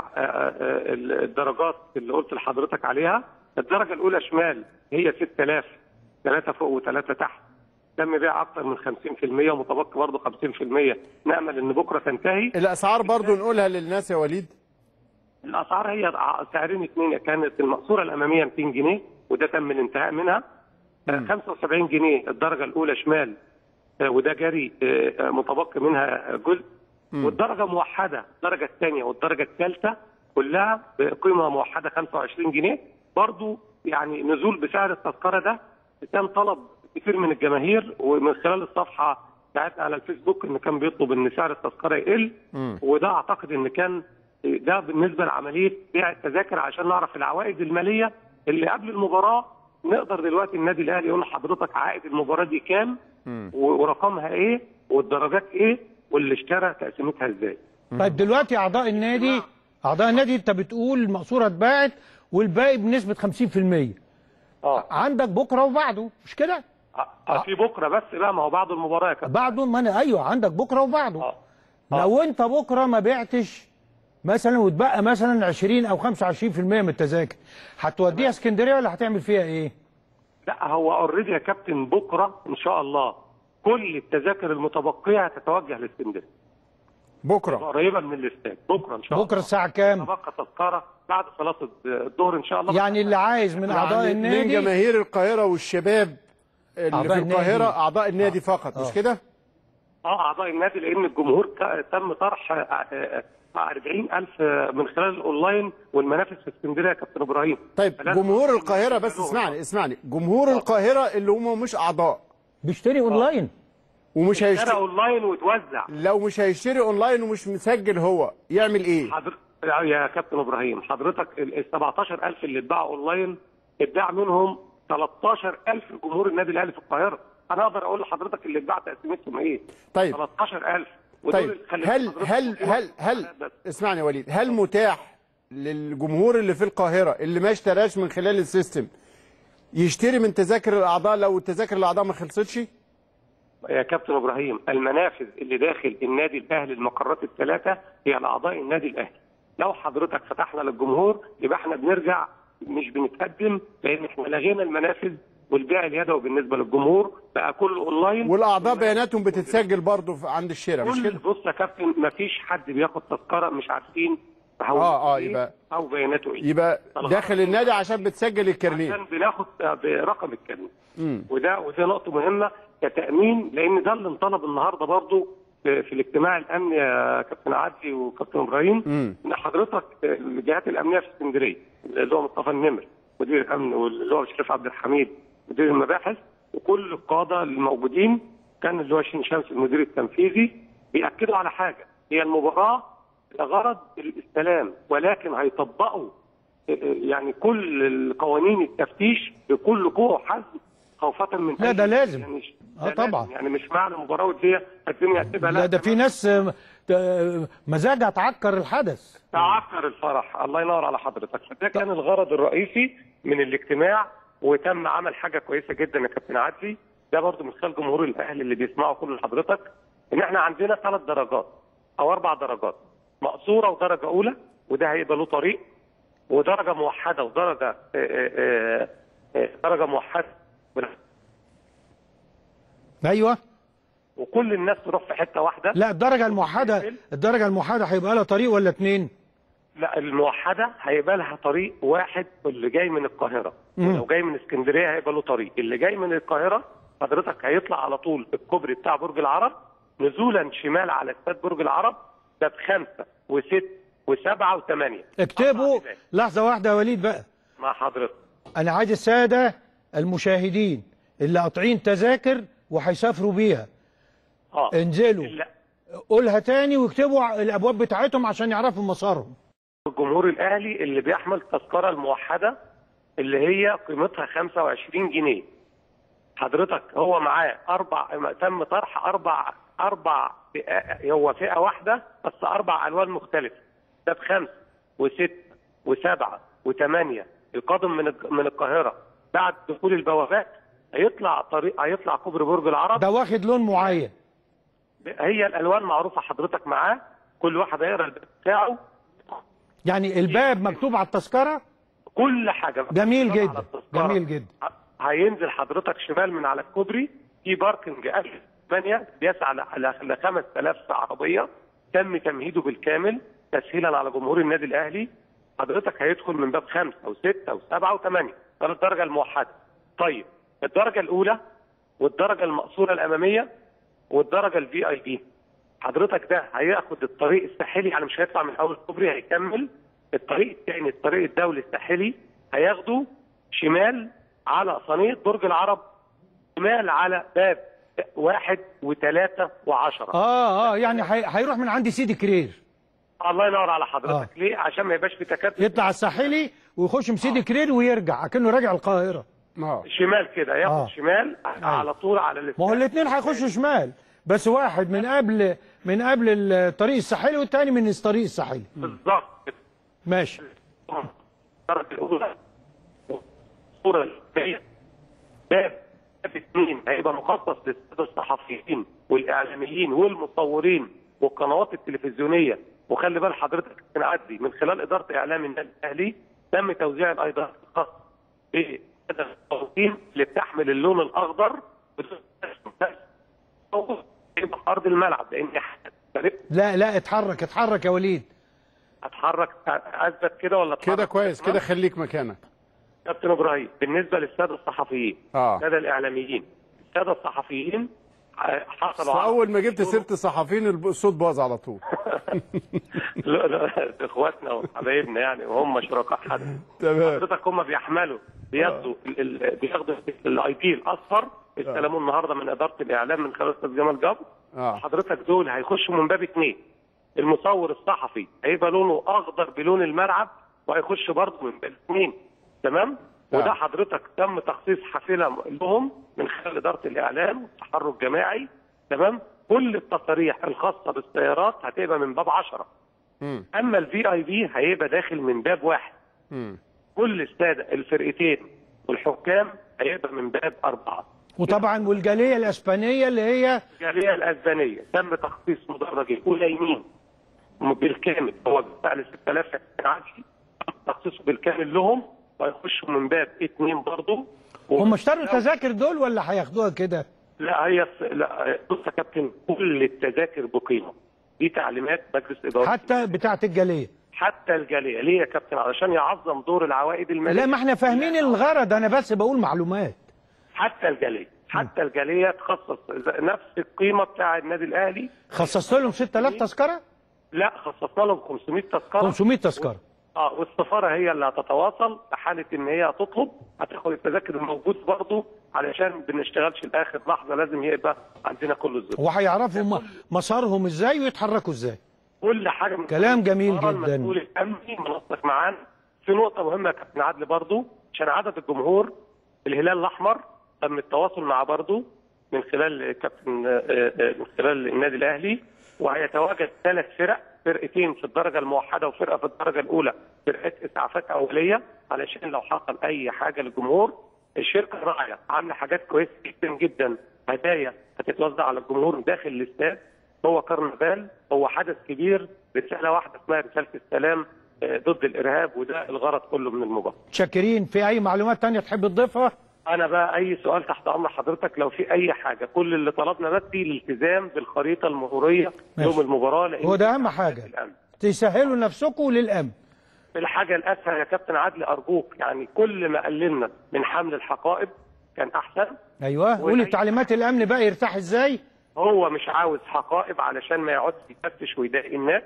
الدرجات اللي قلت لحضرتك عليها. الدرجه الاولى شمال هي ستة آلاف، ثلاثه فوق وثلاثه تحت. تم بيع اكثر من خمسين بالمية ومتبقي برضه خمسين بالمية. نامل ان بكره تنتهي. الاسعار برضه نقولها للناس يا وليد. الاسعار هي سعرين اثنين، كانت المقصوره الاماميه مئتين جنيه وده تم الانتهاء منها. م. خمسة وسبعين جنيه الدرجه الاولى شمال، وده جاري متبقي منها جزء. م. والدرجه موحده الدرجه الثانيه والدرجه الثالثه كلها بقيمه موحده خمسة وعشرين جنيه. برضه يعني نزول بسعر التذكره ده كان طلب كثير من الجماهير، ومن خلال الصفحه بتاعتنا على الفيسبوك ان كان بيطلب ان سعر التذكره يقل. م. وده اعتقد ان كان ده بالنسبه لعمليه بيع التذاكر عشان نعرف العوائد الماليه اللي قبل المباراه. نقدر دلوقتي النادي الاهلي يقول لحضرتك عائد المباراه دي كام ورقمها ايه والدرجات ايه واللي اشترى تقسيمتها ازاي. طيب دلوقتي اعضاء النادي اعضاء النادي انت بتقول المقصوره اتباعت والباقي بنسبه خمسين بالمية. اه عندك بكره وبعده مش كده؟ اه في بكره بس بقى، ما هو بعد المباراه يا كابتن. بعده ما انا ايوه عندك بكره وبعده. اه لو انت بكره ما بعتش مثلا وتبقى مثلا عشرين او خمسة وعشرين بالمية من التذاكر، هتوديها اسكندريه ولا هتعمل فيها ايه؟ لا هو اوريدي يا كابتن بكره ان شاء الله كل التذاكر المتبقيه هتتوجه لاسكندريه. بكره قريبه من الاستاد بكره ان شاء الله. بكره الساعه كام؟ تبقى تذكره بعد صلاه الظهر ان شاء الله. يعني اللي عايز من اعضاء يعني النادي من جماهير القاهره والشباب اللي في القاهره اعضاء النادي فقط. آه. مش كده؟ اه اعضاء النادي، لان الجمهور تم طرح أربعين ألف من خلال الاونلاين والمنافس في اسكندريه يا كابتن ابراهيم. طيب جمهور القاهره بس اسمعني اسمعني جمهور القاهره اللي هم مش اعضاء بيشتري اونلاين ومش هيشتري اونلاين ويتوزع. لو مش هيشتري اونلاين ومش مسجل هو يعمل ايه؟ حضر... يا كابتن ابراهيم حضرتك ال سبعتاشر ألف اللي اتباعوا اونلاين اتباع منهم تلتاشر ألف جمهور النادي الاهلي في القاهره. انا اقدر اقول لحضرتك اللي اتباع تقسيمتهم ايه؟ طيب تلتاشر ألف. طيب هل هل هل هل اسمعني يا وليد، هل متاح للجمهور اللي في القاهره اللي ما اشتراش من خلال السيستم يشتري من تذاكر الاعضاء لو التذاكر الاعضاء ما خلصتش؟ يا كابتن ابراهيم المنافذ اللي داخل النادي الاهلي المقرات الثلاثه هي لاعضاء النادي الاهلي. لو حضرتك فتحنا للجمهور يبقى احنا بنرجع مش بنتقدم، لان احنا لغينا المنافذ والبيع اليدوي بالنسبه للجمهور بقى كله اونلاين. والاعضاء بياناتهم بتتسجل برضه عند الشراء مش كده؟ بص يا كابتن مفيش حد بياخد تذكره مش عارفين هو اه اه يبقى او بياناته ايه. يبقى داخل النادي عشان بتسجل الكارنيه. عشان بناخد برقم الكارنيه. وده وده نقطه مهمه كتامين، لان ده اللي انطلب النهارده برضه في الاجتماع الامني يا كابتن عدلي وكابتن ابراهيم. ان حضرتك الجهات الامنيه في اسكندريه اللي هو مصطفى النمر مدير الامن واللي هو شريف عبد الحميد مدير المباحث وكل القاده الموجودين، كان اللي هو شين شمس المدير التنفيذي، بياكدوا على حاجه هي المباراه لغرض السلام، ولكن هيطبقوا يعني كل القوانين التفتيش بكل قوه وحزم، خوفا من لا أي ده شيء. لازم. يعني اه ده طبعا لازم. يعني مش معنى مباراه وديه الدنيا هتبقى لا ده في ناس آه، آه، مزاجها تعكر الحدث. تعكر الفرح. الله ينور على حضرتك. فده كان الغرض الرئيسي من الاجتماع، وتم عمل حاجه كويسه جدا يا كابتن عدلي. ده برضو من خلال جمهور الاهلي اللي بيسمعوا كل حضرتك، ان احنا عندنا ثلاث درجات او اربع درجات، مقصوره ودرجه اولى، وده هيبقى له طريق، ودرجه موحده ودرجه آه، آه، آه، درجه موحده، ايوه. وكل الناس تروح في حته واحده. لا الدرجه الموحده الدرجه الموحده هيبقى لها طريق ولا اتنين؟ لا الموحده هيبقى لها طريق واحد، اللي جاي من القاهره. مم. ولو جاي من اسكندريه هيبقى له طريق. اللي جاي من القاهره حضرتك هيطلع على طول الكوبري بتاع برج العرب، نزولا شمال على استاد برج العرب، ده بخمسه وست وسبعه وثمانيه. اكتبوا لحظه واحده يا وليد بقى مع حضرتك. انا عايز الساده المشاهدين اللي قاطعين تذاكر وهيسافروا بيها اه انزلوا لا. قولها تاني واكتبوا الابواب بتاعتهم عشان يعرفوا مسارهم. الجمهور الاهلي اللي بيحمل التذكره الموحده اللي هي قيمتها خمسة وعشرين جنيه، حضرتك هو معاه اربع، تم طرح اربع اربع فئة، هو فئه واحده بس اربع الوان مختلفه، ده بخمسه وسته وسبعه وثمانيه. القادم من من القاهره بعد دخول البوابات هيطلع طريق، هيطلع كوبري برج العرب، ده واخد لون معين. هي الالوان معروفه حضرتك معاه، كل واحد هيقرا الباب بتاعه. يعني الباب مكتوب على التذكره كل حاجه جميل جدا جميل جدا. هينزل حضرتك شمال من على الكوبري في باركنج ألف وثمانية بيسعى ل خمسة آلاف عربيه، تم تمهيده بالكامل تسهيلا على جمهور النادي الاهلي. حضرتك هيدخل من باب خمسه وسته وسبعه وثمانيه، ده الدرجه الموحده. طيب الدرجه الاولى والدرجه المقصوره الاماميه والدرجه الفي اي بي، حضرتك ده هياخد الطريق الساحلي، يعني مش هيطلع من اول كوبري، هيكمل الطريق الثاني الطريق الدولي الساحلي، هياخده شمال على صينيه برج العرب، شمال على باب واحد وثلاثه وعشره. اه اه يعني هيروح من عند سيدي كرير. الله ينور على حضرتك. آه. ليه؟ عشان ما يبقاش في تكتل، يطلع الساحلي ويخش من سيدي آه. كرير ويرجع كأنه راجع القاهره. اه شمال كده ياخد آه. شمال آه. على طول على الاستاد. ما هو الاثنين هيخشوا شمال، بس واحد من قبل من قبل الطريق الساحلي والثاني من الطريق الساحلي. بالظبط. ماشي. الدرجه الاولى الصوره الثانيه باب اثنين هيبقى مخصص للساده الصحفيين والاعلاميين والمصورين والقنوات التلفزيونيه. وخلي بال حضرتك كابتن عدلي، من خلال اداره اعلام النادي الاهلي تم توزيع الايضاحات الخاصه بالصحفيين اللي بتحمل اللون الاخضر يبقى ارض الملعب. لان لا لا اتحرك اتحرك يا وليد. اتحرك اثبت كده ولا كده كويس كده، خليك مكانك كابتن ابراهيم. بالنسبه للساده الصحفيين اه الساده الاعلاميين، الساده الصحفيين حصلوا على اول ما جبت سيره الصحفيين الصوت باظ على طول. لا لا اخواتنا وحبايبنا يعني، وهم شركاء حدث. تمام. حضرتك هم بيحملوا بياخدوا بياخدوا الاي بي الاصفر، استلموه النهارده من اداره الاعلام من خلال استاذ جمال جبر. اه حضرتك دول هيخشوا من باب اثنين. المصور الصحفي هيبقى لونه اخضر بلون الملعب، وهيخش برضه من باب اثنين. تمام؟ آه. وده حضرتك تم تخصيص حافله لهم من خلال اداره الاعلام والتحرك الجماعي. تمام؟ كل التصاريح الخاصه بالسيارات هتبقى من باب عشرة. امم اما الفي اي بي هيبقى داخل من باب واحد. امم كل الساده الفرقتين والحكام هيبقى من باب اربعه. وطبعا والجاليه الاسبانيه اللي هي الجاليه الاسبانيه تم تخصيص مدرجين قليلين بالكامل، هو بتاع ل ستة آلاف عادي، تخصيصه بالكامل لهم، وهيخشوا من باب اثنين برضه. هم اشتروا التذاكر دول ولا هياخدوها كده؟ لا هي لا بص يا كابتن، كل التذاكر بقيمه، دي تعليمات مجلس اداره حتى بتاعه الجاليه. حتى الجاليه. ليه يا كابتن؟ علشان يعظم دور العوائد الماليه. لا ما احنا فاهمين الغرض، انا بس بقول معلومات. حتى الجاليه حتى الجاليه تخصص نفس القيمه بتاع النادي الاهلي. خصصت لهم ستة آلاف تذكره؟ لا خصصنا لهم خمسمائة تذكره. خمسمائة تذكره. اه والسفاره هي اللي هتتواصل في حاله ان هي هتطلب، هتاخد التذاكر الموجود برضه، علشان ما بنشتغلش لاخر لحظه، لازم يبقى عندنا كل الظروف. وهيعرفوا مسارهم ازاي ويتحركوا ازاي. كل حاجه من كلام جميل جدا. المسؤول الامني منسق معانا. في نقطه مهمه يا كابتن عدلي برضه، عشان عدد الجمهور الهلال الاحمر تم التواصل معاه برضه من خلال كابتن من خلال النادي الاهلي، وهيتواجد ثلاث فرق، فرقتين في الدرجه الموحده وفرقه في الدرجه الاولى، فرقات اسعافات اوليه علشان لو حصل اي حاجه للجمهور. الشركه الراعيه عامله حاجات كويسه جدا جدا، هدايا هتتوزع على الجمهور داخل الاستاد. هو كرنفال، هو حدث كبير، رساله واحده اسمها رساله السلام ضد الارهاب، وده الغرض كله من المباراه. شاكرين. في اي معلومات تانية تحب تضيفها؟ انا بقى اي سؤال تحت امر حضرتك، لو في اي حاجه. كل اللي طلبنا بس الالتزام بالخريطه المروريه يوم المباراه، هو ده اهم حاجه، تسهلوا نفسكم للامن. الحاجه الاسهل يا كابتن عدلي ارجوك، يعني كل ما قللنا من حمل الحقائب كان احسن. ايوه، قول تعليمات الامن بقى يرتاح ازاي. هو مش عاوز حقائب علشان ما يقعدش يفتش ويضايق الناس،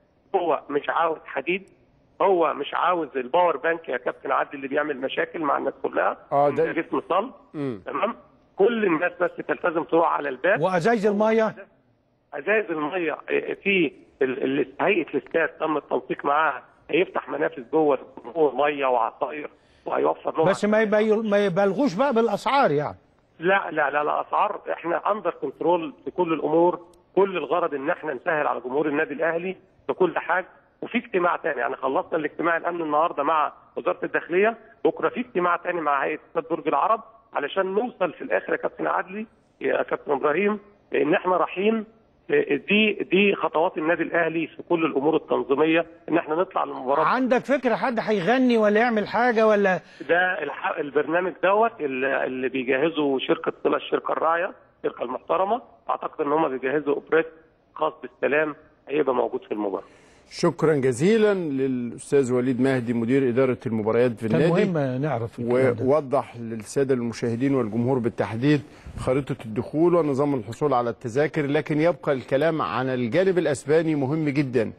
هو مش عاوز حديد، هو مش عاوز الباور بانك يا كابتن عدلي اللي بيعمل مشاكل مع الناس كلها. اه ده جسم صلب. تمام. كل الناس بس تلتزم تروح على الباب. وازايز الميه، ازايز الميه في هيئه الاستاد تم التنسيق معاها، هيفتح منافذ جوه الجمهور ميه وعصاير وهيوفر لهم. بس ما ما يبالغوش بقى بالاسعار يعني. لا لا لا لا اسعار، احنا اندر كنترول في كل الامور. كل الغرض ان احنا نسهل على جمهور النادي الاهلي في كل حاجه. وفي اجتماع تاني، يعني خلصنا الاجتماع الامن النهارده مع وزاره الداخليه، بكره في اجتماع تاني مع هيئه استاد برج العرب علشان نوصل في الاخر يا كابتن عدلي يا كابتن ابراهيم ان احنا رايحين. دي دي خطوات النادي الاهلي في كل الامور التنظيميه، ان احنا نطلع للمباراه. عندك فكره حد هيغني ولا يعمل حاجه ولا؟ ده البرنامج دوت اللي بيجهزه شركه صله، الشركه الراعيه، الشركه المحترمه. اعتقد ان هم بيجهزوا اوبريت خاص بالسلام هيبقى موجود في المباراه. شكرا جزيلا للاستاذ وليد مهدي مدير اداره المباريات في النادي. كان مهم نعرف ووضح للساده المشاهدين والجمهور بالتحديد خريطه الدخول ونظام الحصول على التذاكر. لكن يبقى الكلام عن الجانب الاسباني مهم جدا.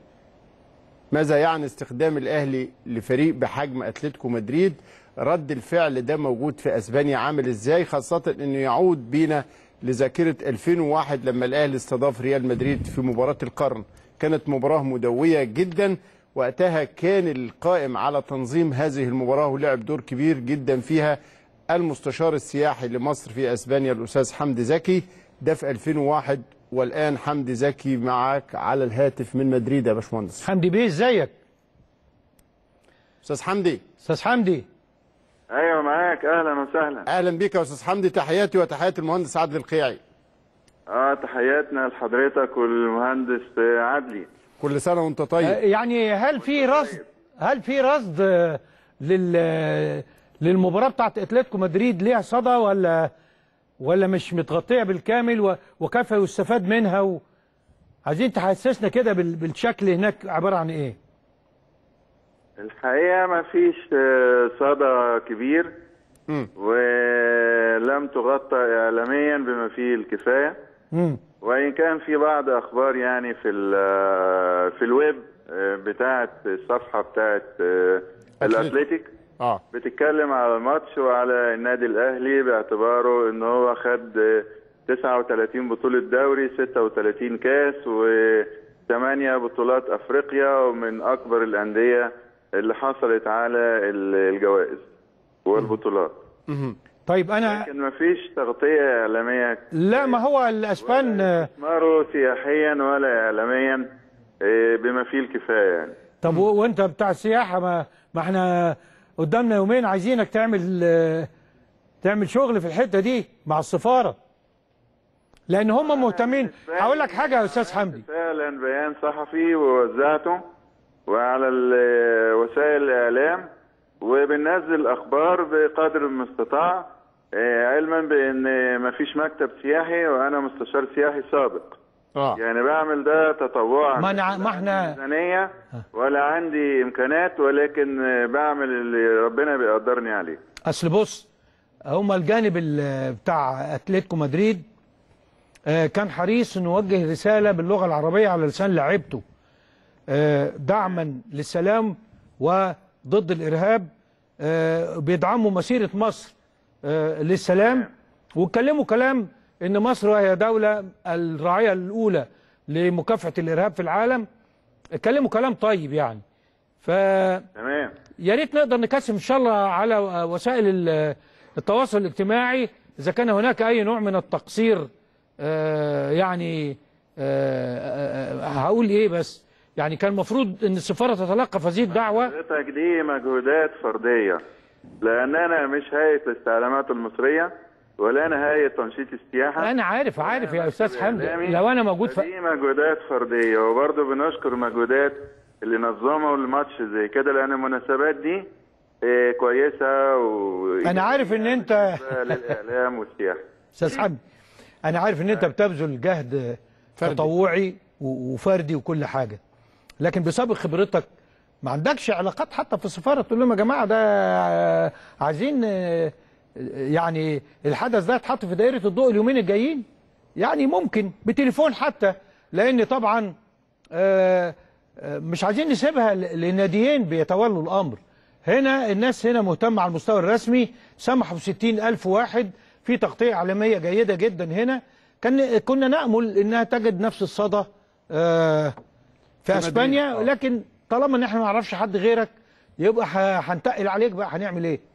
ماذا يعني استخدام الاهلي لفريق بحجم اتلتيكو مدريد؟ رد الفعل ده موجود في اسبانيا عامل ازاي، خاصه انه يعود بينا لذاكره ألفين وواحد لما الاهلي استضاف ريال مدريد في مباراه القرن. كانت مباراة مدوية جدا، وقتها كان القائم على تنظيم هذه المباراة ولعب دور كبير جدا فيها المستشار السياحي لمصر في اسبانيا الاستاذ حمدي زكي. ده في ألفين وواحد، والان حمدي زكي معك على الهاتف من مدريد يا باشمهندس. حمدي بيه ازيك؟ استاذ حمدي. استاذ حمدي. ايوه معاك، اهلا وسهلا. اهلا بيك يا استاذ حمدي، تحياتي وتحيات المهندس عادل القيعي. اه تحياتنا لحضرتك والمهندس عدلي. كل سنه وانت طيب. يعني هل في رصد هل في رصد لل للمباراه بتاعت اتلتيكو مدريد ليها صدى ولا ولا مش متغطيه بالكامل، وكيف يستفاد منها؟ و... عايزين تحسسنا كده بالشكل هناك عباره عن ايه؟ الحقيقه ما فيش صدى كبير م. ولم تغطى اعلاميا بما فيه الكفايه. مم. وإن كان في بعض أخبار يعني في في الويب بتاعة الصفحة بتاعة الأتليتيك آه. بتتكلم على الماتش وعلى النادي الأهلي باعتباره إن هو خد تسعة وثلاثين بطولة دوري، ستة وثلاثين كاس، وثمانية بطولات أفريقيا، ومن أكبر الأندية اللي حصلت على الجوائز والبطولات. مم. طيب انا لكن ما فيش تغطيه اعلاميه. لا، ما هو الاسبان استثماره سياحيا ولا اعلاميا بما فيه الكفايه يعني. طب وانت بتاع السياحه، ما ما احنا قدامنا يومين عايزينك تعمل تعمل شغل في الحته دي مع السفاره، لان هم مهتمين. هقول لك حاجه يا استاذ حمدي، فعلا بيان صحفي ووزعته وعلى وسائل الاعلام، وبننزل اخبار بقدر المستطاع، علما بان مفيش مكتب سياحي وانا مستشار سياحي سابق. اه يعني بعمل ده تطوعا، ما انا ما احنا ميزانيه ولا عندي امكانات، ولكن بعمل اللي ربنا بيقدرني عليه. اصل بص، هم الجانب بتاع اتلتيكو مدريد كان حريص انه يوجه رساله باللغه العربيه على لسان لاعيبته دعما للسلام وضد الارهاب، بيدعموا مسيره مصر للسلام، واتكلموا كلام ان مصر هي دوله الراعيه الاولى لمكافحه الارهاب في العالم. اتكلموا كلام طيب يعني. ف تمام، يا ريت نقدر نكثف ان شاء الله على وسائل التواصل الاجتماعي اذا كان هناك اي نوع من التقصير آه يعني آه آه هقول ايه بس يعني كان المفروض ان السفاره تتلقف هذه الدعوه. حضرتك دي مجهودات فرديه، لان انا مش هيئه الاستعلامات المصريه ولا انا هيئه تنشيط السياحه. انا عارف عارف يا استاذ حمدي لو انا موجود ف... دي مجهودات فرديه، وبرضه بنشكر مجهودات اللي نظموا الماتش زي كده، لان المناسبات دي إيه كويسه و انا عارف ان انت للاعلام والسياحه. استاذ حمدي انا عارف ان انت بتبذل جهد تطوعي وفردي وكل حاجه، لكن بسبب خبرتك ما عندكش علاقات حتى في السفاره تقول لهم يا جماعه ده عايزين يعني الحدث ده يتحط في دائره الضوء اليومين الجايين؟ يعني ممكن بتليفون حتى، لان طبعا مش عايزين نسيبها لناديين بيتولوا الامر. هنا الناس هنا مهتمه على المستوى الرسمي، سمحوا بستين ألف واحد في تغطيه اعلاميه جيده جدا هنا. كان كنا نامل انها تجد نفس الصدى في اسبانيا، لكن طالما ان احنا ما نعرفش حد غيرك يبقى هنتقل عليك بقى، هنعمل ايه؟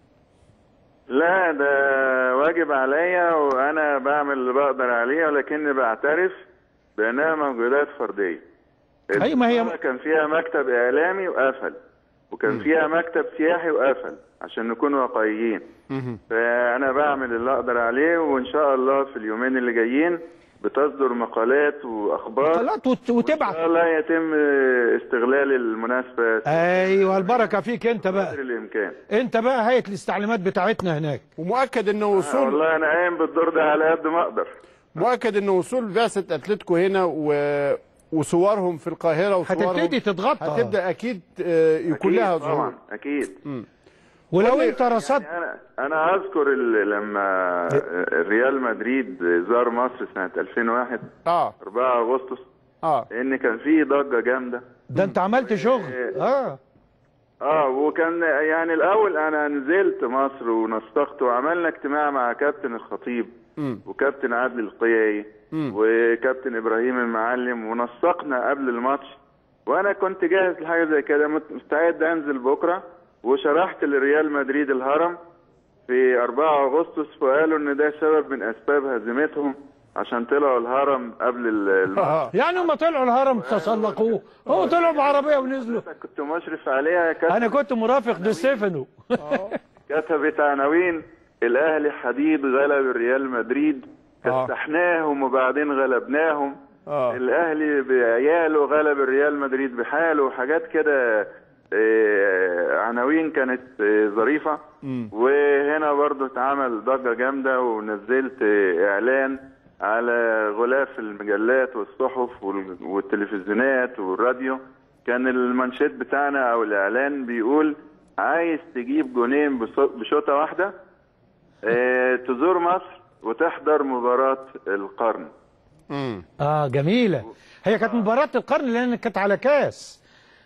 لا ده واجب عليا وانا بعمل اللي بقدر عليه، ولكني بعترف بانها مجهودات فرديه. اي ما هي كان فيها مكتب اعلامي وقفل، وكان فيها مكتب سياحي وقفل، عشان نكون واقعيين. فانا بعمل اللي اقدر عليه، وان شاء الله في اليومين اللي جايين بتصدر مقالات واخبار مقالات وتبعت، ان شاء الله يتم استغلال المناسبه. ايوه البركه فيك انت بقى قدر الامكان. انت بقى هيئه الاستعلامات بتاعتنا هناك، ومؤكد ان وصول آه والله انا قايم بالدور ده على قد ما اقدر. مؤكد ان وصول بعثه اتلتيكو هنا و... وصورهم في القاهره وصورهم هتبتدي تتغطى، هتبدا اكيد يكون لها ظهور. طبعا اكيد. م. ولو انت رصدت يعني انا انا اذكر لما ريال مدريد زار مصر سنه ألفين وواحد اه أربعة أغسطس اه ان كان في ضجه جامده. ده انت عملت شغل. اه اه وكان يعني الاول انا نزلت مصر ونسقت وعملنا اجتماع مع كابتن الخطيب م. وكابتن عادل القيعي وكابتن ابراهيم المعلم، ونسقنا قبل الماتش، وانا كنت جاهز لحاجه زي كده، مستعد انزل بكره. وشرحت لريال مدريد الهرم في أربعة أغسطس، وقالوا ان ده سبب من اسباب هزيمتهم عشان طلعوا الهرم قبل الماتش. يعني هم طلعوا الهرم تسلقوه، هم طلعوا بعربيه ونزلوا. كنت مشرف عليها. انا كنت مرافق دي ستيفانو. كتبت عناوين: الاهلي حديد غلب الريال مدريد، كسحناهم وبعدين غلبناهم. آه. الاهلي بعياله غلب الريال مدريد بحاله، وحاجات كده. آه عناوين كانت آه ظريفه. وهنا برضو اتعمل ضجه جامده، ونزلت آه اعلان على غلاف المجلات والصحف والتلفزيونات والراديو. كان المانشيت بتاعنا او الاعلان بيقول: عايز تجيب جونين بشوطه واحده، آه تزور مصر وتحضر مباراه القرن. امم اه جميله. هي كانت مباراه القرن لان كانت على كاس،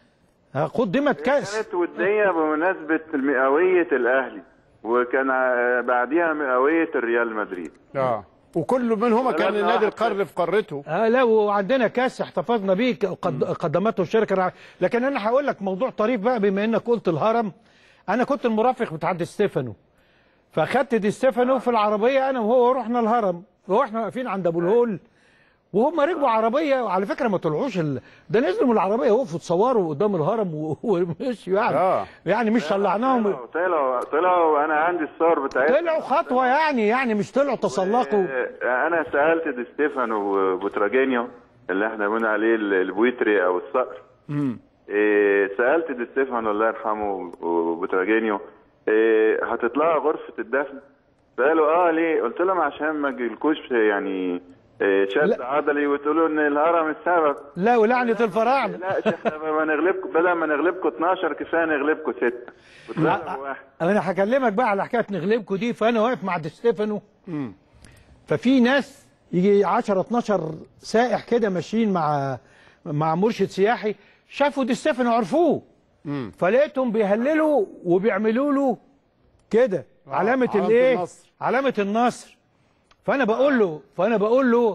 قدمت كاس، كانت وديه بمناسبه مئويه الاهلي، وكان بعديها مئويه الريال مدريد. اه وكل منهما كان نادي القرن في قارته. اه لا وعندنا كاس احتفظنا بيه قد قدمته الشركه. لكن انا هقول لك موضوع طريف بقى، بما انك قلت الهرم. انا كنت المرافق بتاع دي ستيفانو، فاخدت دي ستيفانو في العربيه انا وهو، رحنا الهرم واحنا واقفين عند ابو الهول، وهم ركبوا عربيه. وعلى فكره ما طلعوش ال... ده نزلوا من العربيه وقفوا اتصوروا قدام الهرم ومشوا يعني. آه. يعني مش طلعناهم. طلعوا طلعوا وانا عندي الصور بتاعتهم. طلعوا خطوه يعني يعني مش طلعوا تسلقوا. انا سالت دي ستيفانو وبوتراجينيو اللي احنا بنقول عليه البويتري او الصقر. امم إيه سالت دي ستيفانو الله يرحمه وبوتراجينيو: إيه هتطلعوا غرفه الدفن؟ قالوا اه ليه؟ قلت لهم عشان ما تجيلكوش يعني شد عضلي وتقولوا ان الهرم السبب. لا ولعنه الفراعنه. لا احنا ما نغلبكم، بدل ما نغلبكم اتناشر كفايه نغلبكم ستة وتغلبوا واحد. انا هكلمك بقى على حكايه نغلبكم دي. فانا واقف مع دي ستيفانو، امم ففي ناس يجي عشرة اتناشر سائح كده ماشيين مع مع مرشد سياحي، شافوا دي ستيفانو عرفوه. امم فلقيتهم بيهللوا وبيعملوا له كده علامه الايه؟ علامه النصر. فانا بقول له فانا بقول له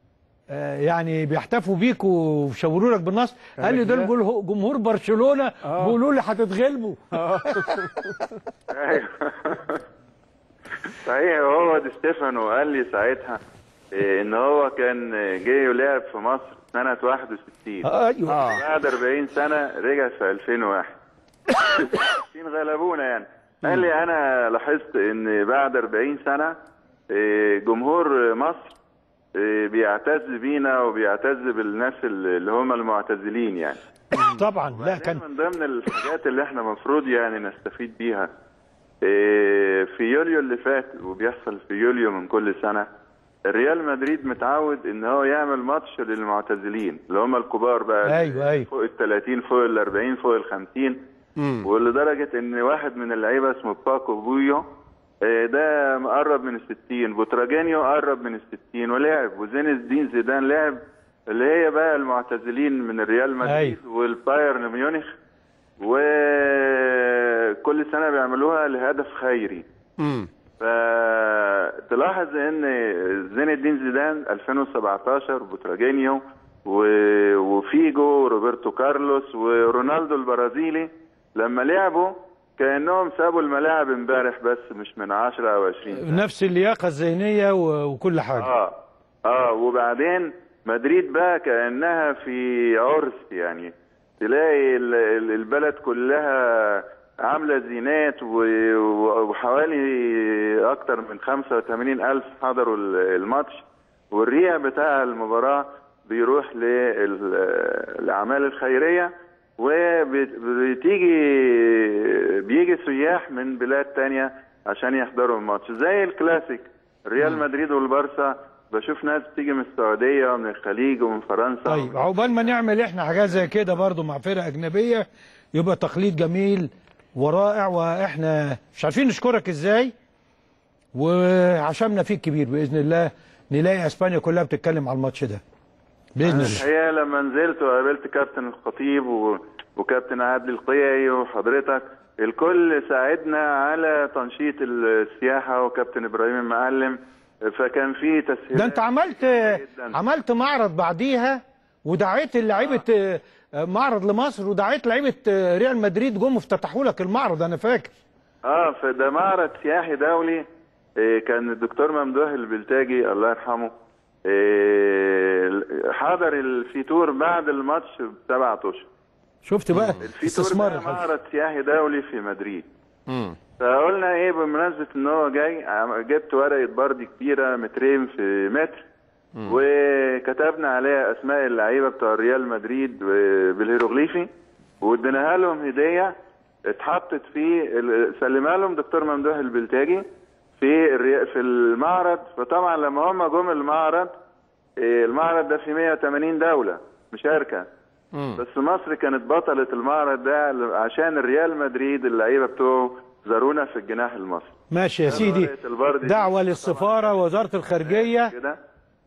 آه يعني بيحتفوا بيك وشاوروا لك بالنصر. قال لي دول جمهور برشلونه بيقولوا لي هتتغلبوا. صحيح. هو دي ستيفانو قال لي ساعتها إيه ان هو كان جاي ولعب في مصر سنه واحد وستين. ايوه آه. بعد أربعين سنه رجع في ألفين وواحد. غلبونا يعني. قال لي انا لاحظت ان بعد أربعين سنه إيه جمهور مصر إيه بيعتز بينا وبيعتز بالناس اللي هم المعتزلين يعني. طبعا. لا كان من ضمن الحاجات اللي احنا المفروض يعني نستفيد بيها في يوليو اللي فات وبيحصل في يوليو من كل سنه، الريال مدريد متعود ان هو يعمل ماتش للمعتزلين اللي هم الكبار بقى. ايوه ايوه فوق ال ثلاثين فوق ال أربعين فوق ال خمسين. ولدرجه ان واحد من اللعيبه اسمه باكو بويو ده مقرب من الستين، بوتراجينيو قرب من الستين ولعب، وزين الدين زيدان لعب اللي هي بقى المعتزلين من الريال مدريد أيوة. والبايرن ميونخ، وكل سنه بيعملوها لهدف خيري. امم فتلاحظ ان زين الدين زيدان ألفين وسبعتاشر بوتراجينيو وفيجو وروبرتو كارلوس ورونالدو البرازيلي لما لعبوا كانهم سابوا الملاعب امبارح بس مش من عشرة او عشرين سنة. نفس اللياقه الذهنيه وكل حاجه. اه اه وبعدين مدريد بقى كانها في عرس يعني، تلاقي البلد كلها عامله زينات وحوالي اكتر من خمسة وثمانين ألف حضروا الماتش، والريع بتاع المباراه بيروح للاعمال الخيريه، وبتيجي بيجي سياح من بلاد تانية عشان يحضروا الماتش زي الكلاسيك ريال مدريد والبارسا. بشوف ناس بتيجي من السعوديه ومن الخليج ومن فرنسا. طيب عقبال ما نعمل احنا حاجات زي كده برضو مع فرق اجنبيه يبقى تقليد جميل ورائع، واحنا مش عارفين نشكرك ازاي، وعشمنا فيك كبير باذن الله نلاقي اسبانيا كلها بتتكلم على الماتش ده باذن الله. الحقيقه لما نزلت وقابلت كابتن الخطيب و... وكابتن عادل القيعي وحضرتك الكل ساعدنا على تنشيط السياحه، وكابتن ابراهيم المعلم، فكان في تسهيلات. ده انت عملت جداً. عملت معرض بعديها ودعيت لعيبه آه. معرض لمصر ودعيت لعيبه ريال مدريد جم افتتحوا لك المعرض انا فاكر. اه فده معرض سياحي دولي. إيه كان الدكتور ممدوح البلتاجي الله يرحمه إيه حضر الفيتور بعد الماتش بسبعة اشهر. شفت بقى الفيتور ده معرض سياحي دولي في مدريد. امم فقلنا ايه بمناسبه ان هو جاي جبت ورقه بردي كبيره مترين في متر مم. وكتبنا عليها اسماء اللعيبه بتوع ريال مدريد بالهيروغليفي واديناها لهم هديه اتحطت في سلمها لهم دكتور ممدوح البلتاجي في في المعرض. فطبعا لما هم جم المعرض المعرض ده في مية وثمانين دوله مشاركه، مم. بس مصر كانت بطله المعرض ده عشان الريال مدريد اللعيبه بتوعه زارونا في الجناح المصري. ماشي يا سيدي، دعوه للسفاره ووزاره الخارجيه كده.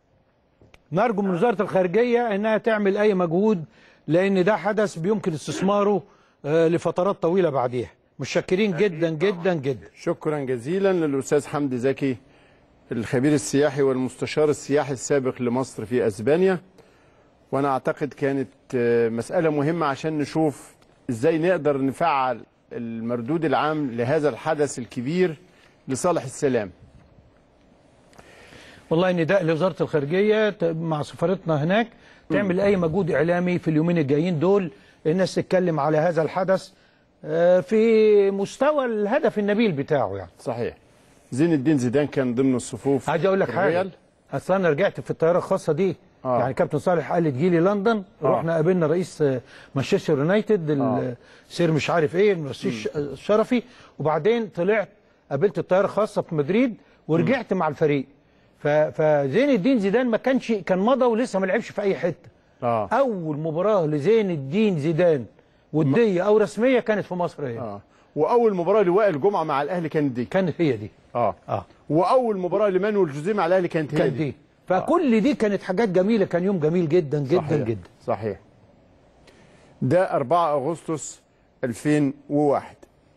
نرجو من وزاره الخارجيه انها تعمل اي مجهود لان ده حدث بيمكن استثماره لفترات طويله بعديها. متشكرين جدا جدا جدا. شكرا جزيلا للاستاذ حمدي زكي الخبير السياحي والمستشار السياحي السابق لمصر في اسبانيا. وانا اعتقد كانت مساله مهمه عشان نشوف ازاي نقدر نفعل المردود العام لهذا الحدث الكبير لصالح السلام. والله نداء لوزاره الخارجيه مع سفارتنا هناك تعمل اي مجهود اعلامي في اليومين الجايين دول، الناس تتكلم على هذا الحدث في مستوى الهدف النبيل بتاعه يعني. صحيح. زين الدين زيدان كان ضمن الصفوف. عايز اقول لك حاجه، اصل انا رجعت في الطياره الخاصه دي آه. يعني كابتن صالح قال لي تجي لي لندن، آه. رحنا قابلنا رئيس مانشستر يونايتد آه. السير مش عارف ايه المسيح الشرفي، وبعدين طلعت قابلت الطياره الخاصه في مدريد ورجعت م. مع الفريق. فزين الدين زيدان ما كانش كان مضى ولسه ما لعبش في اي حته. آه. اول مباراه لزين الدين زيدان وديه او رسميه كانت في مصر هي. اه واول مباراه لوائل جمعه مع الاهلي كانت دي. كانت هي دي. اه اه واول مباراه لمانويل جوزيه مع الاهلي كانت هي كانت دي. دي. فكل آه. دي كانت حاجات جميله، كان يوم جميل جدا جدا صحيح. جدا. صحيح. ده أربعة أغسطس ألفين وواحد.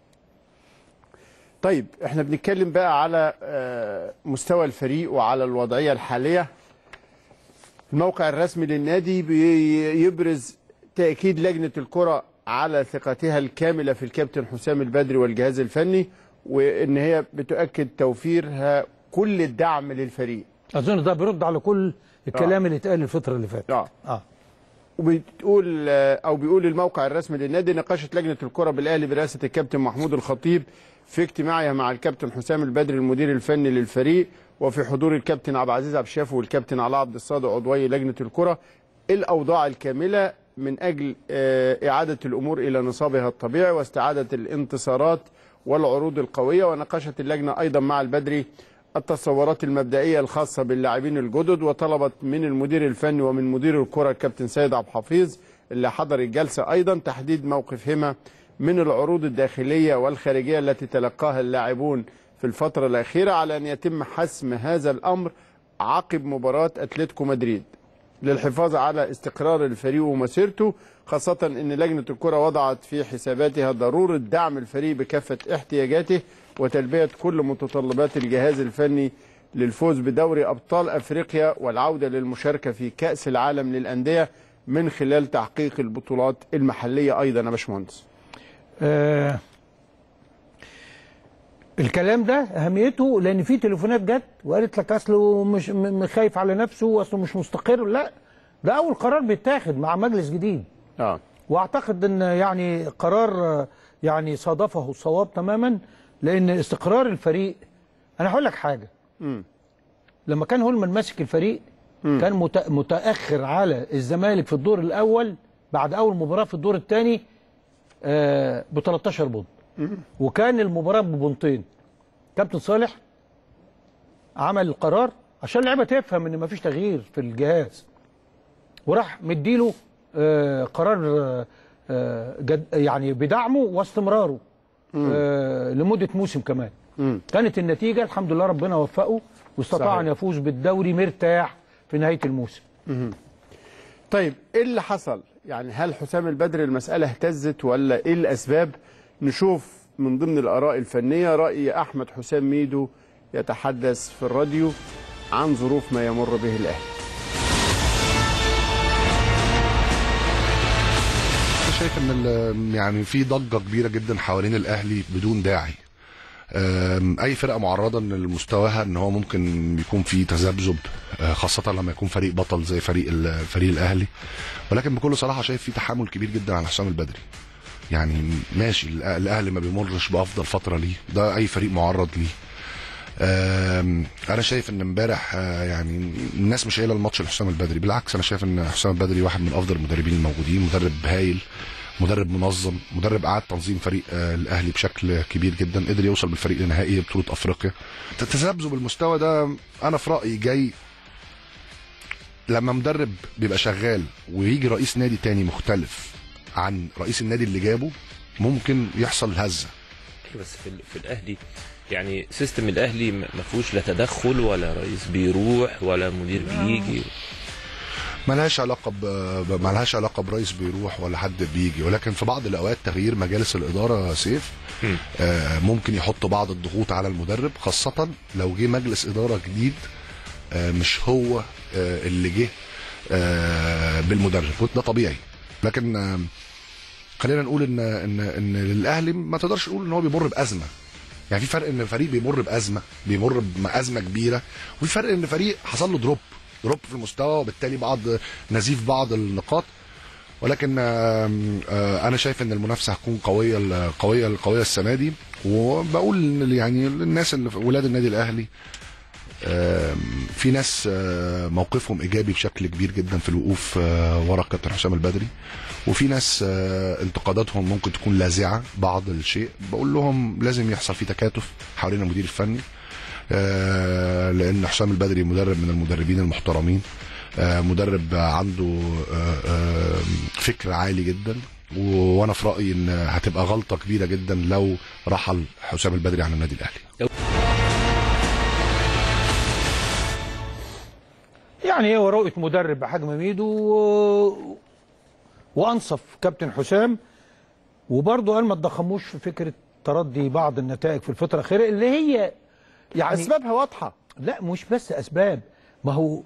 طيب احنا بنتكلم بقى على مستوى الفريق وعلى الوضعيه الحاليه. الموقع الرسمي للنادي بيبرز تأكيد لجنة الكرة على ثقتها الكاملة في الكابتن حسام البدري والجهاز الفني، وان هي بتؤكد توفيرها كل الدعم للفريق. اظن ده بيرد على كل الكلام آه. اللي اتقال الفتره اللي فاتت. اه اه وبتقول او بيقول الموقع الرسمي للنادي: ناقشت لجنه الكره بالاهلي برئاسه الكابتن محمود الخطيب في اجتماعها مع الكابتن حسام البدري المدير الفني للفريق، وفي حضور الكابتن عبد العزيز عبد الشافي والكابتن علاء عبد الصادق عضوي لجنه الكره، الاوضاع الكامله من اجل اعاده الامور الى نصابها الطبيعي واستعاده الانتصارات والعروض القويه. وناقشت اللجنه ايضا مع البدري التصورات المبدئيه الخاصه باللاعبين الجدد، وطلبت من المدير الفني ومن مدير الكره الكابتن سيد عبد الحفيظ اللي حضر الجلسه ايضا تحديد موقفهما من العروض الداخليه والخارجيه التي تلقاها اللاعبون في الفتره الاخيره، على ان يتم حسم هذا الامر عقب مباراه اتلتيكو مدريد للحفاظ على استقرار الفريق ومسيرته، خاصه ان لجنه الكره وضعت في حساباتها ضروره دعم الفريق بكافه احتياجاته وتلبيه كل متطلبات الجهاز الفني للفوز بدوري ابطال افريقيا والعوده للمشاركه في كاس العالم للانديه من خلال تحقيق البطولات المحليه ايضا. يا باشمهندس آه الكلام ده اهميته لان في تليفونات جت وقالت لك اصله مش خايف على نفسه واصله مش مستقر. لا، ده اول قرار بيتاخد مع مجلس جديد. اه واعتقد ان يعني قرار يعني صادفه الصواب تماما، لان استقرار الفريق. انا هقول لك حاجه، م. لما كان هولمان ماسك الفريق م. كان متاخر على الزمالك في الدور الاول بعد اول مباراه في الدور الثاني آه ب تلتاشر بونت، وكان المباراه ببونتين. كابتن صالح عمل القرار عشان اللعيبه تفهم ان مفيش تغيير في الجهاز، وراح مديله آه قرار آه جد يعني بدعمه واستمراره آه لمده موسم كمان. مم. كانت النتيجه الحمد لله ربنا وفقه واستطاع ان يفوز بالدوري مرتاح في نهايه الموسم. مم. طيب ايه اللي حصل؟ يعني هل حسام البدري المساله اهتزت ولا ايه الاسباب؟ نشوف من ضمن الاراء الفنيه راي احمد حسام ميدو يتحدث في الراديو عن ظروف ما يمر به الاهلي. شايف ان يعني في ضجه كبيره جدا حوالين الاهلي بدون داعي. اي فرقه معرضه ان مستواها ان هو ممكن يكون في تذبذب، خاصه لما يكون فريق بطل زي فريق الفريق الاهلي، ولكن بكل صراحه شايف في تحمل كبير جدا على حسام البدري. يعني ماشي الاهلي ما بيمرش بافضل فتره ليه، ده اي فريق معرض ليه. انا شايف ان امبارح يعني الناس مش قايله الماتش لحسام البدري، بالعكس انا شايف ان حسام البدري واحد من افضل المدربين الموجودين، مدرب هايل، مدرب منظم، مدرب قعد تنظيم فريق الاهلي بشكل كبير جدا، قدر يوصل بالفريق لنهائي بطوله افريقيا. تذبذب المستوى ده انا في رايي جاي لما مدرب بيبقى شغال ويجي رئيس نادي تاني مختلف عن رئيس النادي اللي جابه، ممكن يحصل هزه. بس في, في الاهلي يعني سيستم الاهلي ما فيهوش لا تدخل ولا رئيس بيروح ولا مدير بيجي، ملهاش علاقه ب... ملهاش علاقه برئيس بيروح ولا حد بيجي، ولكن في بعض الاوقات تغيير مجالس الاداره سيف آه ممكن يحط بعض الضغوط على المدرب، خاصه لو جه مجلس اداره جديد آه مش هو آه اللي جه آه بالمدرب، وده طبيعي. لكن آه خلينا نقول ان ان ان الاهلي ما تقدرش تقول ان هو بيمر بازمه. يعني في فرق ان فريق بيمر بازمه، بيمر بازمه كبيره، وفي فرق ان فريق حصل له دروب دروب في المستوى وبالتالي بعض نزيف بعض النقاط. ولكن انا شايف ان المنافسه هتكون قويه القويه القويه السنه دي، وبقول يعني للناس اللي ولاد النادي الاهلي في ناس موقفهم ايجابي بشكل كبير جدا في الوقوف ورا الكابتن حسام البدري، وفي ناس انتقاداتهم ممكن تكون لاذعه بعض الشيء. بقول لهم لازم يحصل في تكاتف حوالين المدير الفني، لان حسام البدري مدرب من المدربين المحترمين، مدرب عنده فكر عالي جدا، وانا في رايي ان هتبقى غلطه كبيره جدا لو رحل حسام البدري عن النادي الاهلي. يعني هو رؤيه مدرب بحجم ميدو و... وانصف كابتن حسام، وبرضه قال ما تضخموش في فكره تردي بعض النتائج في الفتره الاخيره اللي هي يعني اسبابها واضحه. لا مش بس اسباب، ما هو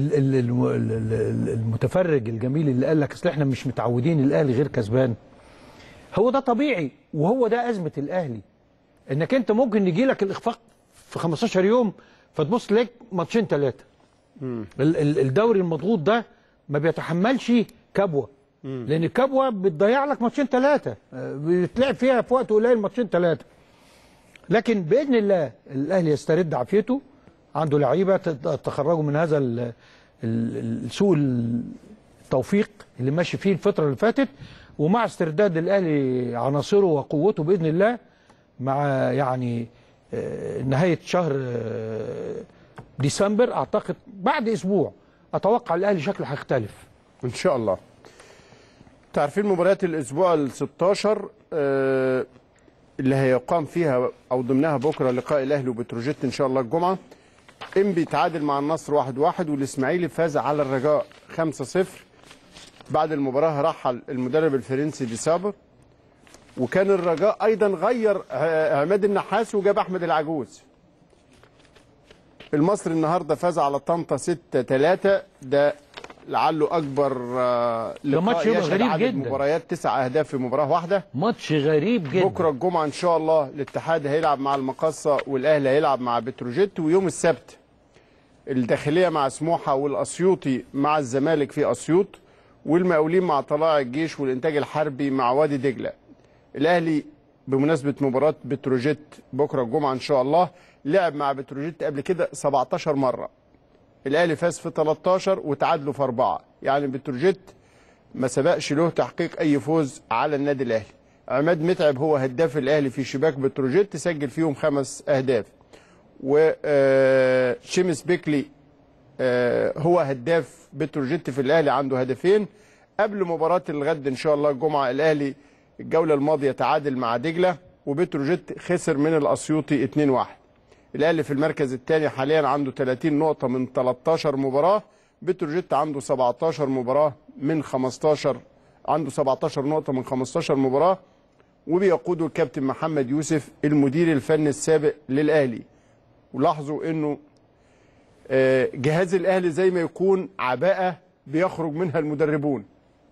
المتفرج الجميل اللي قال لك اصل احنا مش متعودين الاهلي غير كسبان، هو ده طبيعي، وهو ده ازمه الاهلي. انك انت ممكن يجي لك الاخفاق في خمستاشر يوم فتبص تلاقيك ماتشين ثلاثه. الدوري المضغوط ده ما بيتحملش كبوه، لان الكبوه بتضيع لك ماتشين ثلاثه، بتلعب فيها في وقت قليل ماتشين ثلاثه. لكن باذن الله الاهلي يسترد عافيته، عنده لعيبه تخرجوا من هذا سوء التوفيق اللي ماشي فيه الفتره اللي فاتت، ومع استرداد الاهلي عناصره وقوته باذن الله مع يعني نهايه شهر ديسمبر، اعتقد بعد اسبوع اتوقع الاهلي شكله هيختلف ان شاء الله. تعرفين مباريات الاسبوع ال ستاشر آه اللي هيقام فيها او ضمنها بكره لقاء الاهلي وبتروجيت ان شاء الله الجمعه. انبي تعادل مع النصر واحد واحد، والاسماعيلي فاز على الرجاء خمسة صفر. بعد المباراه رحل المدرب الفرنسي دي سابر، وكان الرجاء ايضا غير عماد النحاس وجاب احمد العجوز. المصري النهارده فاز على طنطا ستة ثلاثة، ده لعله اكبر لقاء يشهد عدد مباريات، تسع اهداف في مباراه واحده. ماتش غريب جدا. بكره الجمعه ان شاء الله الاتحاد هيلعب مع المقصه والاهلي هيلعب مع بتروجيت، ويوم السبت الداخليه مع سموحه والاسيوطي مع الزمالك في اسيوط، والمقاولين مع طلائع الجيش والانتاج الحربي مع وادي دجله. الاهلي بمناسبه مباراه بتروجيت بكره الجمعه ان شاء الله لعب مع بتروجيت قبل كده سبعتاشر مره. الاهلي فاز في تلتاشر وتعادلوا في اربعة، يعني بتروجيت ما سبقش له تحقيق اي فوز على النادي الاهلي. عماد متعب هو هداف الاهلي في شباك بتروجيت، سجل فيهم خمس اهداف. وشيمس بيكلي هو هداف بتروجيت في الاهلي، عنده هدفين. قبل مباراه الغد ان شاء الله الجمعه الاهلي الجوله الماضيه تعادل مع دجله، وبتروجيت خسر من الاسيوطي اتنين واحد. الاهلي في المركز الثاني حاليا عنده تلاتين نقطه من تلتاشر مباراه، بتروجيت عنده سبعتاشر مباراه من خمستاشر، عنده سبعتاشر نقطه من خمستاشر مباراه، وبيقوده الكابتن محمد يوسف المدير الفني السابق للاهلي. ولاحظوا انه جهاز الاهلي زي ما يكون عباءه بيخرج منها المدربون.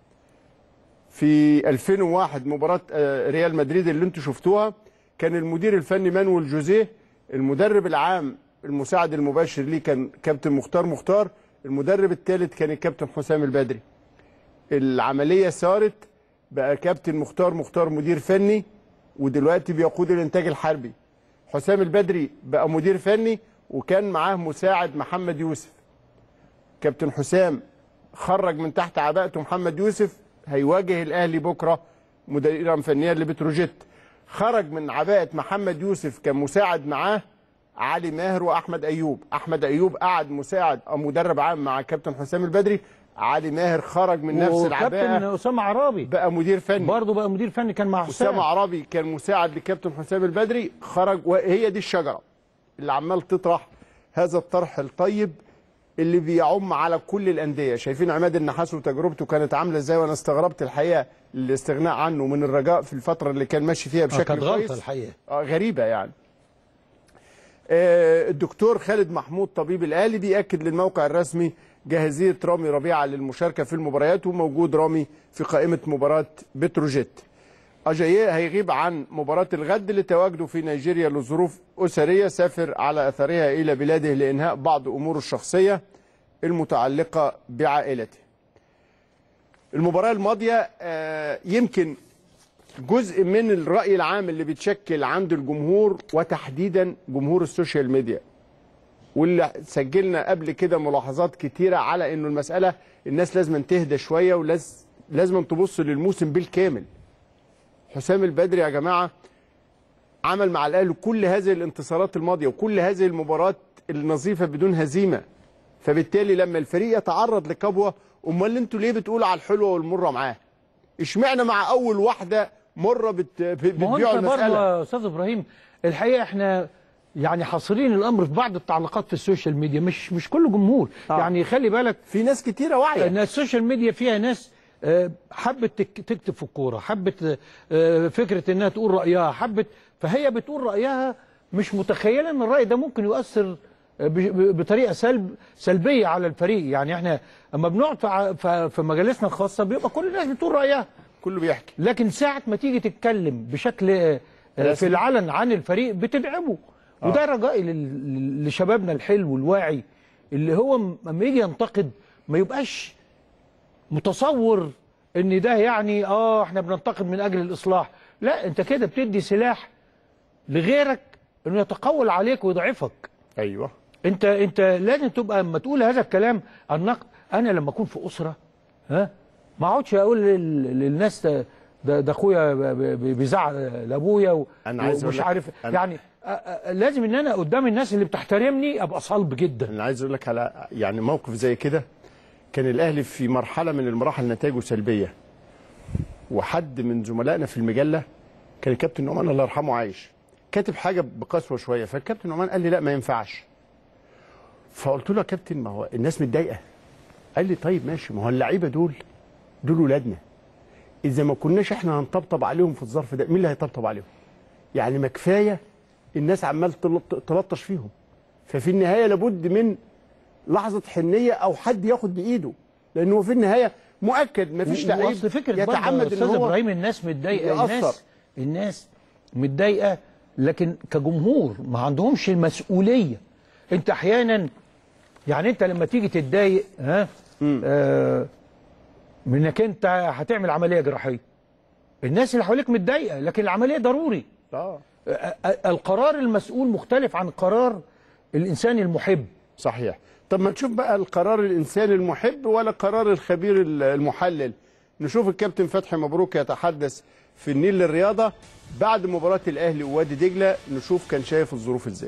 في ألفين وواحد مباراه ريال مدريد اللي انتم شفتوها كان المدير الفني مانويل جوزيه، المدرب العام المساعد المباشر ليه كان كابتن مختار مختار، المدرب الثالث كان الكابتن حسام البدري. العمليه سارت بقى كابتن مختار مختار مدير فني، ودلوقتي بيقود الانتاج الحربي. حسام البدري بقى مدير فني وكان معاه مساعد محمد يوسف. كابتن حسام خرج من تحت عباءته محمد يوسف، هيواجه الاهلي بكره مديرا فنيا لبتروجيت. خرج من عباءه محمد يوسف كان مساعد معاه علي ماهر واحمد ايوب. احمد ايوب قعد مساعد او مدرب عام مع كابتن حسام البدري، علي ماهر خرج من نفس العباءه. وكابتن اسامه عرابي بقى مدير فني برضه، بقى مدير فني كان مع حسام. اسامه عرابي كان مساعد لكابتن حسام البدري، خرج. وهي دي الشجره اللي عمال تطرح هذا الطرح الطيب اللي بيعم على كل الانديه. شايفين عماد النحاس وتجربته كانت عامله ازاي، وانا استغربت الحقيقه الاستغناء عنه من الرجاء في الفتره اللي كان ماشي فيها بشكل كانت كويس. غلطه الحقيقه اه غريبه يعني. آه الدكتور خالد محمود طبيب الاهلي بيأكد للموقع الرسمي جاهزيه رامي ربيعه للمشاركه في المباريات، وموجود رامي في قائمه مباراه بتروجيت. اجاييه هيغيب عن مباراه الغد لتواجده في نيجيريا لظروف اسريه، سافر على اثرها الى بلاده لانهاء بعض اموره الشخصيه المتعلقه بعائلته. المباراه الماضيه آه يمكن جزء من الراي العام اللي بيتشكل عند الجمهور وتحديدا جمهور السوشيال ميديا، واللي سجلنا قبل كده ملاحظات كتيره على انه المساله الناس لازم تهدى شويه ولازم تبص للموسم بالكامل. حسام البدري يا جماعه عمل مع الاهلي كل هذه الانتصارات الماضيه وكل هذه المباريات النظيفه بدون هزيمه، فبالتالي لما الفريق يتعرض لكبوه، امال انتوا ليه بتقولوا على الحلوه والمره معاه؟ اشمعنى مع اول واحده مره بت... بتبيعوا المساله؟ برضه يا استاذ ابراهيم الحقيقه احنا يعني حاصرين الامر في بعض التعليقات في السوشيال ميديا، مش مش كل جمهور. آه. يعني خلي بالك في ناس كتيره واعيه ان السوشيال ميديا فيها ناس حبت تكتب في الكوره، حبت فكره انها تقول رايها، حبت فهي بتقول رايها مش متخيله ان الراي ده ممكن يؤثر بطريقه سلب سلبيه على الفريق. يعني احنا اما بنقعد في مجالسنا الخاصه بيبقى كل الناس بتقول رايها، كله بيحكي، لكن ساعه ما تيجي تتكلم بشكل آه، في العلن عن الفريق بتدعمه. آه. وده رجائي لل- لشبابنا الحلو الواعي اللي هو م- لما يجي ينتقد ما يبقاش متصور ان ده يعني اه احنا بننتقد من اجل الاصلاح. لا، انت كده بتدي سلاح لغيرك انه يتقول عليك ويضعفك. ايوه انت انت لازم تبقى لما تقول هذا الكلام النقد. انا لما اكون في اسره ها ما اقعدش اقول لل- للناس ده ده ده اخويا ب- ب- بيزعق لابويا و- أنا عايز ومش أقول لك- عارف أنا- يعني آه، آه، لازم ان انا قدام الناس اللي بتحترمني ابقى صلب جدا. انا عايز اقول لك على يعني موقف زي كده. كان الاهلي في مرحله من المراحل نتائجه سلبيه، وحد من زملائنا في المجله كان الكابتن نعمان الله يرحمه عايش كاتب حاجه بقسوه شويه، فالكابتن نعمان قال لي لا ما ينفعش. فقلت له يا كابتن ما هو الناس متضايقه. قال لي طيب ماشي، ما هو اللعيبه دول دول ولادنا، اذا ما كناش احنا هنطبطب عليهم في الظرف ده مين اللي هيطبطب عليهم؟ يعني ما كفايه الناس عمال تلط- تلطش فيهم. ففي النهايه لابد من لحظه حنيه او حد ياخد بايده، لانه في النهايه مؤكد ما فيش لعيب واصل فكره يتعمد ان استاذ هو ابراهيم الناس متضايقه. يأثر. الناس الناس متضايقه لكن كجمهور ما عندهمش المسؤوليه. انت احيانا يعني انت لما تيجي تتضايق ها آه منك انت هتعمل عمليه جراحيه، الناس اللي حواليك متضايقه لكن العمليه ضروري. اه آه، آه، القرار المسؤول مختلف عن قرار الانسان المحب. صحيح. طب ما نشوف بقى القرار الانساني المحب ولا قرار الخبير المحلل. نشوف الكابتن فتحي مبروك يتحدث في النيل للرياضه بعد مباراه الاهلي ووادي دجله، نشوف كان شايف الظروف ازاي.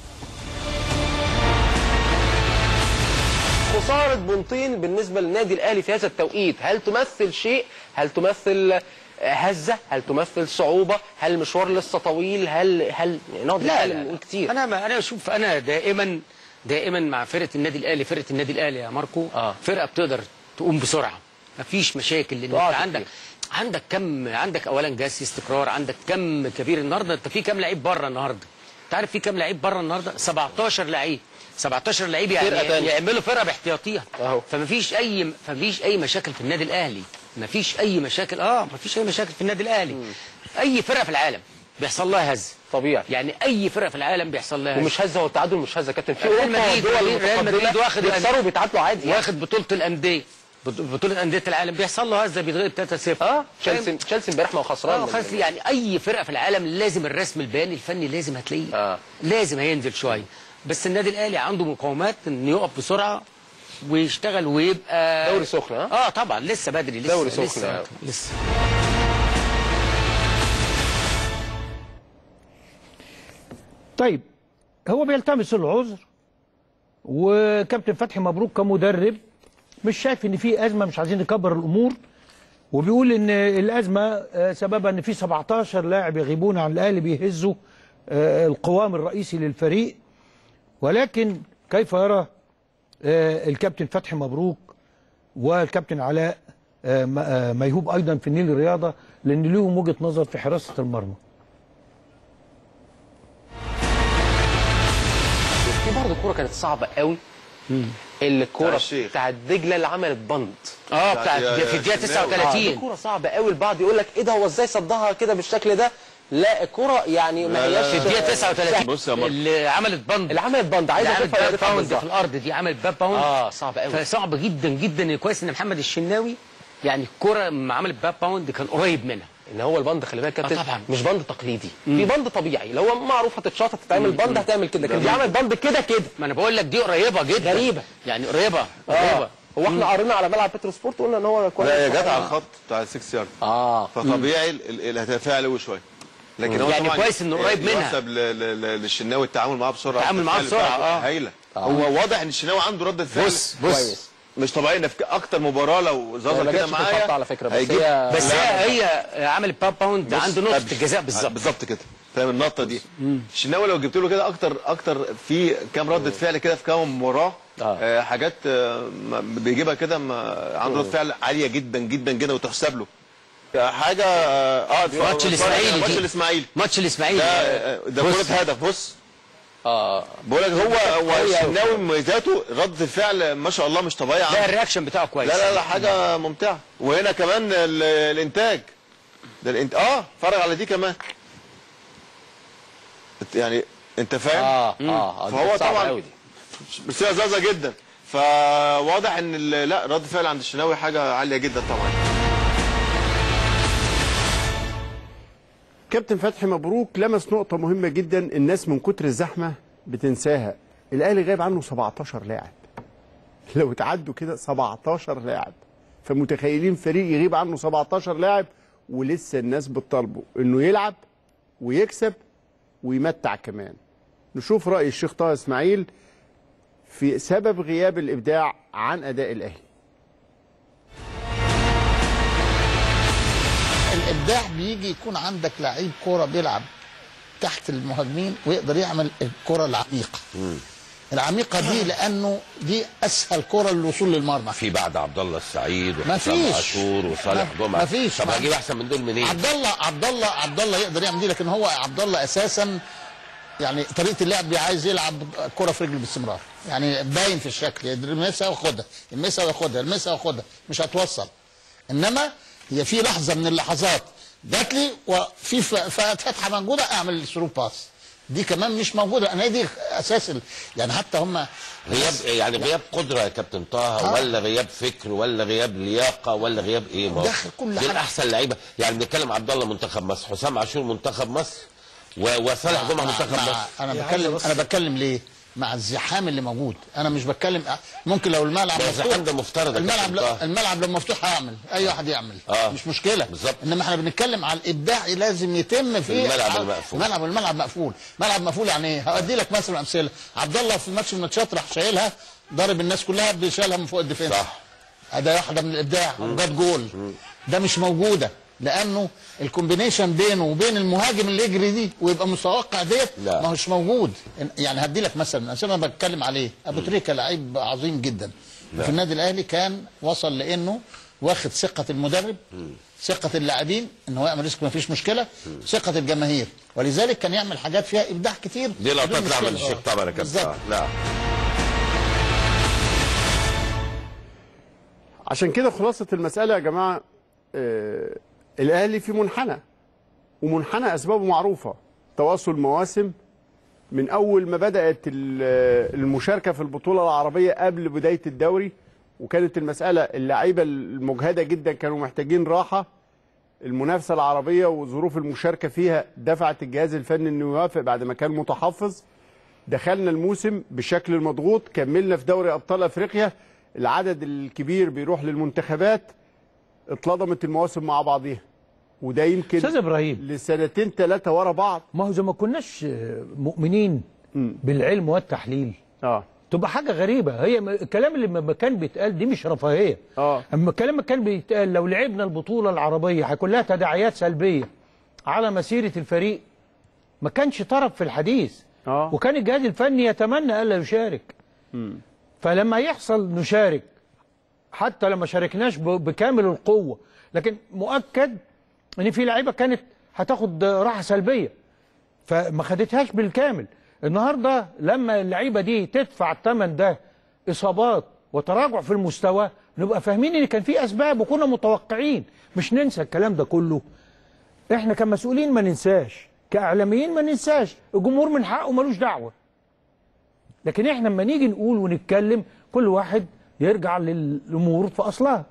خسارة بنطين بالنسبة للنادي الأهلي في هذا التوقيت، هل تمثل شيء؟ هل تمثل هزة؟ هل تمثل صعوبة؟ هل المشوار لسه طويل؟ هل هل نقعد لا نتكلم لا ونقول كتير؟ انا ما انا اشوف انا دائما دائما مع فرقه النادي الاهلي. فرقه النادي الاهلي يا ماركو آه. فرقه بتقدر تقوم بسرعه، مفيش مشاكل لان انت عندك عندك كم عندك اولا جاس استقرار، عندك كم كبير النهارده. انت في كم لعيب بره النهارده؟ انت عارف في كم لعيب بره النهارده؟ سبعتاشر لعيب سبعتاشر لعيب يعني يعملوا فرقه باحتياطيها. فمفيش اي مفيش اي مشاكل في النادي الاهلي، مفيش اي مشاكل اه مفيش اي مشاكل في النادي الاهلي. مم. اي فرقه في العالم بيحصل لها هز طبيعي، يعني اي فرقه في العالم بيحصل لها هز. ومش هزه، هو التعادل مش هزه كابتن. في ريال مدريد ريال مدريد واخد بيخسروا وبيتعادلوا عادي، واخد بطوله الانديه، بطوله انديه العالم بيحصل له هزه بيتغلب ثلاثة صفر. اه تشيلسي تشيلسي امبارح ما هو خسران. اه خسر. يعني اي فرقه في العالم لازم الرسم البياني الفني لازم هتلاقيه آه. لازم هينزل شويه، بس النادي الاهلي عنده مقاومات انه يقف بسرعه ويشتغل ويبقى دوري سخن. اه, آه طبعا لسه بدري، لسه دوري سخن لسه, آه. لسه. طيب هو بيلتمس العذر، وكابتن فتحي مبروك كمدرب مش شايف ان في ازمه، مش عايزين نكبر الامور، وبيقول ان الازمه سببها ان في سبعتاشر لاعب يغيبون عن الاهلي بيهزوا القوام الرئيسي للفريق. ولكن كيف يرى الكابتن فتحي مبروك والكابتن علاء ميهوب ايضا في النيل الرياضه، لان لهم وجهه نظر في حراسه المرمى؟ في برضه كوره كانت صعبه قوي، الكوره بتاعت دجله اللي عملت بند اه بتاعت في الدقيقه تسعة وتلاتين. آه كوره صعبه قوي، البعض يقول لك ايه ده هو ازاي صدها كده بالشكل ده؟ لا الكوره يعني ما هياش في الدقيقه تسعة وتلاتين. بص يا ماركو اللي عملت بند اللي عملت بند عايز اشوفها باب باوند في الارض دي، عملت باب باوند اه صعب قوي، فصعب جدا جدا. كويس ان محمد الشناوي يعني الكوره لما عملت باب باوند كان قريب منها. ان هو البند خلي بالك كابتن آه طبعا مش بند تقليدي، مم. في بند طبيعي اللي هو معروف هتتشاط هتتعمل بند هتعمل كده كده، دي عملت بند كده كده. ما انا بقول لك دي قريبه جدا، غريبه يعني قريبه آه. قريبه. هو احنا قرينا على ملعب بترو سبورت وقلنا ان هو كويس، لا هي جت على الخط بتاع ستة يارد اه فطبيعي الهتافيه عليه شويه، لكن هو يعني كويس انه قريب منها. يحسب للشناوي التعامل معاه بسرعه، التعامل معاه بسرعه اه هايله. هو واضح ان الشناوي عنده رده فعل بص بص مش طبيعي. ان في اكتر مباراه لو ظهر كده معايا على فكره، بس هيجيب هي بس هي هي عملت باب باوند عنده نقطه الجزاء بالظبط بالظبط كده، فاهم النقطه دي. الشناوي لو جبت له كده اكتر اكتر في كام رده فعل كده في كام مباراه آه. آه حاجات آه بيجيبها كده عنده رده فعل عاليه جدا جدا جدا وتحسب له حاجه. اه ماتش الاسماعيلي ماتش الاسماعيلي ماتش الاسماعيلي ده ده كره هدف. بص اه بقول لك هو هو الشناوي مميزاته رده الفعل ما شاء الله مش طبيعيه. لا الرياكشن بتاعه كويس. لا لا لا حاجه ممتعه. وهنا كمان الانتاج ده الانت... اه اتفرج على دي كمان يعني انت فاهم؟ اه اه فهو طبعا بصيغه زازه جدا، فواضح ان لا رد فعل عند الشناوي حاجه عاليه جدا طبعا. كابتن فتحي مبروك لمس نقطه مهمه جدا الناس من كتر الزحمه بتنساها. الاهلي غايب عنه سبعتاشر لاعب، لو اتعدوا كده سبعتاشر لاعب، فمتخيلين فريق يغيب عنه سبعتاشر لاعب ولسه الناس بتطالبه انه يلعب ويكسب ويمتع كمان. نشوف رأي الشيخ طه اسماعيل في سبب غياب الإبداع عن أداء الأهلي. الإبداع بيجي يكون عندك لعيب كورة بيلعب تحت المهاجمين ويقدر يعمل الكرة العميقة. مم. العميقة دي لأنه دي أسهل كرة للوصول للمرمى. في بعد عبد الله السعيد وحسام عاشور وصالح جمعة. مفيش. طب هجيب أحسن من دول منين؟ عبد الله عبد الله عبد الله يقدر يعمل دي، لكن هو عبد الله أساسا يعني طريقة اللعب عايز يلعب كرة في رجله باستمرار، يعني باين في الشكل، يلمسها وياخدها، يلمسها وياخدها، يلمسها وياخدها، مش هتوصل. إنما هي في لحظة من اللحظات جات لي وفي فتحة موجودة أعمل ثرو باس. دي كمان مش موجوده، انا دي اساس يعني حتى هم غياب يعني غياب قدره يا كابتن طه آه. ولا غياب فكر ولا غياب لياقه ولا غياب ايه؟ داخل كل حاجه. دول احسن لعيبه، يعني بنتكلم عبد الله منتخب مصر، حسام عاشور منتخب مصر، وصالح جمعه منتخب مصر. انا بتكلم انا بتكلم ليه؟ مع الزحام اللي موجود، انا مش بتكلم ممكن لو الملعب مفتوح. الزحام ده مفترض الملعب لا الملعب لو مفتوح هيعمل اي واحد يعمل آه. مش مشكله بالظبط. انما احنا بنتكلم على الابداع لازم يتم في الملعب المقفول. الملعب الملعب مقفول. ملعب مقفول يعني ايه؟ هادي لك مثلا امثله. عبد الله في ماتش من الماتشات راح شايلها ضارب الناس كلها بيشيلها من فوق الدفاع. صح. ده واحده من الابداع وجاب جول. ده مش موجوده لانه الكومبينيشن بينه وبين المهاجم اللي يجري دي ويبقى متوقع ديت ما هوش موجود. يعني هدي لك مثلا عشان انا بتكلم عليه ابو تريكه لعيب عظيم جدا لا. في النادي الاهلي كان وصل لانه واخد ثقه المدرب، ثقه اللاعبين ان هو يعمل ريسك ما فيش مشكله، ثقه الجماهير، ولذلك كان يعمل حاجات فيها ابداع كتير. دي لقطات لا من الشيخ طبعا يا كابتن. لا عشان كده خلاصه المساله يا جماعه آه الأهلي في منحنى، ومنحنى أسبابه معروفة. تواصل مواسم من أول ما بدأت المشاركة في البطولة العربية قبل بداية الدوري، وكانت المسألة اللعيبة المجهدة جدا كانوا محتاجين راحة. المنافسة العربية وظروف المشاركة فيها دفعت الجهاز الفني إنه يوافق بعد ما كان متحفظ. دخلنا الموسم بشكل المضغوط، كملنا في دوري أبطال أفريقيا، العدد الكبير بيروح للمنتخبات، اتلضمت المواسم مع بعضيها، وده يمكن استاذ ابراهيم لسنتين ثلاثه ورا بعض. ما هو اذا ما كناش مؤمنين م. بالعلم والتحليل اه تبقى حاجه غريبه. هي الكلام اللي لما كان بيتقال دي مش رفاهيه. اه اما الكلام اللي كان بيتقال لو لعبنا البطوله العربيه هيكون لها تداعيات سلبيه على مسيره الفريق، ما كانش طرف في الحديث. اه وكان الجهاز الفني يتمنى الا يشارك. م. فلما يحصل نشارك، حتى لما شاركناش بكامل القوة، لكن مؤكد ان في لعيبة كانت هتاخد راحة سلبية فما خدتهاش بالكامل. النهاردة لما اللعيبة دي تدفع الثمن ده إصابات وتراجع في المستوى، نبقى فاهمين ان كان في أسباب وكنا متوقعين. مش ننسى الكلام ده كله. احنا كمسؤولين ما ننساش، كإعلاميين ما ننساش، الجمهور من حقه ملوش دعوة. لكن احنا لما نيجي نقول ونتكلم كل واحد يرجع للامور في اصلها.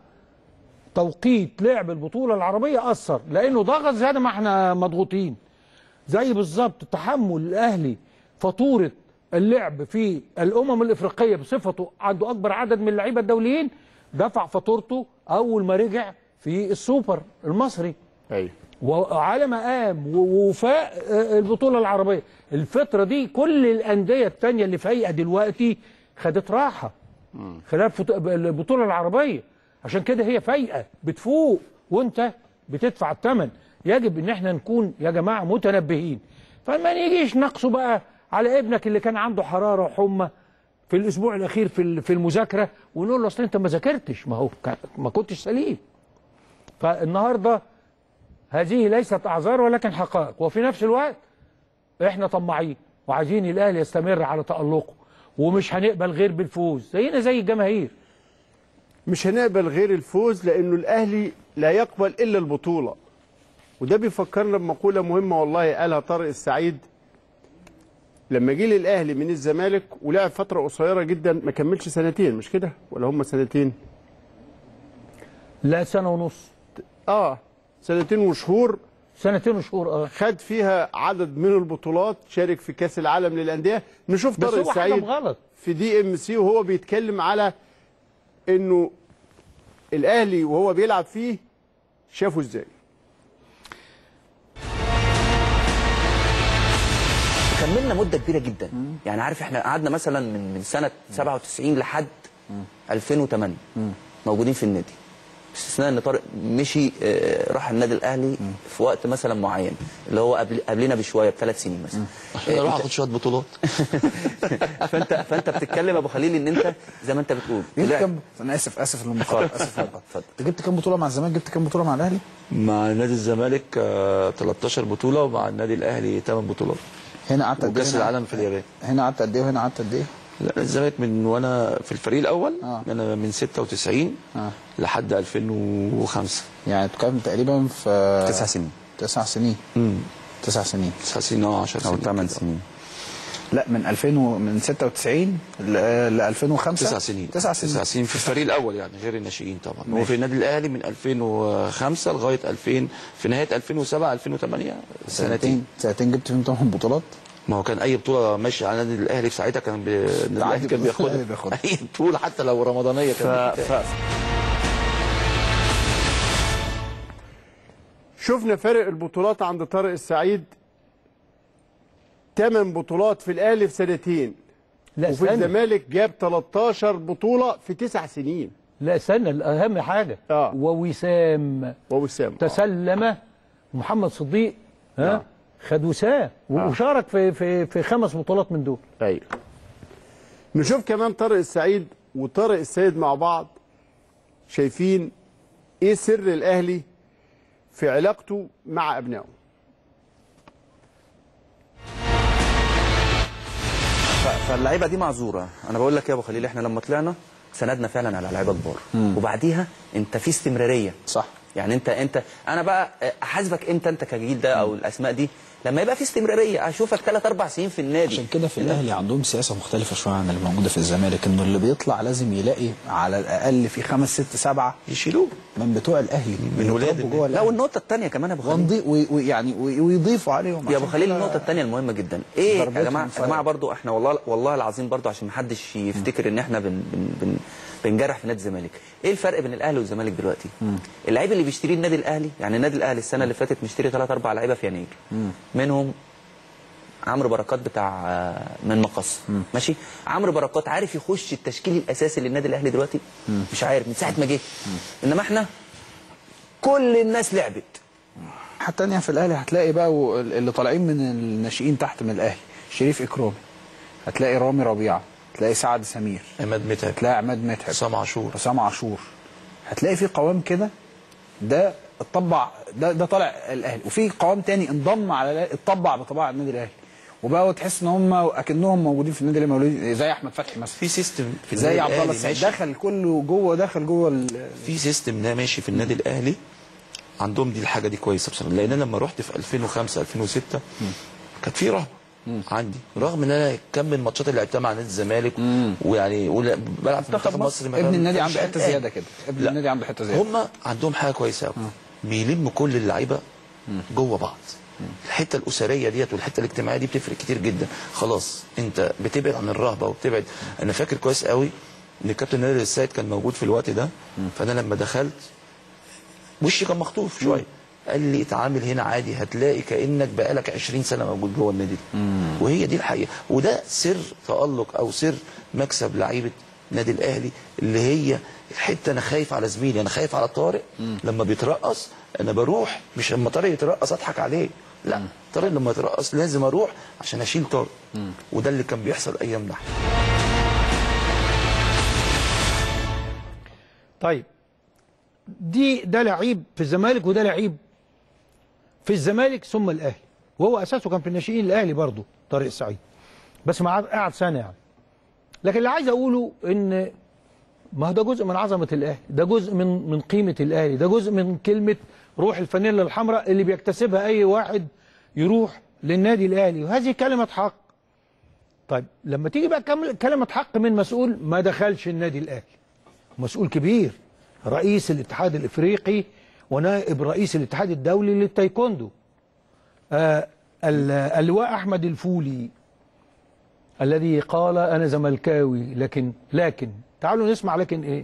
توقيت لعب البطوله العربيه اثر لانه ضغط زياده ما احنا مضغوطين. زي بالظبط تحمل الاهلي فاتوره اللعب في الامم الافريقيه بصفته عنده اكبر عدد من اللعيبه الدوليين، دفع فاتورته اول ما رجع في السوبر المصري. ايوه. وعلى ما قام ووفاء البطوله العربيه، الفتره دي كل الانديه الثانيه اللي فايقه دلوقتي خدت راحه خلال البطوله العربيه. عشان كده هي فايقه بتفوق وانت بتدفع الثمن. يجب ان احنا نكون يا جماعه متنبهين، فما نيجيش نقصه بقى على ابنك اللي كان عنده حراره وحمى في الاسبوع الاخير في في المذاكره ونقول له اصل انت ما ذاكرتش، ما هو ما كنتش سليم. فالنهارده هذه ليست اعذار ولكن حقائق، وفي نفس الوقت احنا طماعين وعايزين الاهلي يستمر على تألقه، ومش هنقبل غير بالفوز زينا زي الجماهير. مش هنقبل غير الفوز لانه الاهلي لا يقبل الا البطوله. وده بيفكرنا بمقوله مهمه والله قالها طارق السعيد لما جه للاهلي من الزمالك ولعب فتره قصيره جدا، ما كملش سنتين، مش كده؟ ولا هم سنتين؟ لا سنه ونص. اه سنتين وشهور. سنتين وشهور اه خد فيها عدد من البطولات، شارك في كاس العالم للانديه. نشوف طارق السعيد في دي ام سي وهو بيتكلم على انه الاهلي وهو بيلعب فيه شافه ازاي. كملنا مده كبيره جدا. مم. يعني عارف احنا قعدنا مثلا من من سنه سبعة وتسعين لحد مم. ألفين وثمانية مم. موجودين في النادي، باستثناء ان طارق مشي آه راح النادي الاهلي مم. في وقت مثلا معين اللي هو قبل قبلنا بشويه بثلاث سنين مثلا. عشان اروح اخد شويه بطولات. فانت فانت بتتكلم ابو خليل ان انت زي ما انت بتقول. جبت كام؟ انا اسف اسف للمقاطعه اسف. اتفضل. انت جبت كام بطوله مع الزمالك؟ جبت كام بطوله مع الاهلي؟ مع نادي الزمالك آه تلتاشر بطوله، ومع النادي الاهلي ثمان بطولات. هنا قعدت قد ايه؟ وكاس العالم في اليابان. هنا قعدت قد ايه وهنا قعدت قد ايه؟ لا الزمالك من وانا في الفريق الاول آه. انا من ستة وتسعين آه. لحد ألفين وخمسة. يعني بتتكلم تقريبا في تسع سنين. تسع سنين. امم تسع سنين. تسع سنين اه عشر سنين او ثمان سنين. لا من ألفين و... من ستة وتسعين ل ألفين وخمسة. تسع سنين. تسع سنين. تسع سنين في الفريق الاول يعني غير الناشئين طبعا. هو في النادي الاهلي من ألفين وخمسة لغايه ألفين، في نهايه ألفين وسبعة ألفين وثمانية سنتين. سنتين جبت فيهم ثمان بطولات. ما هو كان اي بطوله ماشيه على النادي الاهلي في ساعتها كان بي... الاهلي كان بياخدها. اي بطوله حتى لو رمضانيه كان ف... ف... شفنا فرق البطولات عند طارق السعيد، ثمان بطولات في الاهلي في سنتين. لا وفي سنة. الزمالك جاب تلتاشر بطوله في تسع سنين. لا استنى، الاهم حاجه اه ووسام ووسام تسلم آه. محمد صديق ها آه. خد وسام آه. وشارك في في في خمس بطولات من دول. ايوه. نشوف كمان طارق السعيد وطارق السيد مع بعض شايفين ايه سر الاهلي في علاقته مع ابنائه. فاللعيبه دي معذوره. انا بقول لك يا ابو خليل احنا لما طلعنا سندنا فعلا على لعيبه كبار، وبعديها انت في استمراريه. صح. يعني انت انت انا بقى احاسبك امتى انت كجيل ده او الاسماء دي لما يبقى في استمراريه. اشوفك ثلاث اربع سنين في النادي. عشان كده في الاهلي عندهم سياسه مختلفه شويه عن اللي موجوده في الزمالك، انه اللي بيطلع لازم يلاقي على الاقل في خمس ست سبعه يشيلوه من بتوع الاهلي من ولاد. لا والنقطه الثانيه كمان يا ابو خليل ويعني ويضيفوا عليهم يا ابو خليل. النقطه الثانيه المهمه جدا ايه يا جماعه يا جماعه برضو احنا والله والله العظيم برضو عشان ما حدش يفتكر ان احنا بن بن بن بنجرح في نادي الزمالك. ايه الفرق بين الاهلي والزمالك دلوقتي؟ اللعيب اللي بيشتري النادي الاهلي، يعني النادي الاهلي السنه اللي فاتت مشتري ثلاث اربع لعيبه في يناير، منهم عمرو بركات بتاع من مقص. ماشي. عمرو بركات عارف يخش التشكيل الاساسي للنادي الاهلي دلوقتي؟ مم. مش عارف من ساعه ما جه. انما احنا كل الناس لعبت. حتى تانية في الاهلي هتلاقي بقى اللي طالعين من الناشئين تحت من الاهلي، شريف اكرامي، هتلاقي رامي ربيعه، هتلاقي سعد سمير، عماد متعب، هتلاقي عماد متعب، حسام عاشور حسام عاشور، هتلاقي في قوام كده ده اتطبع، ده ده طالع الاهلي، وفي قوام تاني انضم على اتطبع بطباع النادي الاهلي، وبقوا تحس ان هم اكنهم موجودين في النادي الاهلي، زي احمد فتحي مثلا. في سيستم في زي عبد الله السعيد دخل كله جوه، دخل جوه في سيستم ده ماشي في النادي الاهلي. عندهم دي الحاجه دي كويسه بصراحه، لان انا لما رحت في ألفين وخمسة ألفين وستة كانت في رهبه عندي، رغم ان انا كم من الماتشات اللي لعبتها مع نادي الزمالك ويعني بلعب في منتخب مصر. ابن النادي عنده حته زياده كده، ابن النادي عنده حته زياده. هم عندهم حاجه كويسه قوي، بيلموا كل اللعيبه جوه بعض. الحته الاسريه ديت والحته الاجتماعيه دي بتفرق كتير جدا. خلاص انت بتبعد عن الرهبه وبتبعد. انا فاكر كويس قوي ان الكابتن نادر السيد كان موجود في الوقت ده، فانا لما دخلت وشي كان مخطوف شويه، قال لي اتعامل هنا عادي، هتلاقي كانك بقالك عشرين سنه موجود جوه النادي ده. وهي دي الحقيقه، وده سر تالق او سر مكسب لعيبه النادي الاهلي، اللي هي الحته انا خايف على زميلي، انا خايف على طارق لما بيترقص، انا بروح مش لما طارق يترقص اضحك عليه، لا طارق لما يترقص لازم اروح عشان اشيل طارق. وده اللي كان بيحصل ايامنا. طيب دي ده لعيب في الزمالك وده لعيب في الزمالك ثم الاهلي، وهو اساسه كان في الناشئين الاهلي برضه طارق السعيد، بس ما قعد سنه يعني. لكن اللي عايز اقوله ان ما ده جزء من عظمه الاهلي، ده جزء من من قيمه الاهلي، ده جزء من كلمه روح الفانيلا الحمراء اللي بيكتسبها اي واحد يروح للنادي الاهلي، وهذه كلمه حق. طيب لما تيجي بقى كلمه حق من مسؤول ما دخلش النادي الاهلي، مسؤول كبير، رئيس الاتحاد الافريقي ونائب رئيس الاتحاد الدولي للتايكوندو، آه اللواء احمد الفولي الذي قال انا زملكاوي لكن لكن تعالوا نسمع لكن ايه.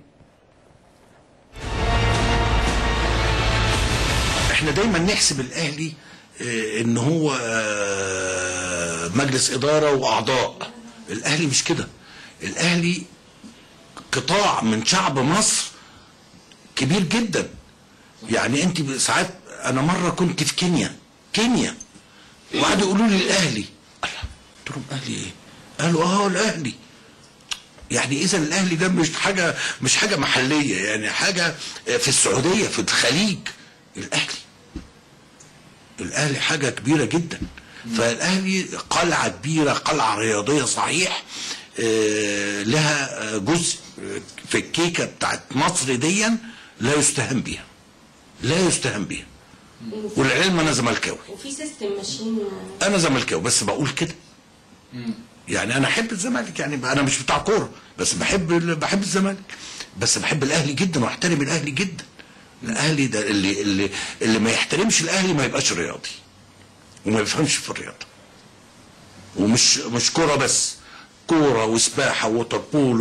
احنا دايما نحسب الاهلي اه ان هو اه مجلس اداره واعضاء. الاهلي مش كده، الاهلي قطاع من شعب مصر كبير جدا. يعني انت ساعات، انا مره كنت في كينيا كينيا وقعدوا يقولوا لي الاهلي، قلت لهم اهلي ايه؟ قالوا اه الاهلي. يعني اذا الاهلي ده مش حاجه مش حاجه محليه، يعني حاجه في السعوديه في الخليج. الاهلي الاهلي حاجه كبيره جدا. فالاهلي قلعه كبيره، قلعه رياضيه صحيح، آه لها جزء في الكيكه بتاعت مصر ديا لا يستهان بيها، لا يستهان بيها. والعلم انا زملكاوي وفي سيستم ماشيين. انا زملكاوي بس بقول كده. يعني انا احب الزمالك، يعني انا مش بتاع كوره بس بحب بحب الزمالك، بس بحب الاهلي جدا واحترم الاهلي جدا. الاهلي ده اللي اللي اللي ما يحترمش الاهلي ما يبقاش رياضي وما يفهمش في الرياضه. ومش مش كوره بس، كوره وسباحه ووتربول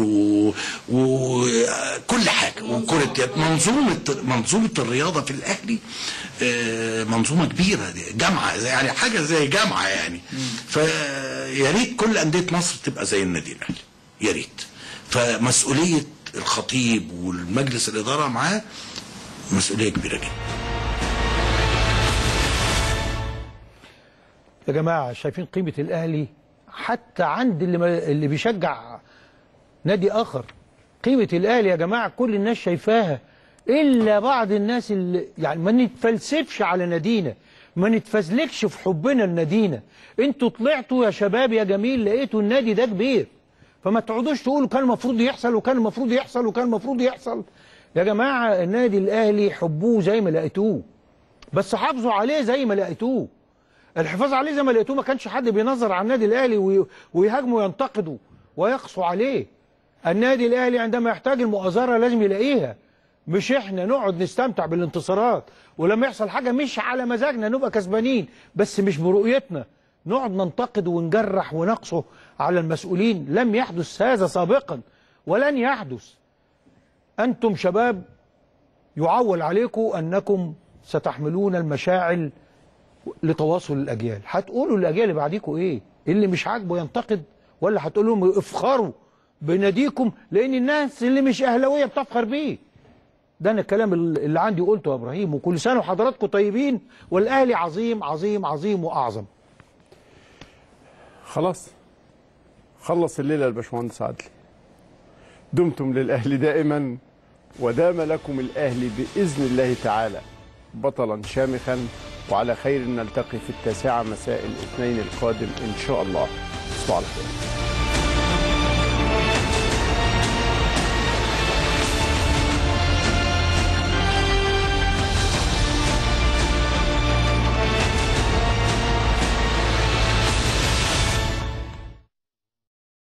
وكل حاجه وكره يد. منظومه منظومه الرياضه في الاهلي منظومه كبيره، جامعه يعني، حاجه زي جامعه يعني. فيا ريت كل انديه مصر تبقى زي النادي الاهلي، يا ريت. فمسؤوليه الخطيب والمجلس الاداره معاه مسؤوليه كبيره جدا. يا جماعه شايفين قيمه الاهلي حتى عند اللي اللي بيشجع نادي اخر. قيمه الاهلي يا جماعه كل الناس شايفاها الا بعض الناس اللي يعني ما نتفلسفش على نادينا، ما نتفزلكش في حبنا لنادينا. انتوا طلعتوا يا شباب يا جميل لقيتوا النادي ده كبير، فما تقعدوش تقولوا كان المفروض يحصل وكان المفروض يحصل وكان المفروض يحصل. يا جماعه النادي الاهلي حبوه زي ما لقيتوه، بس حافظوا عليه زي ما لقيتوه. الحفاظ عليه زي ما لقيتوه ما كانش حد بينظر على النادي الاهلي ويهاجموا وينتقدوا ويقسوا عليه. النادي الاهلي عندما يحتاج المؤازره لازم يلاقيها، مش احنا نقعد نستمتع بالانتصارات ولما يحصل حاجه مش على مزاجنا نبقى كسبانين بس مش برؤيتنا نقعد ننتقد ونجرح ونقصه على المسؤولين. لم يحدث هذا سابقا ولن يحدث. انتم شباب يعول عليكم انكم ستحملون المشاعل لتواصل الاجيال. هتقولوا للاجيال اللي بعديكم ايه؟ اللي مش عاجبه ينتقد ولا هتقول لهم افخروا بناديكم لان الناس اللي مش اهلاويه بتفخر بيه؟ ده انا الكلام اللي عندي قلته يا ابراهيم، وكل سنه وحضراتكم طيبين، والاهلي عظيم عظيم عظيم واعظم. خلاص خلص الليله الباشمهندس عدلي. دمتم للاهلي دائما ودام لكم الاهلي باذن الله تعالى بطلا شامخا، وعلى خير نلتقي في التاسعه مساء الاثنين القادم ان شاء الله. تصبحوا على خير.